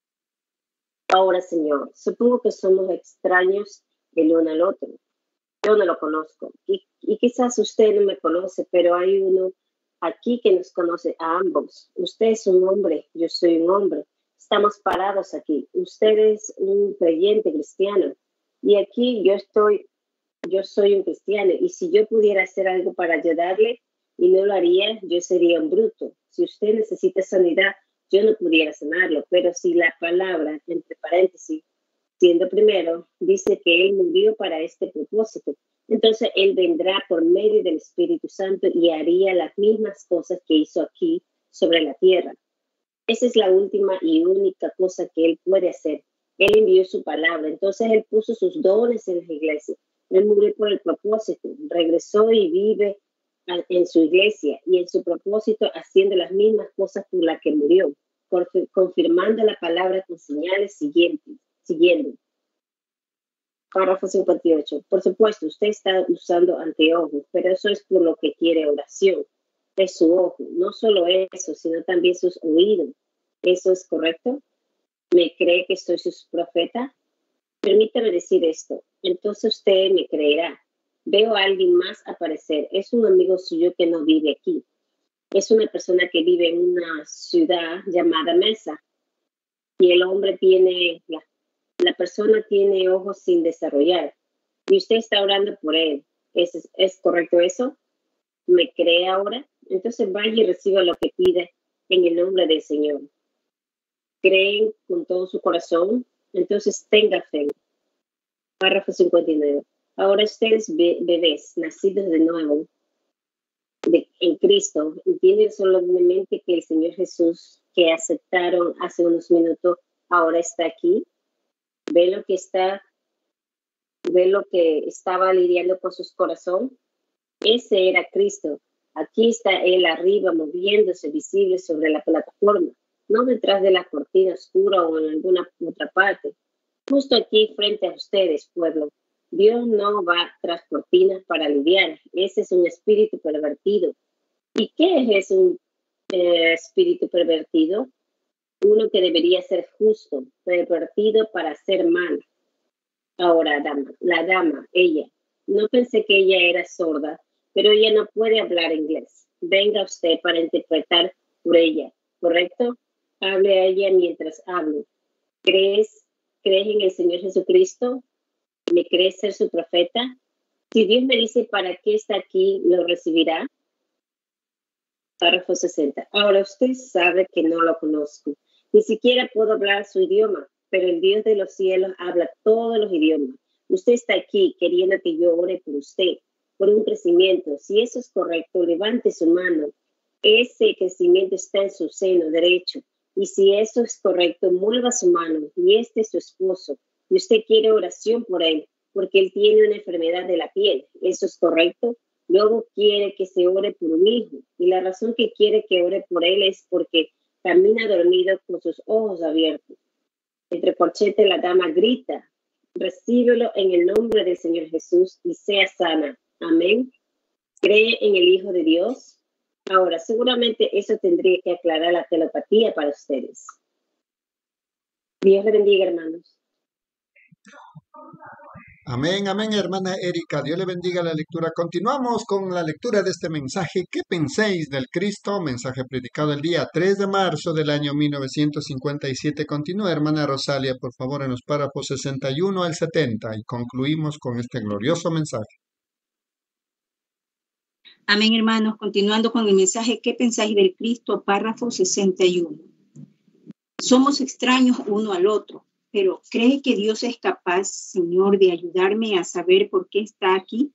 Ahora, Señor, supongo que somos extraños el uno al otro. Yo no lo conozco y, y quizás usted no me conoce, pero hay uno aquí que nos conoce a ambos. Usted es un hombre, yo soy un hombre. Estamos parados aquí. Usted es un creyente cristiano y aquí yo estoy, yo soy un cristiano y si yo pudiera hacer algo para ayudarle y no lo haría, yo sería un bruto. Si usted necesita sanidad, yo no pudiera sanarlo, pero si la palabra, entre paréntesis, siendo primero, dice que Él murió para este propósito, entonces Él vendrá por medio del Espíritu Santo y haría las mismas cosas que hizo aquí sobre la tierra. Esa es la última y única cosa que Él puede hacer. Él envió su palabra, entonces Él puso sus dones en la iglesia. Él murió por el propósito, regresó y vive en su iglesia y en su propósito haciendo las mismas cosas por las que murió, confirmando la palabra con señales siguientes, siguiendo. Párrafo cincuenta y ocho. Por supuesto, usted está usando anteojos, pero eso es por lo que quiere oración. Es su ojo, no solo eso, sino también sus oídos. ¿Eso es correcto? ¿Me cree que soy su profeta? Permítame decir esto. Entonces usted me creerá. Veo a alguien más aparecer. Es un amigo suyo que no vive aquí. Es una persona que vive en una ciudad llamada Mesa. Y el hombre tiene, la, la persona tiene ojos sin desarrollar. Y usted está orando por él. ¿Es, es correcto eso? ¿Me cree ahora? Entonces vaya y reciba lo que pide en el nombre del Señor. ¿Creen con todo su corazón? Entonces tenga fe. Párrafo cincuenta y nueve. Ahora ustedes bebés, nacidos de nuevo de, en Cristo, entienden solemnemente que el Señor Jesús que aceptaron hace unos minutos ahora está aquí. Ve lo que está, ve lo que estaba lidiando con su corazón. Ese era Cristo. Aquí está Él arriba, moviéndose visible sobre la plataforma, no detrás de la cortina oscura o en alguna otra parte. Justo aquí frente a ustedes, pueblo. Dios no va tras cortinas para lidiar. Ese es un espíritu pervertido. ¿Y qué es un eh, espíritu pervertido? Uno que debería ser justo, pervertido para hacer mal. Ahora, dama, la dama, ella. No pensé que ella era sorda, pero ella no puede hablar inglés. Venga usted para interpretar por ella, ¿correcto? Hable a ella mientras hablo. ¿Crees, ¿Crees en el Señor Jesucristo? ¿Me crees ser su profeta? Si Dios me dice para qué está aquí, ¿lo recibirá? Párrafo sesenta. Ahora usted sabe que no lo conozco. Ni siquiera puedo hablar su idioma, pero el Dios de los cielos habla todos los idiomas. Usted está aquí queriendo que yo ore por usted, por un crecimiento. Si eso es correcto, levante su mano. Ese crecimiento está en su seno derecho. Y si eso es correcto, mueva su mano. Y este es su esposo. Y usted quiere oración por él, porque él tiene una enfermedad de la piel. ¿Eso es correcto? Luego quiere que se ore por un hijo. Y la razón que quiere que ore por él es porque camina dormido con sus ojos abiertos. Entre corchetes la dama grita, recíbelo en el nombre del Señor Jesús y sea sana. Amén. ¿Cree en el Hijo de Dios? Ahora, seguramente eso tendría que aclarar la telepatía para ustedes. Dios le bendiga, hermanos. Amén, amén, hermana Erika. Dios le bendiga la lectura. Continuamos con la lectura de este mensaje. ¿Qué pensáis del Cristo? Mensaje predicado el día tres de marzo del año mil novecientos cincuenta y siete. Continúa, hermana Rosalia, por favor, en los párrafos sesenta y uno al setenta y concluimos con este glorioso mensaje. Amén, hermanos. Continuando con el mensaje, ¿qué pensáis del Cristo? Párrafo sesenta y uno. Somos extraños uno al otro, pero ¿cree que Dios es capaz, Señor, de ayudarme a saber por qué está aquí?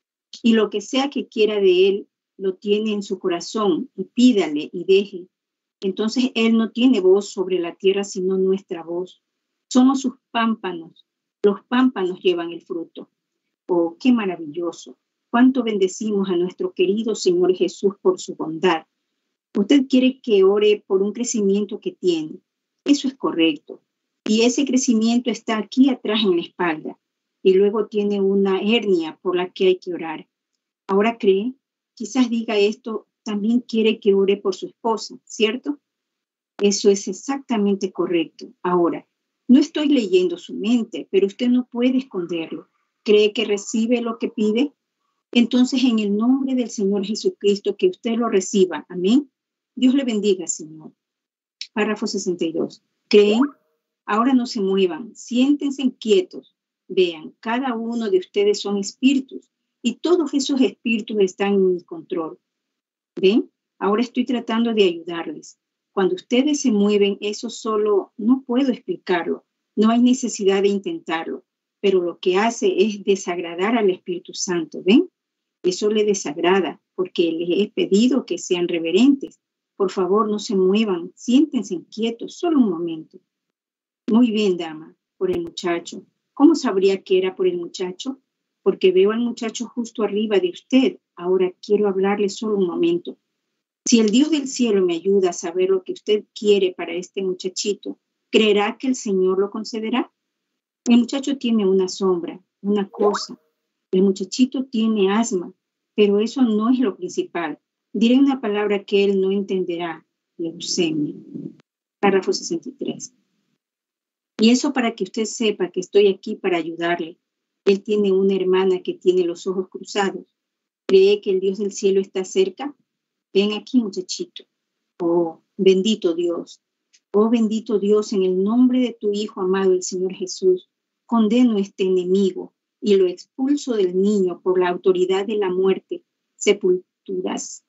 Y lo que sea que quiera de Él, lo tiene en su corazón, y pídale y deje. Entonces Él no tiene voz sobre la tierra, sino nuestra voz. Somos sus pámpanos. Los pámpanos llevan el fruto. Oh, qué maravilloso. Cuánto bendecimos a nuestro querido Señor Jesús por su bondad. Usted quiere que ore por un crecimiento que tiene. Eso es correcto. Y ese crecimiento está aquí atrás en la espalda. Y luego tiene una hernia por la que hay que orar. Ahora cree, quizás diga esto, también quiere que ore por su esposa, ¿cierto? Eso es exactamente correcto. Ahora, no estoy leyendo su mente, pero usted no puede esconderlo. ¿Cree que recibe lo que pide? Entonces, en el nombre del Señor Jesucristo, que usted lo reciba. Amén. Dios le bendiga, Señor. Párrafo sesenta y dos. ¿Creen? Ahora no se muevan. Siéntense quietos. Vean, cada uno de ustedes son espíritus y todos esos espíritus están en mi control. ¿Ven? Ahora estoy tratando de ayudarles. Cuando ustedes se mueven, eso solo no puedo explicarlo. No hay necesidad de intentarlo. Pero lo que hace es desagradar al Espíritu Santo. ¿Ven? Eso le desagrada porque les he pedido que sean reverentes. Por favor, no se muevan. Siéntense quietos, solo un momento. Muy bien, dama, por el muchacho. ¿Cómo sabría que era por el muchacho? Porque veo al muchacho justo arriba de usted. Ahora quiero hablarle solo un momento. Si el Dios del cielo me ayuda a saber lo que usted quiere para este muchachito, ¿creerá que el Señor lo concederá? El muchacho tiene una sombra, una cosa. El muchachito tiene asma, pero eso no es lo principal. Diré una palabra que él no entenderá, leucemia. Párrafo sesenta y tres. Y eso para que usted sepa que estoy aquí para ayudarle. Él tiene una hermana que tiene los ojos cruzados. ¿Cree que el Dios del cielo está cerca? Ven aquí, muchachito. Oh, bendito Dios. Oh, bendito Dios, en el nombre de tu Hijo amado, el Señor Jesús, condeno a este enemigo y lo expulso del niño por la autoridad de la muerte, sepulturas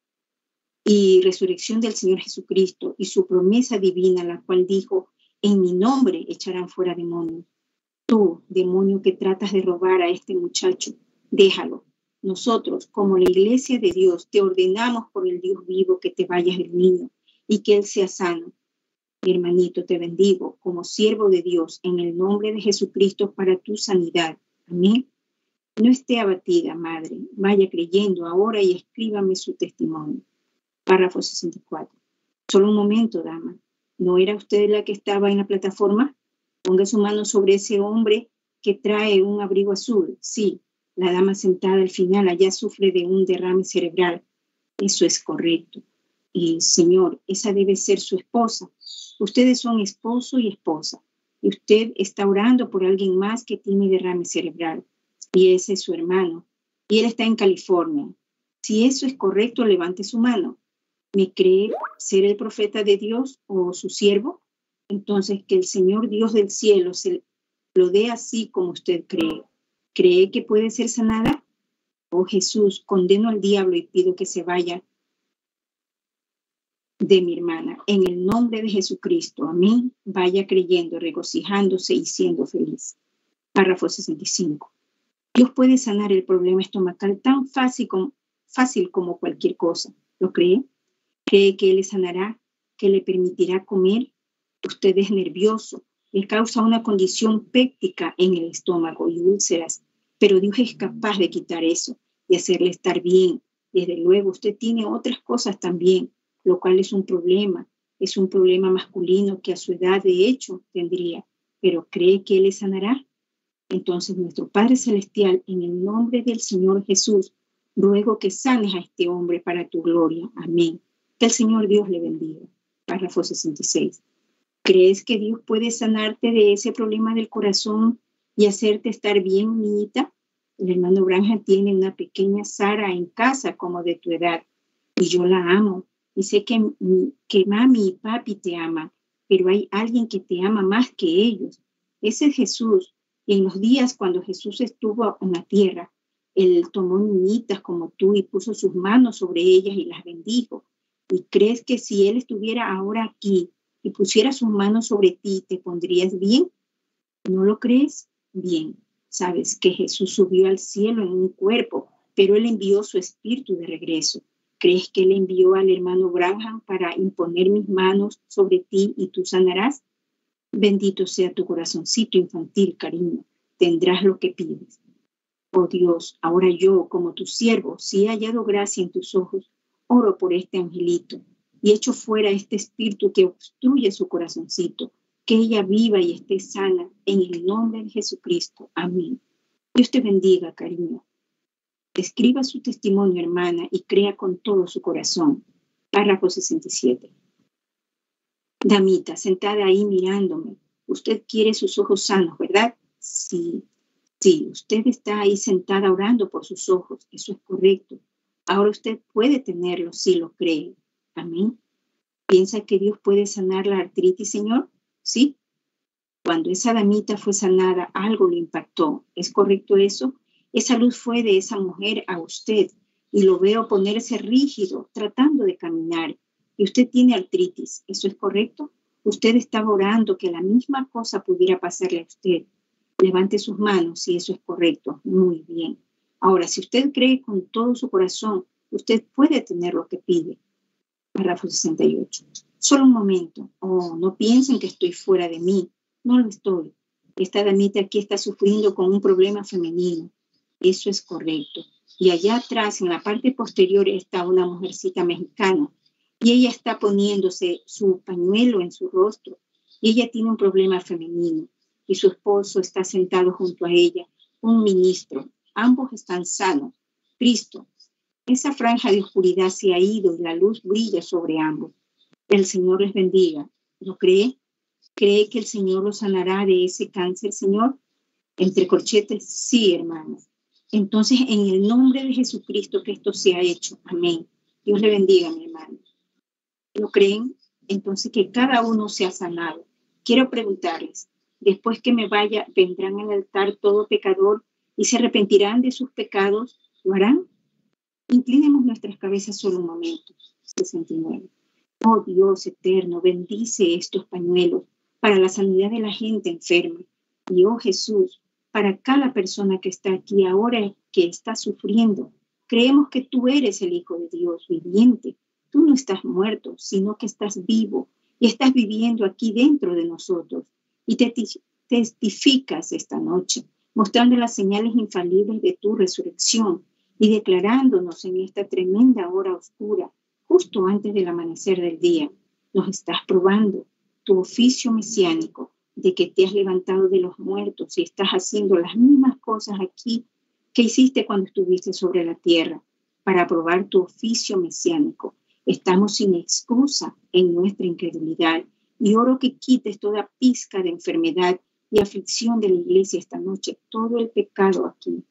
y resurrección del Señor Jesucristo y su promesa divina, la cual dijo, en mi nombre echarán fuera demonios. Tú, demonio que tratas de robar a este muchacho, déjalo. Nosotros, como la iglesia de Dios, te ordenamos por el Dios vivo que te vayas del niño y que él sea sano. Mi hermanito, te bendigo como siervo de Dios en el nombre de Jesucristo para tu sanidad. Amén. No esté abatida, madre. Vaya creyendo ahora y escríbame su testimonio. Párrafo sesenta y cuatro. Solo un momento, dama. ¿No era usted la que estaba en la plataforma? Ponga su mano sobre ese hombre que trae un abrigo azul. Sí, la dama sentada al final allá sufre de un derrame cerebral. Eso es correcto. Y, señor, esa debe ser su esposa. Ustedes son esposo y esposa. Y usted está orando por alguien más que tiene derrame cerebral. Y ese es su hermano. Y él está en California. Si eso es correcto, levante su mano. ¿Me cree ser el profeta de Dios o su siervo? Entonces que el Señor Dios del cielo se lo dé así como usted cree. ¿Cree que puede ser sanada? Oh Jesús, condeno al diablo y pido que se vaya de mi hermana. En el nombre de Jesucristo, amén. Vaya creyendo, regocijándose y siendo feliz. Párrafo sesenta y cinco. Dios puede sanar el problema estomacal tan fácil como, fácil como cualquier cosa. ¿Lo cree? ¿Cree que Él le sanará? ¿Que le permitirá comer? Usted es nervioso. Le causa una condición péptica en el estómago y úlceras. Pero Dios es capaz de quitar eso. y hacerle estar bien. Desde luego, usted tiene otras cosas también, lo cual es un problema. Es un problema masculino que a su edad de hecho tendría, pero ¿cree que Él le sanará? Entonces, nuestro Padre Celestial, en el nombre del Señor Jesús, ruego que sanes a este hombre para tu gloria. Amén. Que el Señor Dios le bendiga. Párrafo sesenta y seis. ¿Crees que Dios puede sanarte de ese problema del corazón y hacerte estar bien, niñita? El hermano Branham tiene una pequeña Sara en casa como de tu edad y yo la amo y sé que, que mami y papi te aman, pero hay alguien que te ama más que ellos. Ese es Jesús. Y en los días cuando Jesús estuvo en la tierra, Él tomó niñitas como tú y puso sus manos sobre ellas y las bendijo. ¿Y crees que si Él estuviera ahora aquí y pusiera sus manos sobre ti, te pondrías bien? ¿No lo crees? Bien. Sabes que Jesús subió al cielo en un cuerpo, pero Él envió su espíritu de regreso. ¿Crees que Él envió al hermano Branham para imponer mis manos sobre ti y tú sanarás? Bendito sea tu corazoncito infantil, cariño. Tendrás lo que pides. Oh Dios, ahora yo, como tu siervo, si he hallado gracia en tus ojos, oro por este angelito y echo fuera este espíritu que obstruye su corazoncito, que ella viva y esté sana en el nombre de Jesucristo. Amén. Dios te bendiga, cariño. Escriba su testimonio, hermana, y crea con todo su corazón. Párrafo sesenta y siete. Damita, sentada ahí mirándome. Usted quiere sus ojos sanos, ¿verdad? Sí, sí, usted está ahí sentada orando por sus ojos. Eso es correcto. Ahora usted puede tenerlos si lo cree. Amén. ¿Piensa que Dios puede sanar la artritis, Señor? Sí. Cuando esa damita fue sanada, algo le impactó. ¿Es correcto eso? Esa luz fue de esa mujer a usted y lo veo ponerse rígido, tratando de caminar. Y usted tiene artritis. ¿Eso es correcto? Usted estaba orando que la misma cosa pudiera pasarle a usted. Levante sus manos si eso es correcto. Muy bien. Ahora, si usted cree con todo su corazón, usted puede tener lo que pide. Párrafo sesenta y ocho. Solo un momento. Oh, no piensen que estoy fuera de mí. No lo estoy. Esta damita aquí está sufriendo con un problema femenino. Eso es correcto. Y allá atrás, en la parte posterior, está una mujercita mexicana. Y ella está poniéndose su pañuelo en su rostro. Y ella tiene un problema femenino. Y su esposo está sentado junto a ella, un ministro. Ambos están sanos. Cristo. Esa franja de oscuridad se ha ido y la luz brilla sobre ambos. El Señor les bendiga. ¿Lo cree? ¿Cree que el Señor los sanará de ese cáncer, Señor? Entre corchetes, sí, hermanos. Entonces, en el nombre de Jesucristo que esto se ha hecho. Amén. Dios le bendiga, mi hermano. ¿Lo creen? Entonces, que cada uno sea sanado. Quiero preguntarles, después que me vaya, ¿vendrán al altar todo pecador y se arrepentirán de sus pecados? ¿Lo harán? Inclinemos nuestras cabezas solo un momento. sesenta y nueve. Oh Dios eterno, bendice estos pañuelos para la sanidad de la gente enferma. Y oh Jesús, para cada persona que está aquí ahora que está sufriendo, creemos que tú eres el Hijo de Dios viviente. Tú no estás muerto, sino que estás vivo y estás viviendo aquí dentro de nosotros. Y te testificas esta noche, mostrando las señales infalibles de tu resurrección y declarándonos en esta tremenda hora oscura, justo antes del amanecer del día. Nos estás probando tu oficio mesiánico de que te has levantado de los muertos y estás haciendo las mismas cosas aquí que hiciste cuando estuviste sobre la tierra para probar tu oficio mesiánico. Estamos sin excusa en nuestra incredulidad y oro que quites toda pizca de enfermedad y aflicción de la iglesia esta noche, todo el pecado aquí.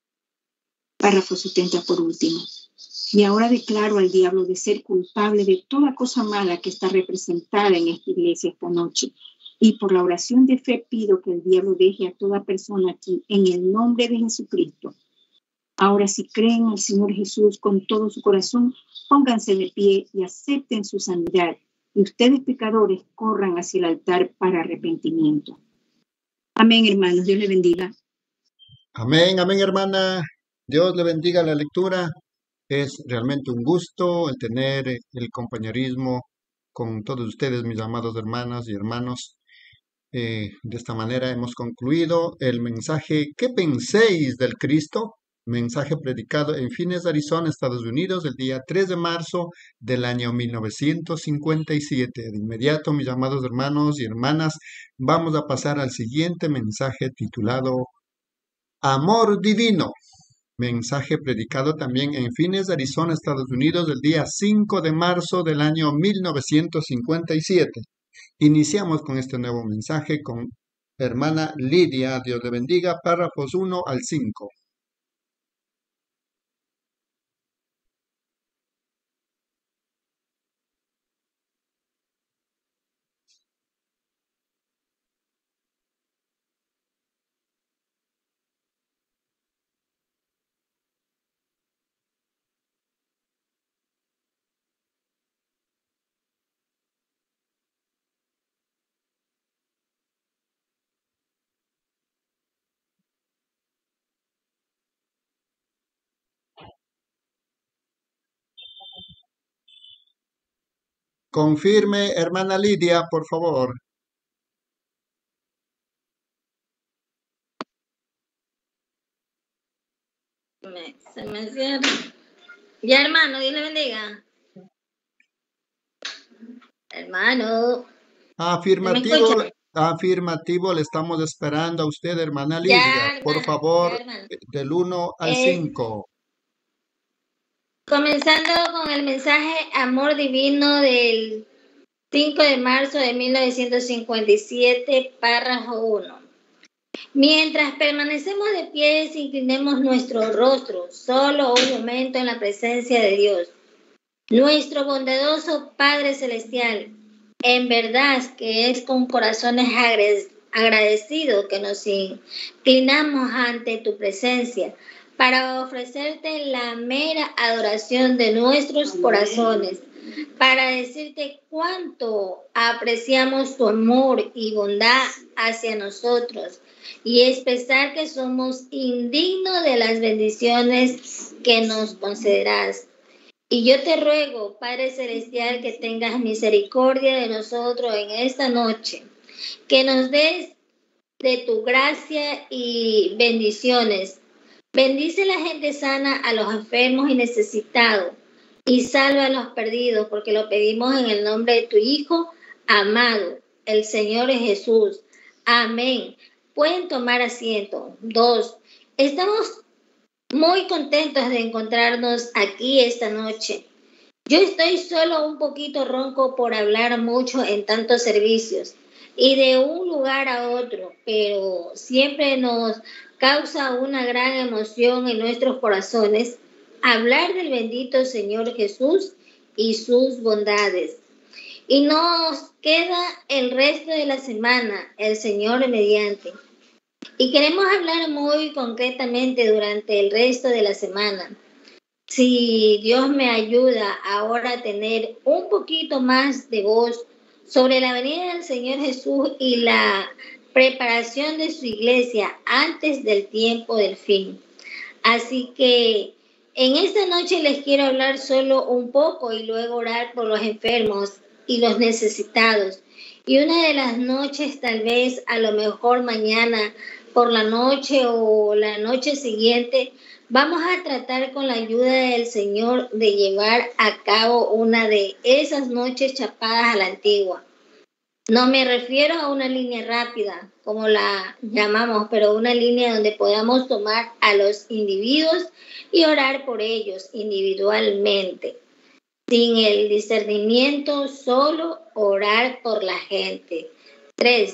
Párrafo setenta por último. Y ahora declaro al diablo de ser culpable de toda cosa mala que está representada en esta iglesia esta noche. Y por la oración de fe pido que el diablo deje a toda persona aquí en el nombre de Jesucristo. Ahora, si creen en el Señor Jesús con todo su corazón, pónganse de pie y acepten su sanidad. Y ustedes, pecadores, corran hacia el altar para arrepentimiento. Amén, hermanos. Dios les bendiga. Amén, amén, hermana. Dios le bendiga la lectura. Es realmente un gusto el tener el compañerismo con todos ustedes, mis amados hermanas y hermanos. Eh, de esta manera hemos concluido el mensaje. ¿Qué penséis del Cristo? Mensaje predicado en Phoenix, Arizona, Estados Unidos, el día tres de marzo del año mil novecientos cincuenta y siete. De inmediato, mis amados hermanos y hermanas, vamos a pasar al siguiente mensaje titulado Amor Divino. Mensaje predicado también en Phoenix, Arizona, Estados Unidos, el día cinco de marzo del año mil novecientos cincuenta y siete. Iniciamos con este nuevo mensaje con hermana Lidia. Dios le bendiga. Párrafos uno al cinco. Confirme, hermana Lidia, por favor. Me- se me cierra. Ya, hermano, Dios le bendiga. Hermano, ¿me Afirmativo, escucha? afirmativo, le estamos esperando a usted, hermana Ya, Lidia. Por hermano, ya, favor, hermano. del uno al Eh, cinco. comenzando con el mensaje Amor Divino del cinco de marzo de mil novecientos cincuenta y siete, párrafo uno. Mientras permanecemos de pie, inclinemos nuestro rostro, solo un momento en la presencia de Dios. Nuestro bondadoso Padre Celestial, en verdad que es con corazones agradecidos que nos inclinamos ante tu presencia para ofrecerte la mera adoración de nuestros corazones, para decirte cuánto apreciamos tu amor y bondad hacia nosotros y expresar que somos indignos de las bendiciones que nos concederás. Y yo te ruego, Padre Celestial, que tengas misericordia de nosotros en esta noche, que nos des de tu gracia y bendiciones. Bendice a la gente sana, a los enfermos y necesitados, y salva a los perdidos, porque lo pedimos en el nombre de tu Hijo amado, el Señor Jesús. Amén. Pueden tomar asiento. Dos. Estamos muy contentos de encontrarnos aquí esta noche. Yo estoy solo un poquito ronco por hablar mucho en tantos servicios y de un lugar a otro, pero siempre nos causa una gran emoción en nuestros corazones hablar del bendito Señor Jesús y sus bondades. Y nos queda el resto de la semana, el Señor mediante. Y queremos hablar muy concretamente durante el resto de la semana. Si Dios me ayuda ahora a tener un poquito más de voz sobre la venida del Señor Jesús y la preparación de su iglesia antes del tiempo del fin. Así que en esta noche les quiero hablar solo un poco y luego orar por los enfermos y los necesitados. Y una de las noches, tal vez a lo mejor mañana por la noche o la noche siguiente, vamos a tratar con la ayuda del Señor de llevar a cabo una de esas noches chapadas a la antigua. No me refiero a una línea rápida, como la llamamos, pero una línea donde podamos tomar a los individuos y orar por ellos individualmente. Sin el discernimiento, solo orar por la gente. Tres.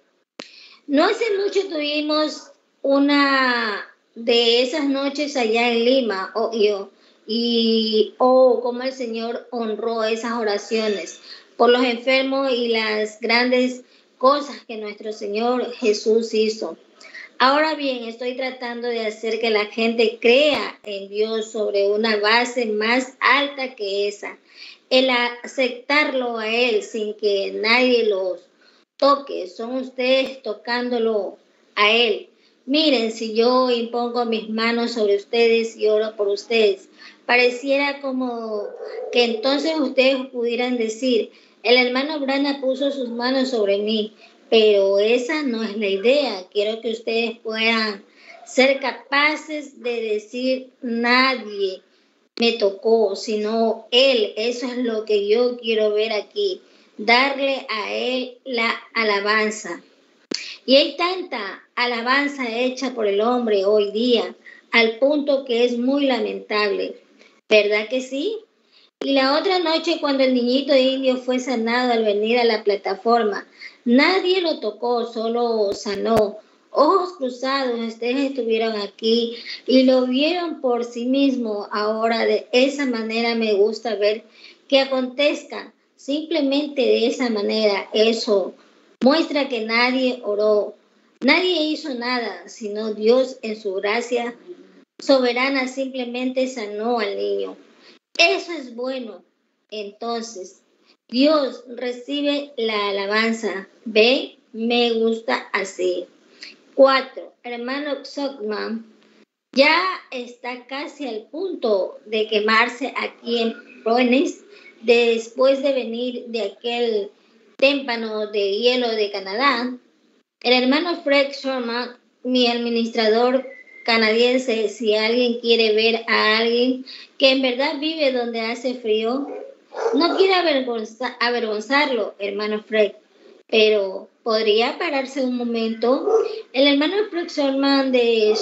No hace mucho tuvimos una de esas noches allá en Lima, oh, yo, y oh, cómo el Señor honró esas oraciones por los enfermos y las grandes cosas que nuestro Señor Jesús hizo. Ahora bien, estoy tratando de hacer que la gente crea en Dios sobre una base más alta que esa, el aceptarlo a Él sin que nadie los toque, son ustedes tocándolo a Él. Miren, si yo impongo mis manos sobre ustedes y oro por ustedes, pareciera como que entonces ustedes pudieran decir, el hermano Brana puso sus manos sobre mí, pero esa no es la idea. Quiero que ustedes puedan ser capaces de decir nadie me tocó, sino Él. Eso es lo que yo quiero ver aquí, darle a Él la alabanza. Y hay tanta alabanza hecha por el hombre hoy día, al punto que es muy lamentable, ¿verdad que sí? Y la otra noche, cuando el niñito indio fue sanado al venir a la plataforma, nadie lo tocó, solo sanó. Ojos cruzados, ustedes estuvieron aquí y lo vieron por sí mismo. Ahora de esa manera me gusta ver que acontezca, simplemente de esa manera. Eso muestra que nadie oró, nadie hizo nada, sino Dios en su gracia soberana simplemente sanó al niño. Eso es bueno. Entonces, Dios recibe la alabanza. Ve, me gusta así. Cuatro, hermano Xockman ya está casi al punto de quemarse aquí en Providence después de venir de aquel témpano de hielo de Canadá. El hermano Fred Sherman, mi administrador canadiense, si alguien quiere ver a alguien que en verdad vive donde hace frío, no quiere avergonza- avergonzarlo, hermano Fred, pero podría pararse un momento. El hermano Fred Sherman de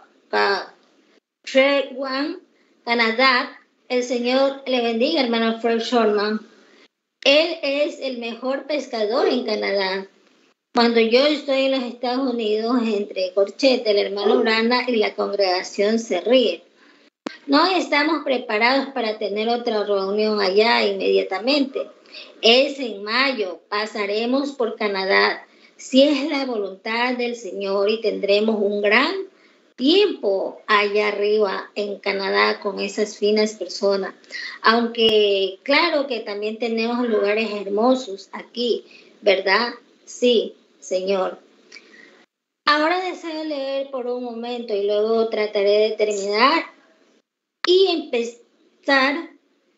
Saskatchewan, Canadá, el Señor le bendiga, hermano Fred Sherman. Él es el mejor pescador en Canadá. Cuando yo estoy en los Estados Unidos, entre corchete, el hermano Branda y la congregación se ríe. No estamos preparados para tener otra reunión allá inmediatamente. Es en mayo, pasaremos por Canadá, si es la voluntad del Señor, y tendremos un gran tiempo allá arriba en Canadá con esas finas personas. Aunque claro que también tenemos lugares hermosos aquí, ¿verdad? Sí, Señor. Ahora deseo leer por un momento y luego trataré de terminar y empezar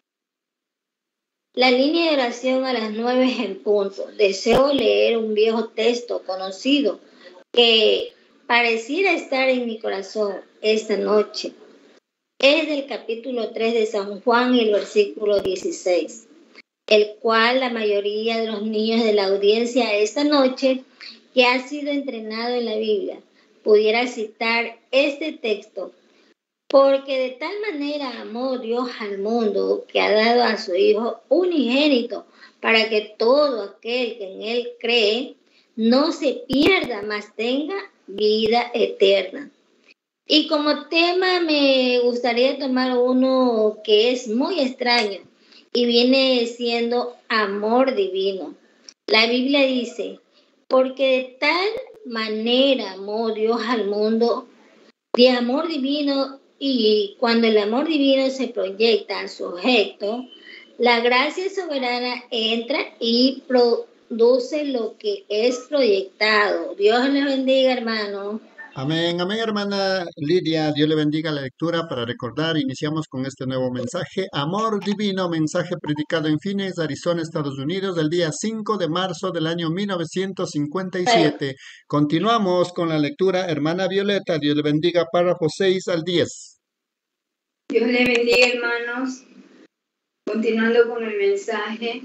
la línea de oración a las nueve en punto. Deseo leer un viejo texto conocido que pareciera estar en mi corazón esta noche. Es del capítulo tres de San Juan y el versículo dieciséis, el cual la mayoría de los niños de la audiencia esta noche que ha sido entrenado en la Biblia pudiera citar este texto. Porque de tal manera amó Dios al mundo que ha dado a su Hijo unigénito para que todo aquel que en Él cree no se pierda, mas tenga vida eterna. Y como tema me gustaría tomar uno que es muy extraño y viene siendo amor divino. La Biblia dice, porque de tal manera amó Dios al mundo, de amor divino. Y cuando el amor divino se proyecta a su objeto, la gracia soberana entra y produce lo que es proyectado. Dios le bendiga, hermano. Amén, amén, hermana Lidia. Dios le bendiga la lectura. Para recordar, iniciamos con este nuevo mensaje. Amor divino, mensaje predicado en Phoenix, Arizona, Estados Unidos, del día cinco de marzo del año mil novecientos cincuenta y siete. Continuamos con la lectura. Hermana Violeta, Dios le bendiga, párrafos seis al diez. Dios le bendiga, hermanos. Continuando con el mensaje,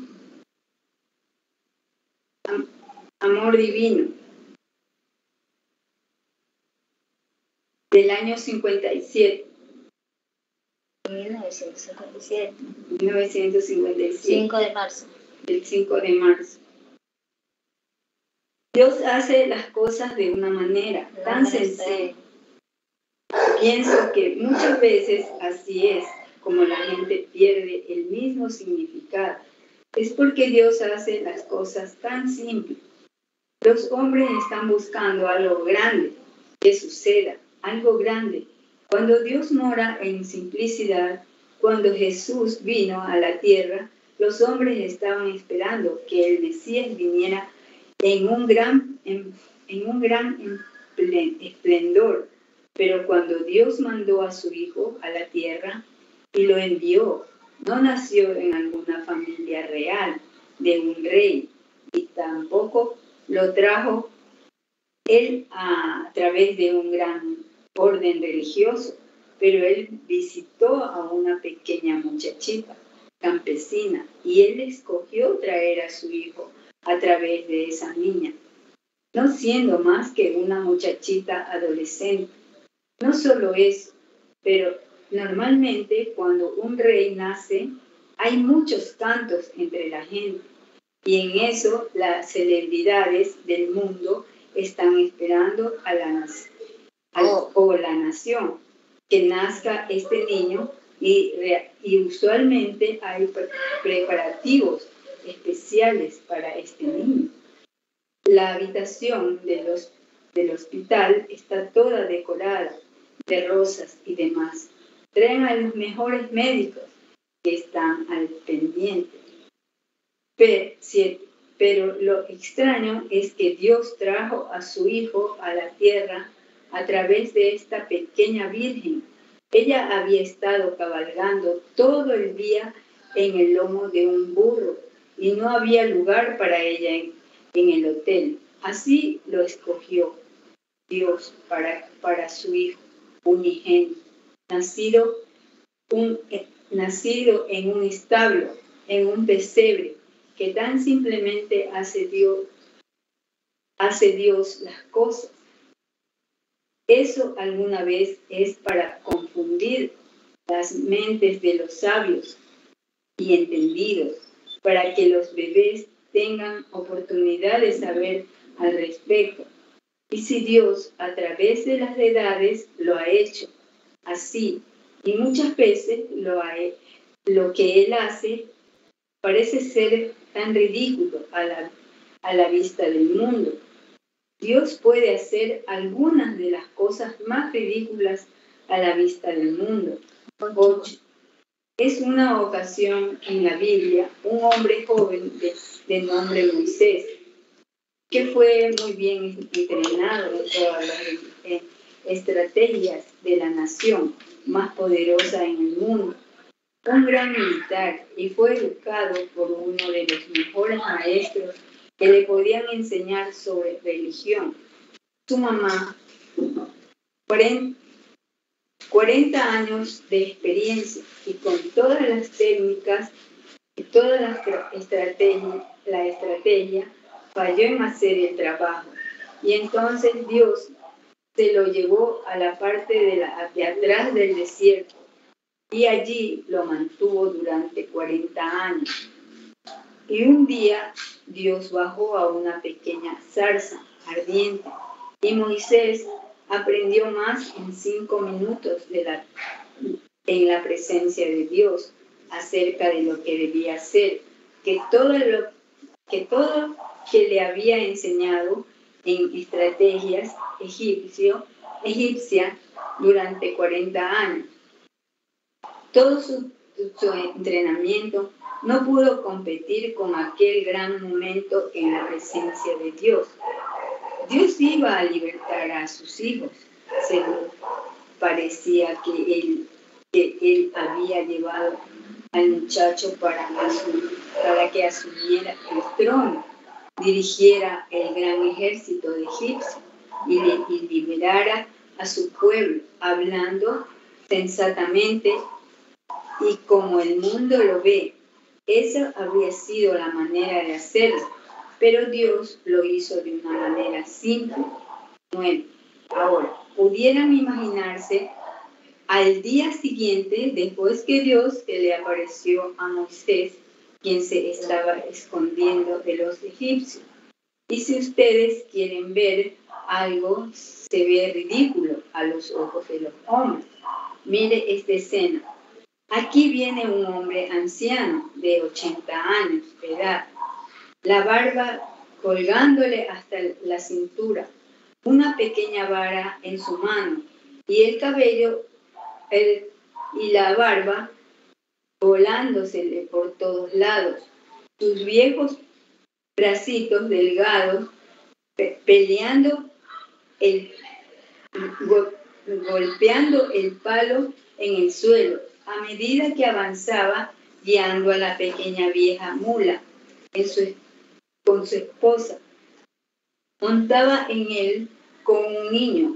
am- amor divino, del año cincuenta y siete. mil novecientos cincuenta y siete. mil novecientos cincuenta y siete. cinco de marzo. El cinco de marzo. Dios hace las cosas de una manera tan sencilla. Pienso que muchas veces así es como la gente pierde el mismo significado. Es porque Dios hace las cosas tan simples. Los hombres están buscando algo grande que suceda, algo grande. Cuando Dios mora en simplicidad, cuando Jesús vino a la tierra, los hombres estaban esperando que el Mesías viniera en un gran, en, en un gran esplendor. Pero cuando Dios mandó a su Hijo a la tierra y lo envió, no nació en alguna familia real de un rey y tampoco lo trajo él a través de un gran orden religioso, pero él visitó a una pequeña muchachita campesina y él escogió traer a su hijo a través de esa niña, no siendo más que una muchachita adolescente. No solo eso, pero normalmente cuando un rey nace, hay muchos cantos entre la gente y en eso las celebridades del mundo están esperando a la nación o la nación que nazca este niño y, y usualmente hay preparativos especiales para este niño. La habitación de los, del hospital está toda decorada de rosas y demás. Traen a los mejores médicos que están al pendiente. Pero, pero lo extraño es que Dios trajo a su hijo a la tierra a través de esta pequeña virgen. Ella había estado cabalgando todo el día en el lomo de un burro y no había lugar para ella en, en el hotel. Así lo escogió Dios para, para su hijo unigénito, nacido, un, eh, nacido en un establo, en un pesebre, que tan simplemente hace Dios, hace Dios las cosas. Eso alguna vez es para confundir las mentes de los sabios y entendidos, para que los bebés tengan oportunidad de saber al respecto. Y si Dios a través de las edades lo ha hecho así, y muchas veces lo, ha, lo que Él hace parece ser tan ridículo a la, a la vista del mundo, Dios puede hacer algunas de las cosas más ridículas a la vista del mundo. Ocho. Es una ocasión en la Biblia, un hombre joven de, de nombre Moisés, que fue muy bien entrenado en todas las en estrategias de la nación más poderosa en el mundo, un gran militar, y fue educado por uno de los mejores maestros que le podían enseñar sobre religión. Su mamá, cuarenta años de experiencia y con todas las técnicas y toda la estrategia, la estrategia falló en hacer el trabajo. Y entonces Dios se lo llevó a la parte de, la, de atrás del desierto y allí lo mantuvo durante cuarenta años. Y un día Dios bajó a una pequeña zarza ardiente y Moisés aprendió más en cinco minutos de la, en la presencia de Dios acerca de lo que debía hacer, que todo lo que, todo que le había enseñado en estrategias egipcio, egipcia durante cuarenta años. Todo su, su entrenamiento no pudo competir con aquel gran momento en la presencia de Dios. Dios iba a libertar a sus hijos, según parecía que él, que él había llevado al muchacho para, asumir, para que asumiera el trono, dirigiera el gran ejército de Egipcio y, le, y liberara a su pueblo, hablando sensatamente y como el mundo lo ve. Esa habría sido la manera de hacerlo, pero Dios lo hizo de una manera simple. Bueno, ahora, pudieran imaginarse al día siguiente, después que Dios que le apareció a Moisés, quien se estaba escondiendo de los egipcios. Y si ustedes quieren ver algo, se ve ridículo a los ojos de los hombres. Mire esta escena. Aquí viene un hombre anciano de ochenta años de edad, la barba colgándole hasta la cintura, una pequeña vara en su mano y el cabello el, y la barba volándosele por todos lados, sus viejos bracitos delgados pe peleando el go golpeando el palo en el suelo a medida que avanzaba, guiando a la pequeña vieja mula en su, con su esposa. Montaba en él con un niño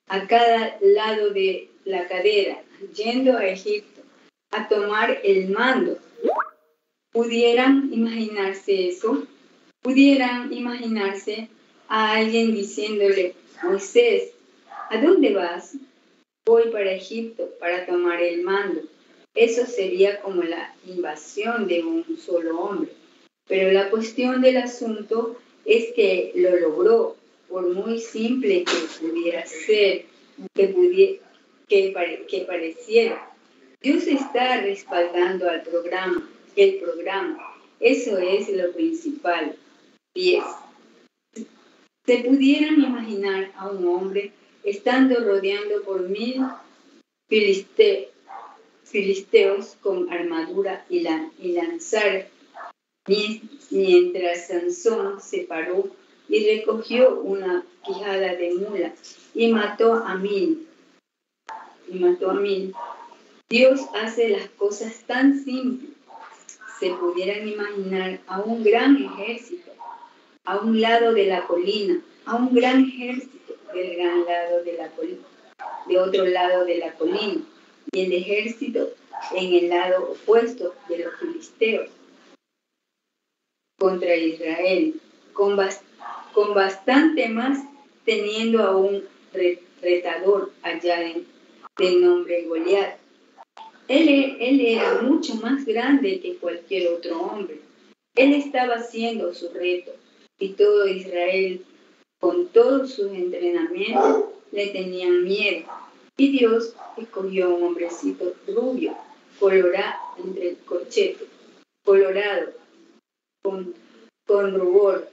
a cada lado de la cadera, yendo a Egipto a tomar el mando. ¿Pudieran imaginarse eso? ¿Pudieran imaginarse a alguien diciéndole, Moisés, ¿a dónde vas? Voy para Egipto para tomar el mando. Eso sería como la invasión de un solo hombre. Pero la cuestión del asunto es que lo logró, por muy simple que pudiera ser, que, pudiera, que, pare, que pareciera. Dios está respaldando al programa, el programa. Eso es lo principal. diez. ¿Se pudieran imaginar a un hombre estando rodeado por mil filisteos, filisteos con armadura y, la, y lanzar, mientras Sansón se paró y recogió una quijada de mula y mató a mil? Y mató a mil. Dios hace las cosas tan simples. Se pudieran imaginar a un gran ejército a un lado de la colina, a un gran ejército del gran lado de la colina, de otro lado de la colina, y el ejército en el lado opuesto de los filisteos contra Israel, con, bast con bastante más, teniendo a un retador allá de, de nombre Goliat. Él, él era mucho más grande que cualquier otro hombre. Él estaba haciendo su reto y todo Israel, con todos sus entrenamientos, le tenían miedo. Y Dios escogió a un hombrecito rubio, colorado, entre el corchete, colorado, con, con rubor,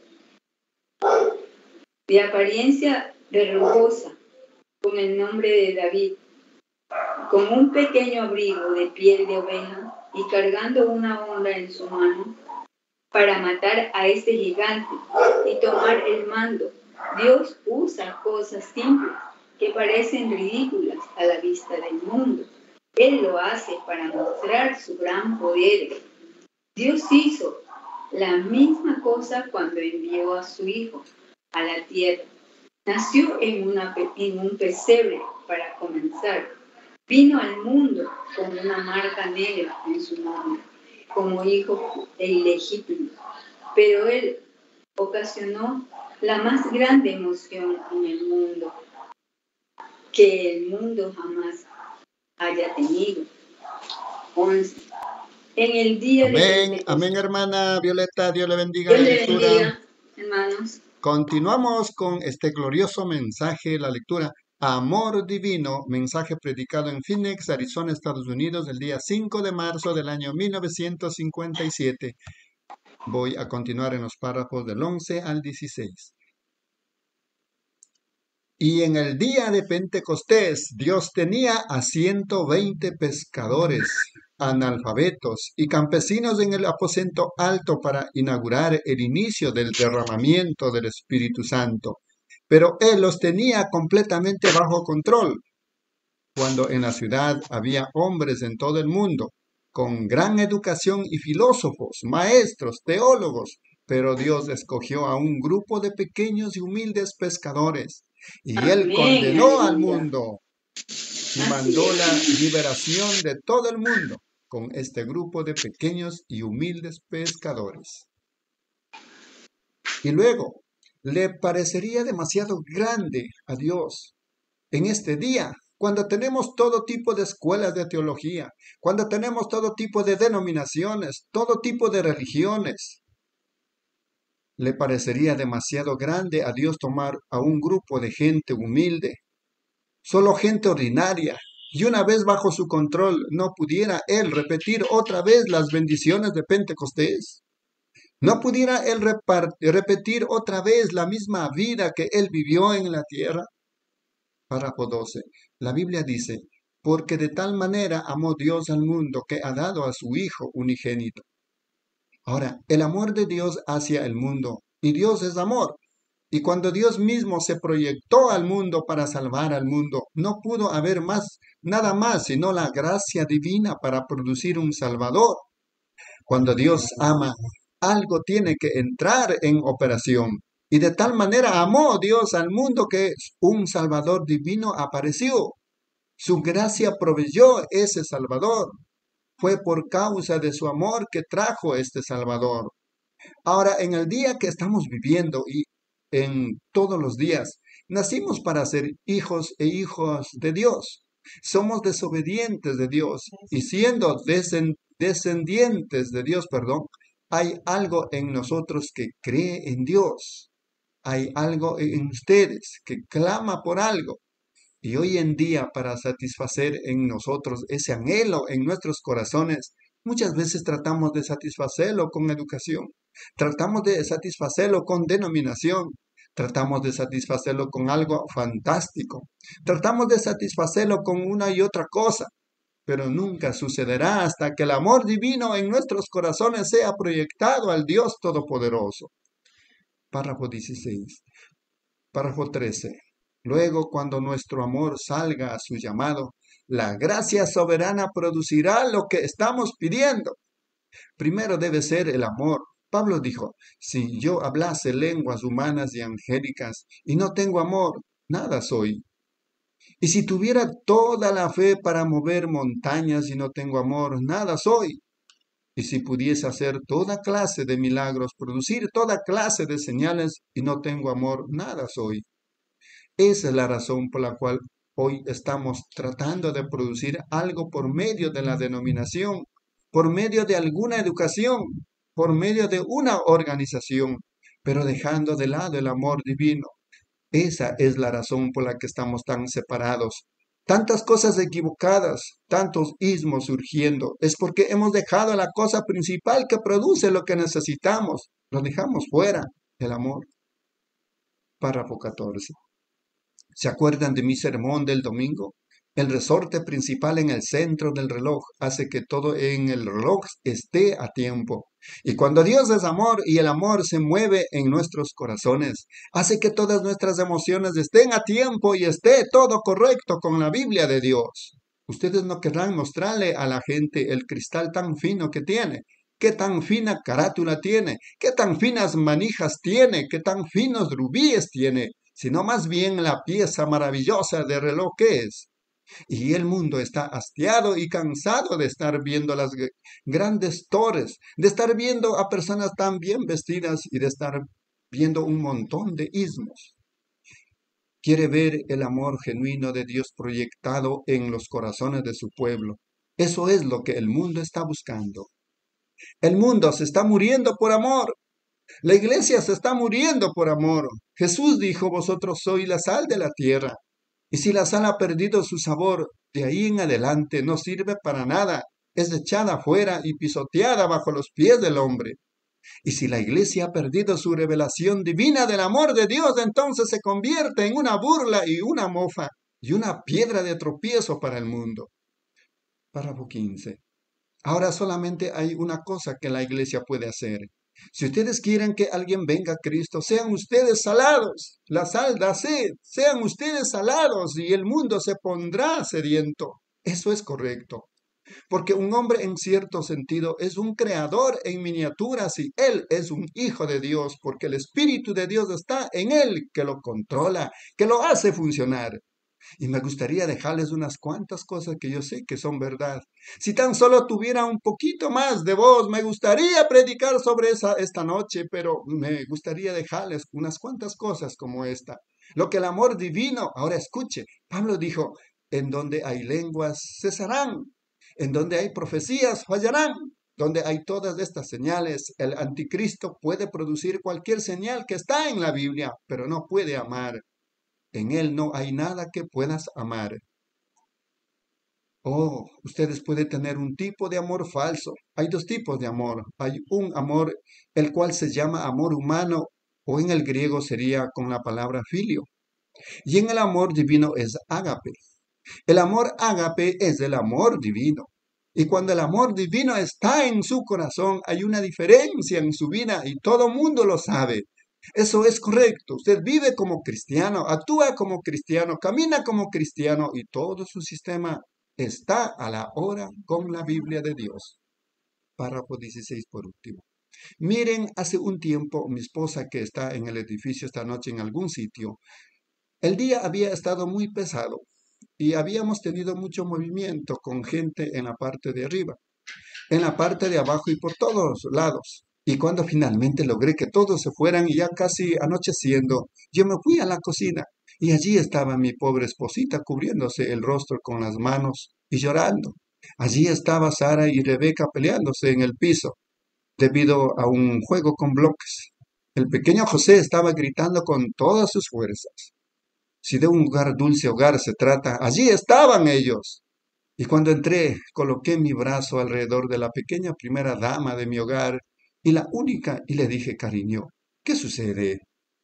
de apariencia verrugosa, con el nombre de David, con un pequeño abrigo de piel de oveja y cargando una honra en su mano para matar a ese gigante y tomar el mando. Dios usa cosas simples que parecen ridículas a la vista del mundo. Él lo hace para mostrar su gran poder. Dios hizo la misma cosa cuando envió a su hijo a la tierra. Nació en, una, en un pesebre para comenzar. Vino al mundo con una marca negra en su nombre, como hijo ilegítimo. Pero él ocasionó la más grande emoción en el mundo que el mundo jamás haya tenido. once. En el día amén, de Pentecostés. Amén, hermana Violeta, Dios le bendiga. Dios le bendiga, hermanos. Continuamos con este glorioso mensaje, la lectura Amor Divino, mensaje predicado en Phoenix, Arizona, Estados Unidos, el día cinco de marzo del año mil novecientos cincuenta y siete. Voy a continuar en los párrafos del once al dieciséis. Y en el día de Pentecostés, Dios tenía a ciento veinte pescadores, analfabetos y campesinos en el aposento alto para inaugurar el inicio del derramamiento del Espíritu Santo. Pero Él los tenía completamente bajo control. Cuando en la ciudad había hombres en todo el mundo, con gran educación y filósofos, maestros, teólogos, pero Dios escogió a un grupo de pequeños y humildes pescadores. Y Él Amén, condenó aleluya. al mundo y mandó la liberación de todo el mundo con este grupo de pequeños y humildes pescadores. Y luego, le parecería demasiado grande a Dios en este día, cuando tenemos todo tipo de escuelas de teología, cuando tenemos todo tipo de denominaciones, todo tipo de religiones. ¿Le parecería demasiado grande a Dios tomar a un grupo de gente humilde, solo gente ordinaria, y una vez bajo su control no pudiera Él repetir otra vez las bendiciones de Pentecostés? ¿No pudiera Él repetir otra vez la misma vida que Él vivió en la tierra? Párrafo doce. La Biblia dice, porque de tal manera amó Dios al mundo que ha dado a su Hijo unigénito. Ahora, el amor de Dios hacia el mundo, y Dios es amor. Y cuando Dios mismo se proyectó al mundo para salvar al mundo, no pudo haber más, nada más, sino la gracia divina para producir un Salvador. Cuando Dios ama, algo tiene que entrar en operación. Y de tal manera amó Dios al mundo que un Salvador divino apareció. Su gracia proveyó ese Salvador. Fue por causa de su amor que trajo este Salvador. Ahora, en el día que estamos viviendo y en todos los días, nacimos para ser hijos e hijas de Dios. Somos desobedientes de Dios y siendo descend- descendientes de Dios, perdón, hay algo en nosotros que cree en Dios. Hay algo en ustedes que clama por algo. Y hoy en día, para satisfacer en nosotros ese anhelo en nuestros corazones, muchas veces tratamos de satisfacerlo con educación, tratamos de satisfacerlo con denominación, tratamos de satisfacerlo con algo fantástico, tratamos de satisfacerlo con una y otra cosa, pero nunca sucederá hasta que el amor divino en nuestros corazones sea proyectado al Dios Todopoderoso. Párrafo dieciséis. Párrafo trece. Luego, cuando nuestro amor salga a su llamado, la gracia soberana producirá lo que estamos pidiendo. Primero debe ser el amor. Pablo dijo, si yo hablase lenguas humanas y angélicas y no tengo amor, nada soy. Y si tuviera toda la fe para mover montañas y no tengo amor, nada soy. Y si pudiese hacer toda clase de milagros, producir toda clase de señales y no tengo amor, nada soy. Esa es la razón por la cual hoy estamos tratando de producir algo por medio de la denominación, por medio de alguna educación, por medio de una organización, pero dejando de lado el amor divino. Esa es la razón por la que estamos tan separados. Tantas cosas equivocadas, tantos ismos surgiendo, es porque hemos dejado la cosa principal que produce lo que necesitamos. Lo dejamos fuera, el amor. Párrafo catorce. ¿Se acuerdan de mi sermón del domingo? El resorte principal en el centro del reloj hace que todo en el reloj esté a tiempo. Y cuando Dios es amor y el amor se mueve en nuestros corazones, hace que todas nuestras emociones estén a tiempo y esté todo correcto con la Biblia de Dios. Ustedes no querrán mostrarle a la gente el cristal tan fino que tiene, qué tan fina carátula tiene, qué tan finas manijas tiene, qué tan finos rubíes tiene, sino más bien la pieza maravillosa de reloj que es. Y el mundo está hastiado y cansado de estar viendo las grandes torres, de estar viendo a personas tan bien vestidas y de estar viendo un montón de ismos. Quiere ver el amor genuino de Dios proyectado en los corazones de su pueblo. Eso es lo que el mundo está buscando. El mundo se está muriendo por amor. La iglesia se está muriendo por amor. Jesús dijo, vosotros sois la sal de la tierra. Y si la sal ha perdido su sabor, de ahí en adelante no sirve para nada. Es echada afuera y pisoteada bajo los pies del hombre. Y si la iglesia ha perdido su revelación divina del amor de Dios, entonces se convierte en una burla y una mofa y una piedra de tropiezo para el mundo. Párrafo quince. Ahora solamente hay una cosa que la iglesia puede hacer. Si ustedes quieren que alguien venga a Cristo, sean ustedes salados. La sal da sed. Sean ustedes salados y el mundo se pondrá sediento. Eso es correcto. Porque un hombre en cierto sentido es un creador en miniatura si él es un hijo de Dios, porque el Espíritu de Dios está en él, que lo controla, que lo hace funcionar. Y me gustaría dejarles unas cuantas cosas que yo sé que son verdad. Si tan solo tuviera un poquito más de voz, me gustaría predicar sobre esa esta noche, pero me gustaría dejarles unas cuantas cosas como esta. Lo que el amor divino, ahora escuche, Pablo dijo, en donde hay lenguas cesarán, en donde hay profecías fallarán, donde hay todas estas señales. El anticristo puede producir cualquier señal que está en la Biblia, pero no puede amar. En él no hay nada que puedas amar. Oh, ustedes pueden tener un tipo de amor falso. Hay dos tipos de amor. Hay un amor, el cual se llama amor humano, o en el griego sería con la palabra filio. Y en el amor divino es ágape. El amor ágape es el amor divino. Y cuando el amor divino está en su corazón, hay una diferencia en su vida y todo mundo lo sabe. Eso es correcto. Usted vive como cristiano, actúa como cristiano, camina como cristiano y todo su sistema está a la hora con la Biblia de Dios. Párrafo dieciséis por último. Miren, hace un tiempo mi esposa que está en el edificio esta noche en algún sitio, el día había estado muy pesado y habíamos tenido mucho movimiento con gente en la parte de arriba, en la parte de abajo y por todos lados. Y cuando finalmente logré que todos se fueran y ya casi anocheciendo, yo me fui a la cocina y allí estaba mi pobre esposita cubriéndose el rostro con las manos y llorando. Allí estaba Sara y Rebeca peleándose en el piso debido a un juego con bloques. El pequeño José estaba gritando con todas sus fuerzas. Si de un hogar dulce hogar se trata, allí estaban ellos. Y cuando entré, coloqué mi brazo alrededor de la pequeña primera dama de mi hogar y la única, y le dije, cariño, ¿qué sucede?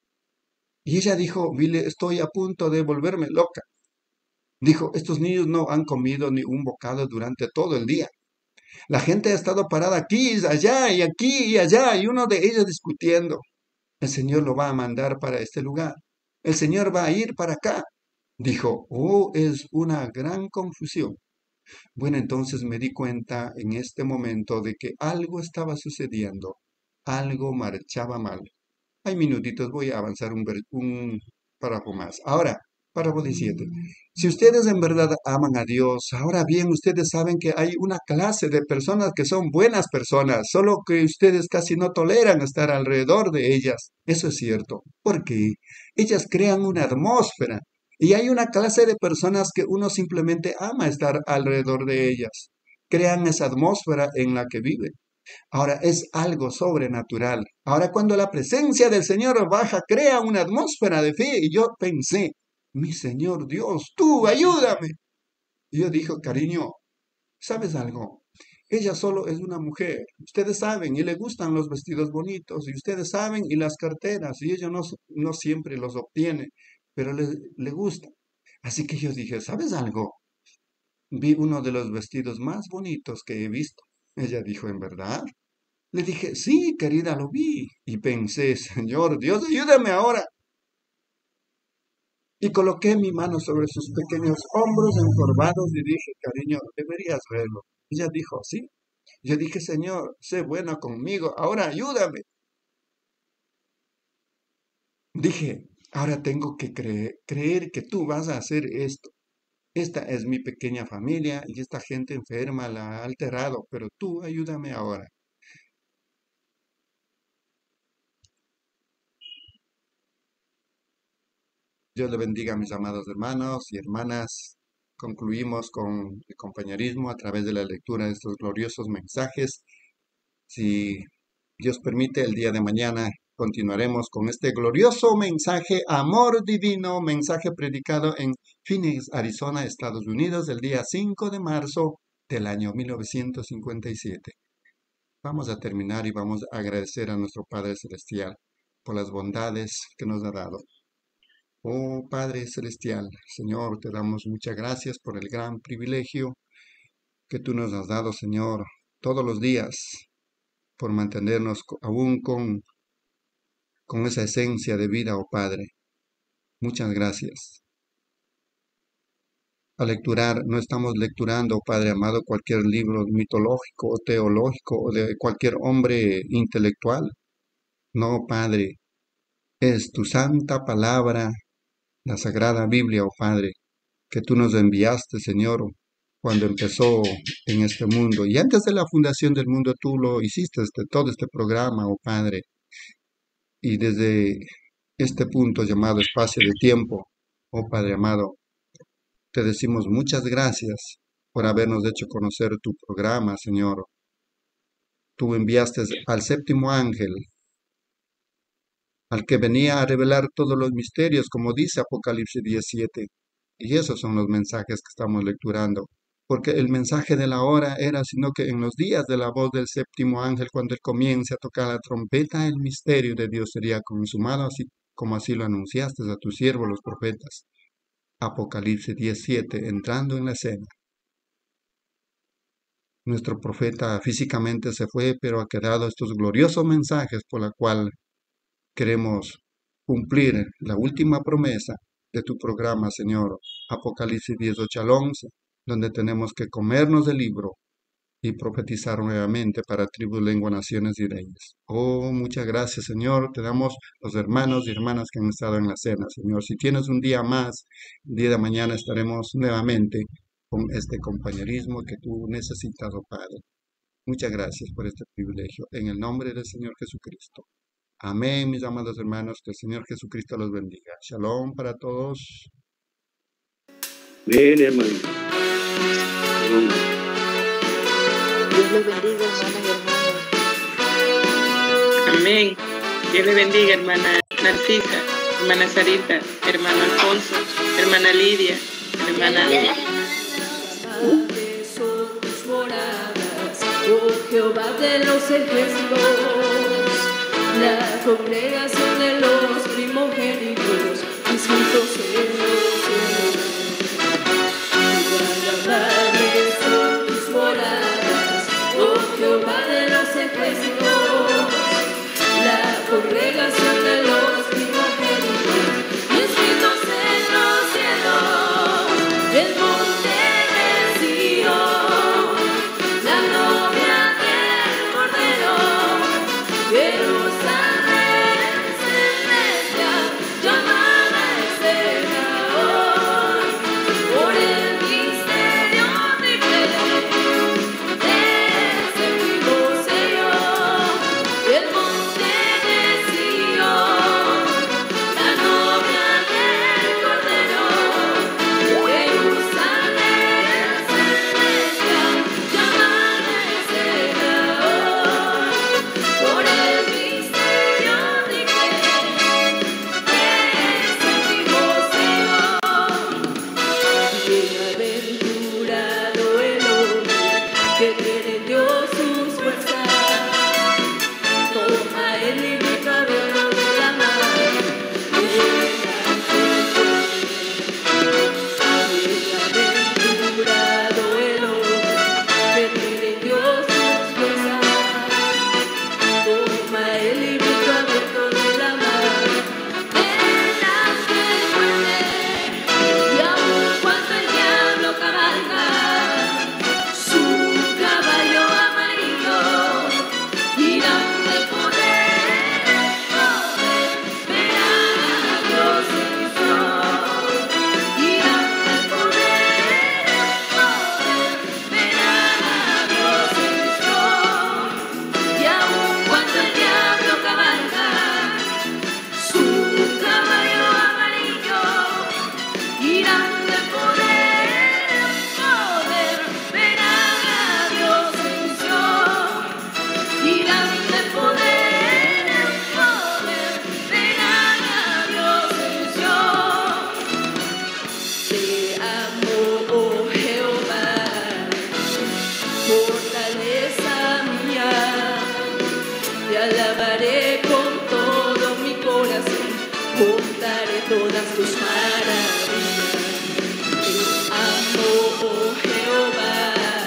Y ella dijo, Vile, estoy a punto de volverme loca. Dijo, estos niños no han comido ni un bocado durante todo el día. La gente ha estado parada aquí, allá y aquí y allá, y uno de ellos discutiendo. El Señor lo va a mandar para este lugar. El Señor va a ir para acá. Dijo, oh, es una gran confusión. Bueno, entonces me di cuenta en este momento de que algo estaba sucediendo. Algo marchaba mal. Hay minutitos, voy a avanzar un, un párrafo más. Ahora, párrafo diecisiete. Si ustedes en verdad aman a Dios, ahora bien, ustedes saben que hay una clase de personas que son buenas personas, solo que ustedes casi no toleran estar alrededor de ellas. Eso es cierto, porque ellas crean una atmósfera. Y hay una clase de personas que uno simplemente ama estar alrededor de ellas. Crean esa atmósfera en la que viven. Ahora es algo sobrenatural. Ahora cuando la presencia del Señor baja, crea una atmósfera de fe. Y yo pensé, mi Señor Dios, tú ayúdame. Y yo dije, cariño, ¿sabes algo? Ella solo es una mujer. Ustedes saben y le gustan los vestidos bonitos. Y ustedes saben y las carteras. Y ella no, no siempre los obtiene, pero le, le gusta. Así que yo dije, ¿sabes algo? Vi uno de los vestidos más bonitos que he visto. Ella dijo, ¿en verdad? Le dije, sí, querida, lo vi. Y pensé, Señor Dios, ayúdame ahora. Y coloqué mi mano sobre sus pequeños hombros encorvados y dije, cariño, deberías verlo. Ella dijo, sí. Yo dije, Señor, sé buena conmigo, ahora ayúdame. Dije, ahora tengo que creer, creer que tú vas a hacer esto. Esta es mi pequeña familia y esta gente enferma la ha alterado, pero tú ayúdame ahora. Dios le bendiga a mis amados hermanos y hermanas. Concluimos con el compañerismo a través de la lectura de estos gloriosos mensajes. Si Dios permite, el día de mañana continuaremos con este glorioso mensaje, amor divino, mensaje predicado en Phoenix, Arizona, Estados Unidos, el día cinco de marzo del año mil novecientos cincuenta y siete. Vamos a terminar y vamos a agradecer a nuestro Padre Celestial por las bondades que nos ha dado. Oh Padre Celestial, Señor, te damos muchas gracias por el gran privilegio que tú nos has dado, Señor, todos los días, por mantenernos aún con, con esa esencia de vida, oh Padre. Muchas gracias. Al lecturar, no estamos lecturando, oh Padre amado, cualquier libro mitológico o teológico o de cualquier hombre intelectual. No, Padre, es tu santa palabra, la Sagrada Biblia, oh Padre, que tú nos enviaste, Señor, cuando empezó en este mundo. Y antes de la fundación del mundo, tú lo hiciste, este, todo este programa, oh Padre. Y desde este punto llamado espacio de tiempo, oh Padre amado, te decimos muchas gracias por habernos hecho conocer tu programa, Señor. Tú enviaste al séptimo ángel, al que venía a revelar todos los misterios, como dice Apocalipsis diecisiete. Y esos son los mensajes que estamos lecturando. Porque el mensaje de la hora era, sino que en los días de la voz del séptimo ángel, cuando él comience a tocar la trompeta, el misterio de Dios sería consumado, así como así lo anunciaste a tus siervos los profetas. Apocalipsis diecisiete, entrando en la escena. Nuestro profeta físicamente se fue, pero ha quedado estos gloriosos mensajes por la cual queremos cumplir la última promesa de tu programa, Señor. Apocalipsis dieciocho al once, donde tenemos que comernos el libro y profetizar nuevamente para tribus, lenguas, naciones y reyes. Oh, muchas gracias, Señor. Te damos los hermanos y hermanas que han estado en la cena, Señor. Si tienes un día más, el día de mañana estaremos nuevamente con este compañerismo que tú necesitas, oh Padre. Muchas gracias por este privilegio. En el nombre del Señor Jesucristo. Amén, mis amados hermanos. Que el Señor Jesucristo los bendiga. Shalom para todos. Bien, hermano. Shalom. Dios les bendiga, hermanas y hermanos. Amén. Dios le bendiga, hermana Narcisa, hermana Sarita, hermano Alfonso, hermana Lidia, hermana Ana. Son tus moradas, oh Jehová de los ejércitos, la congregación de los primogénitos, inscritos en los cielos. Alabaré son tus moradas, oh Jehová de los ejércitos, la congregación de los primogénitos, inscritos en los cielos, el monte de Sion, la novia del Cordero, Jerusalén celestial, llamada eterna hoy, por el misterio triple de ese vivo Señor, el monte de Sion, la novia del Cordero, Jerusalén celestial, llamada eterna hoy, por el misterio triple de ese vivo Señor. Bienaventurado el hombre que tiene en Dios sus fuerzas, toma el libro abierto de la mano, bienaventurado el hombre que tiene en Dios sus fuerzas, toma el libro abierto de la mano, en las que muerde, y aun cuando el diablo cabalga su caballo amarillo, irán de poder en poder, verán a Dios en visión, irán de poder en poder, verán a Dios en visión, y aun cuando el diablo cabalga su caballo amarillo, irán de poder en poder, verán a Dios en visión, irán de poder en poder, verán a Dios en visión. Te amo, oh Jehová, fortaleza mía, te alabaré con todo mi corazón, contaré todas tus maravillas. Te amo, oh Jehová,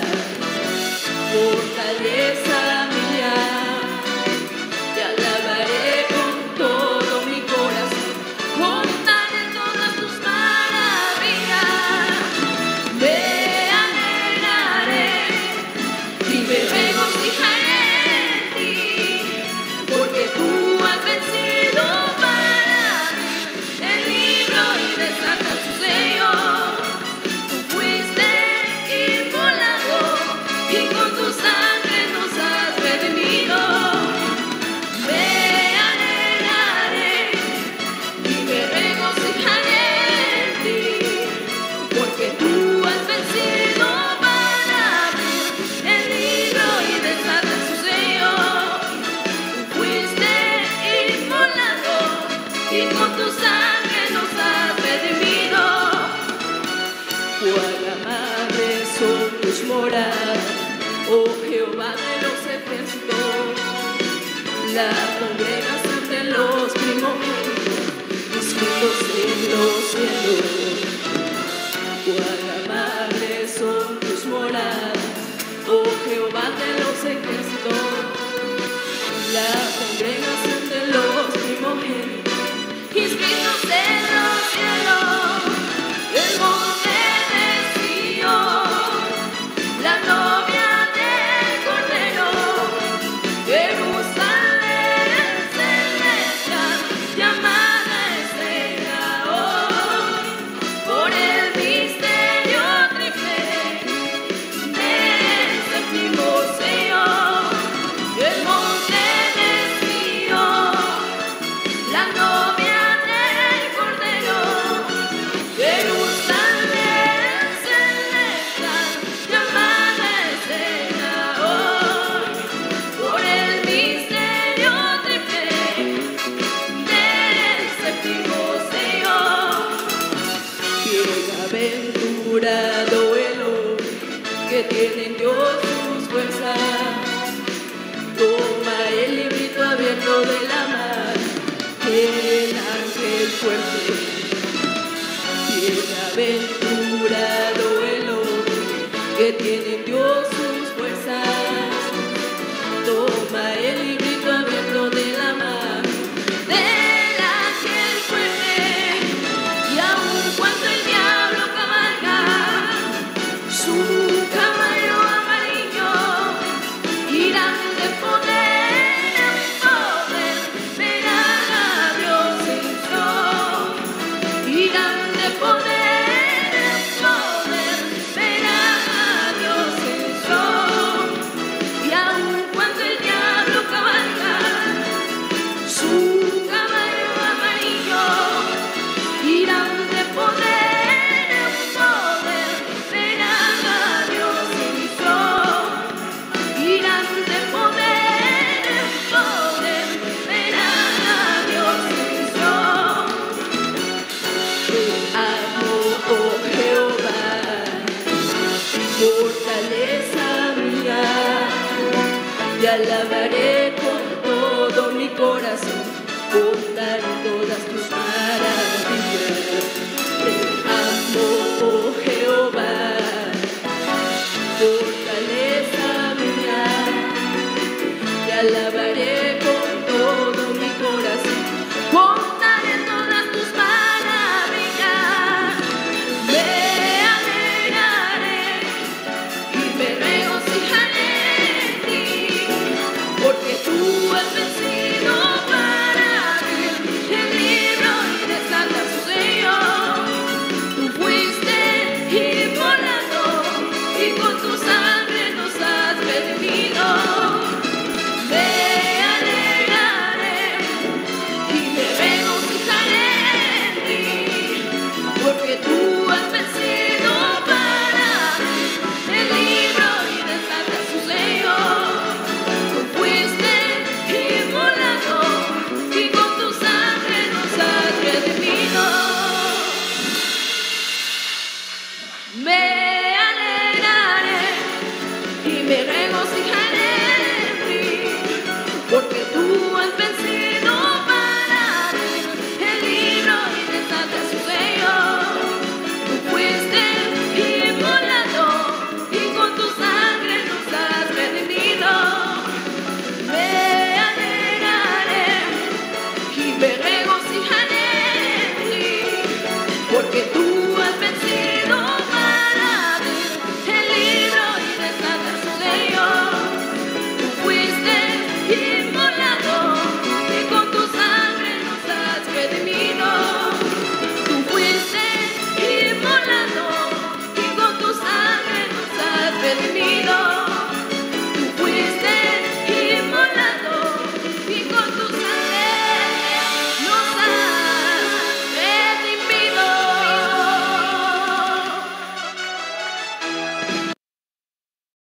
fortaleza mía, te alabaré con todo mi corazón, contaré todas tus maravillas. Me alegraré y me regocijaré en ti, porque tú has vencido para mí el libro y desatas su sello. Tú fuiste inmolado y con tu sangre nos has redimido. Me alegraré y me regocijaré en ti, porque tú has vencido para mí el libro y desatas su sello. Tú fuiste inmolado y con tu sangre nos has redimido. Cuán amables son tus moradas, oh Jehová de los ejércitos, la congregación de los primogénitos, inscritos en los cielos. Cuán amables son tus moradas, oh Jehová de los ejércitos, la congregación de los primogénitos, inscritos en los cielos, el monte de Sion, la novia del fuerte. Tiene a ver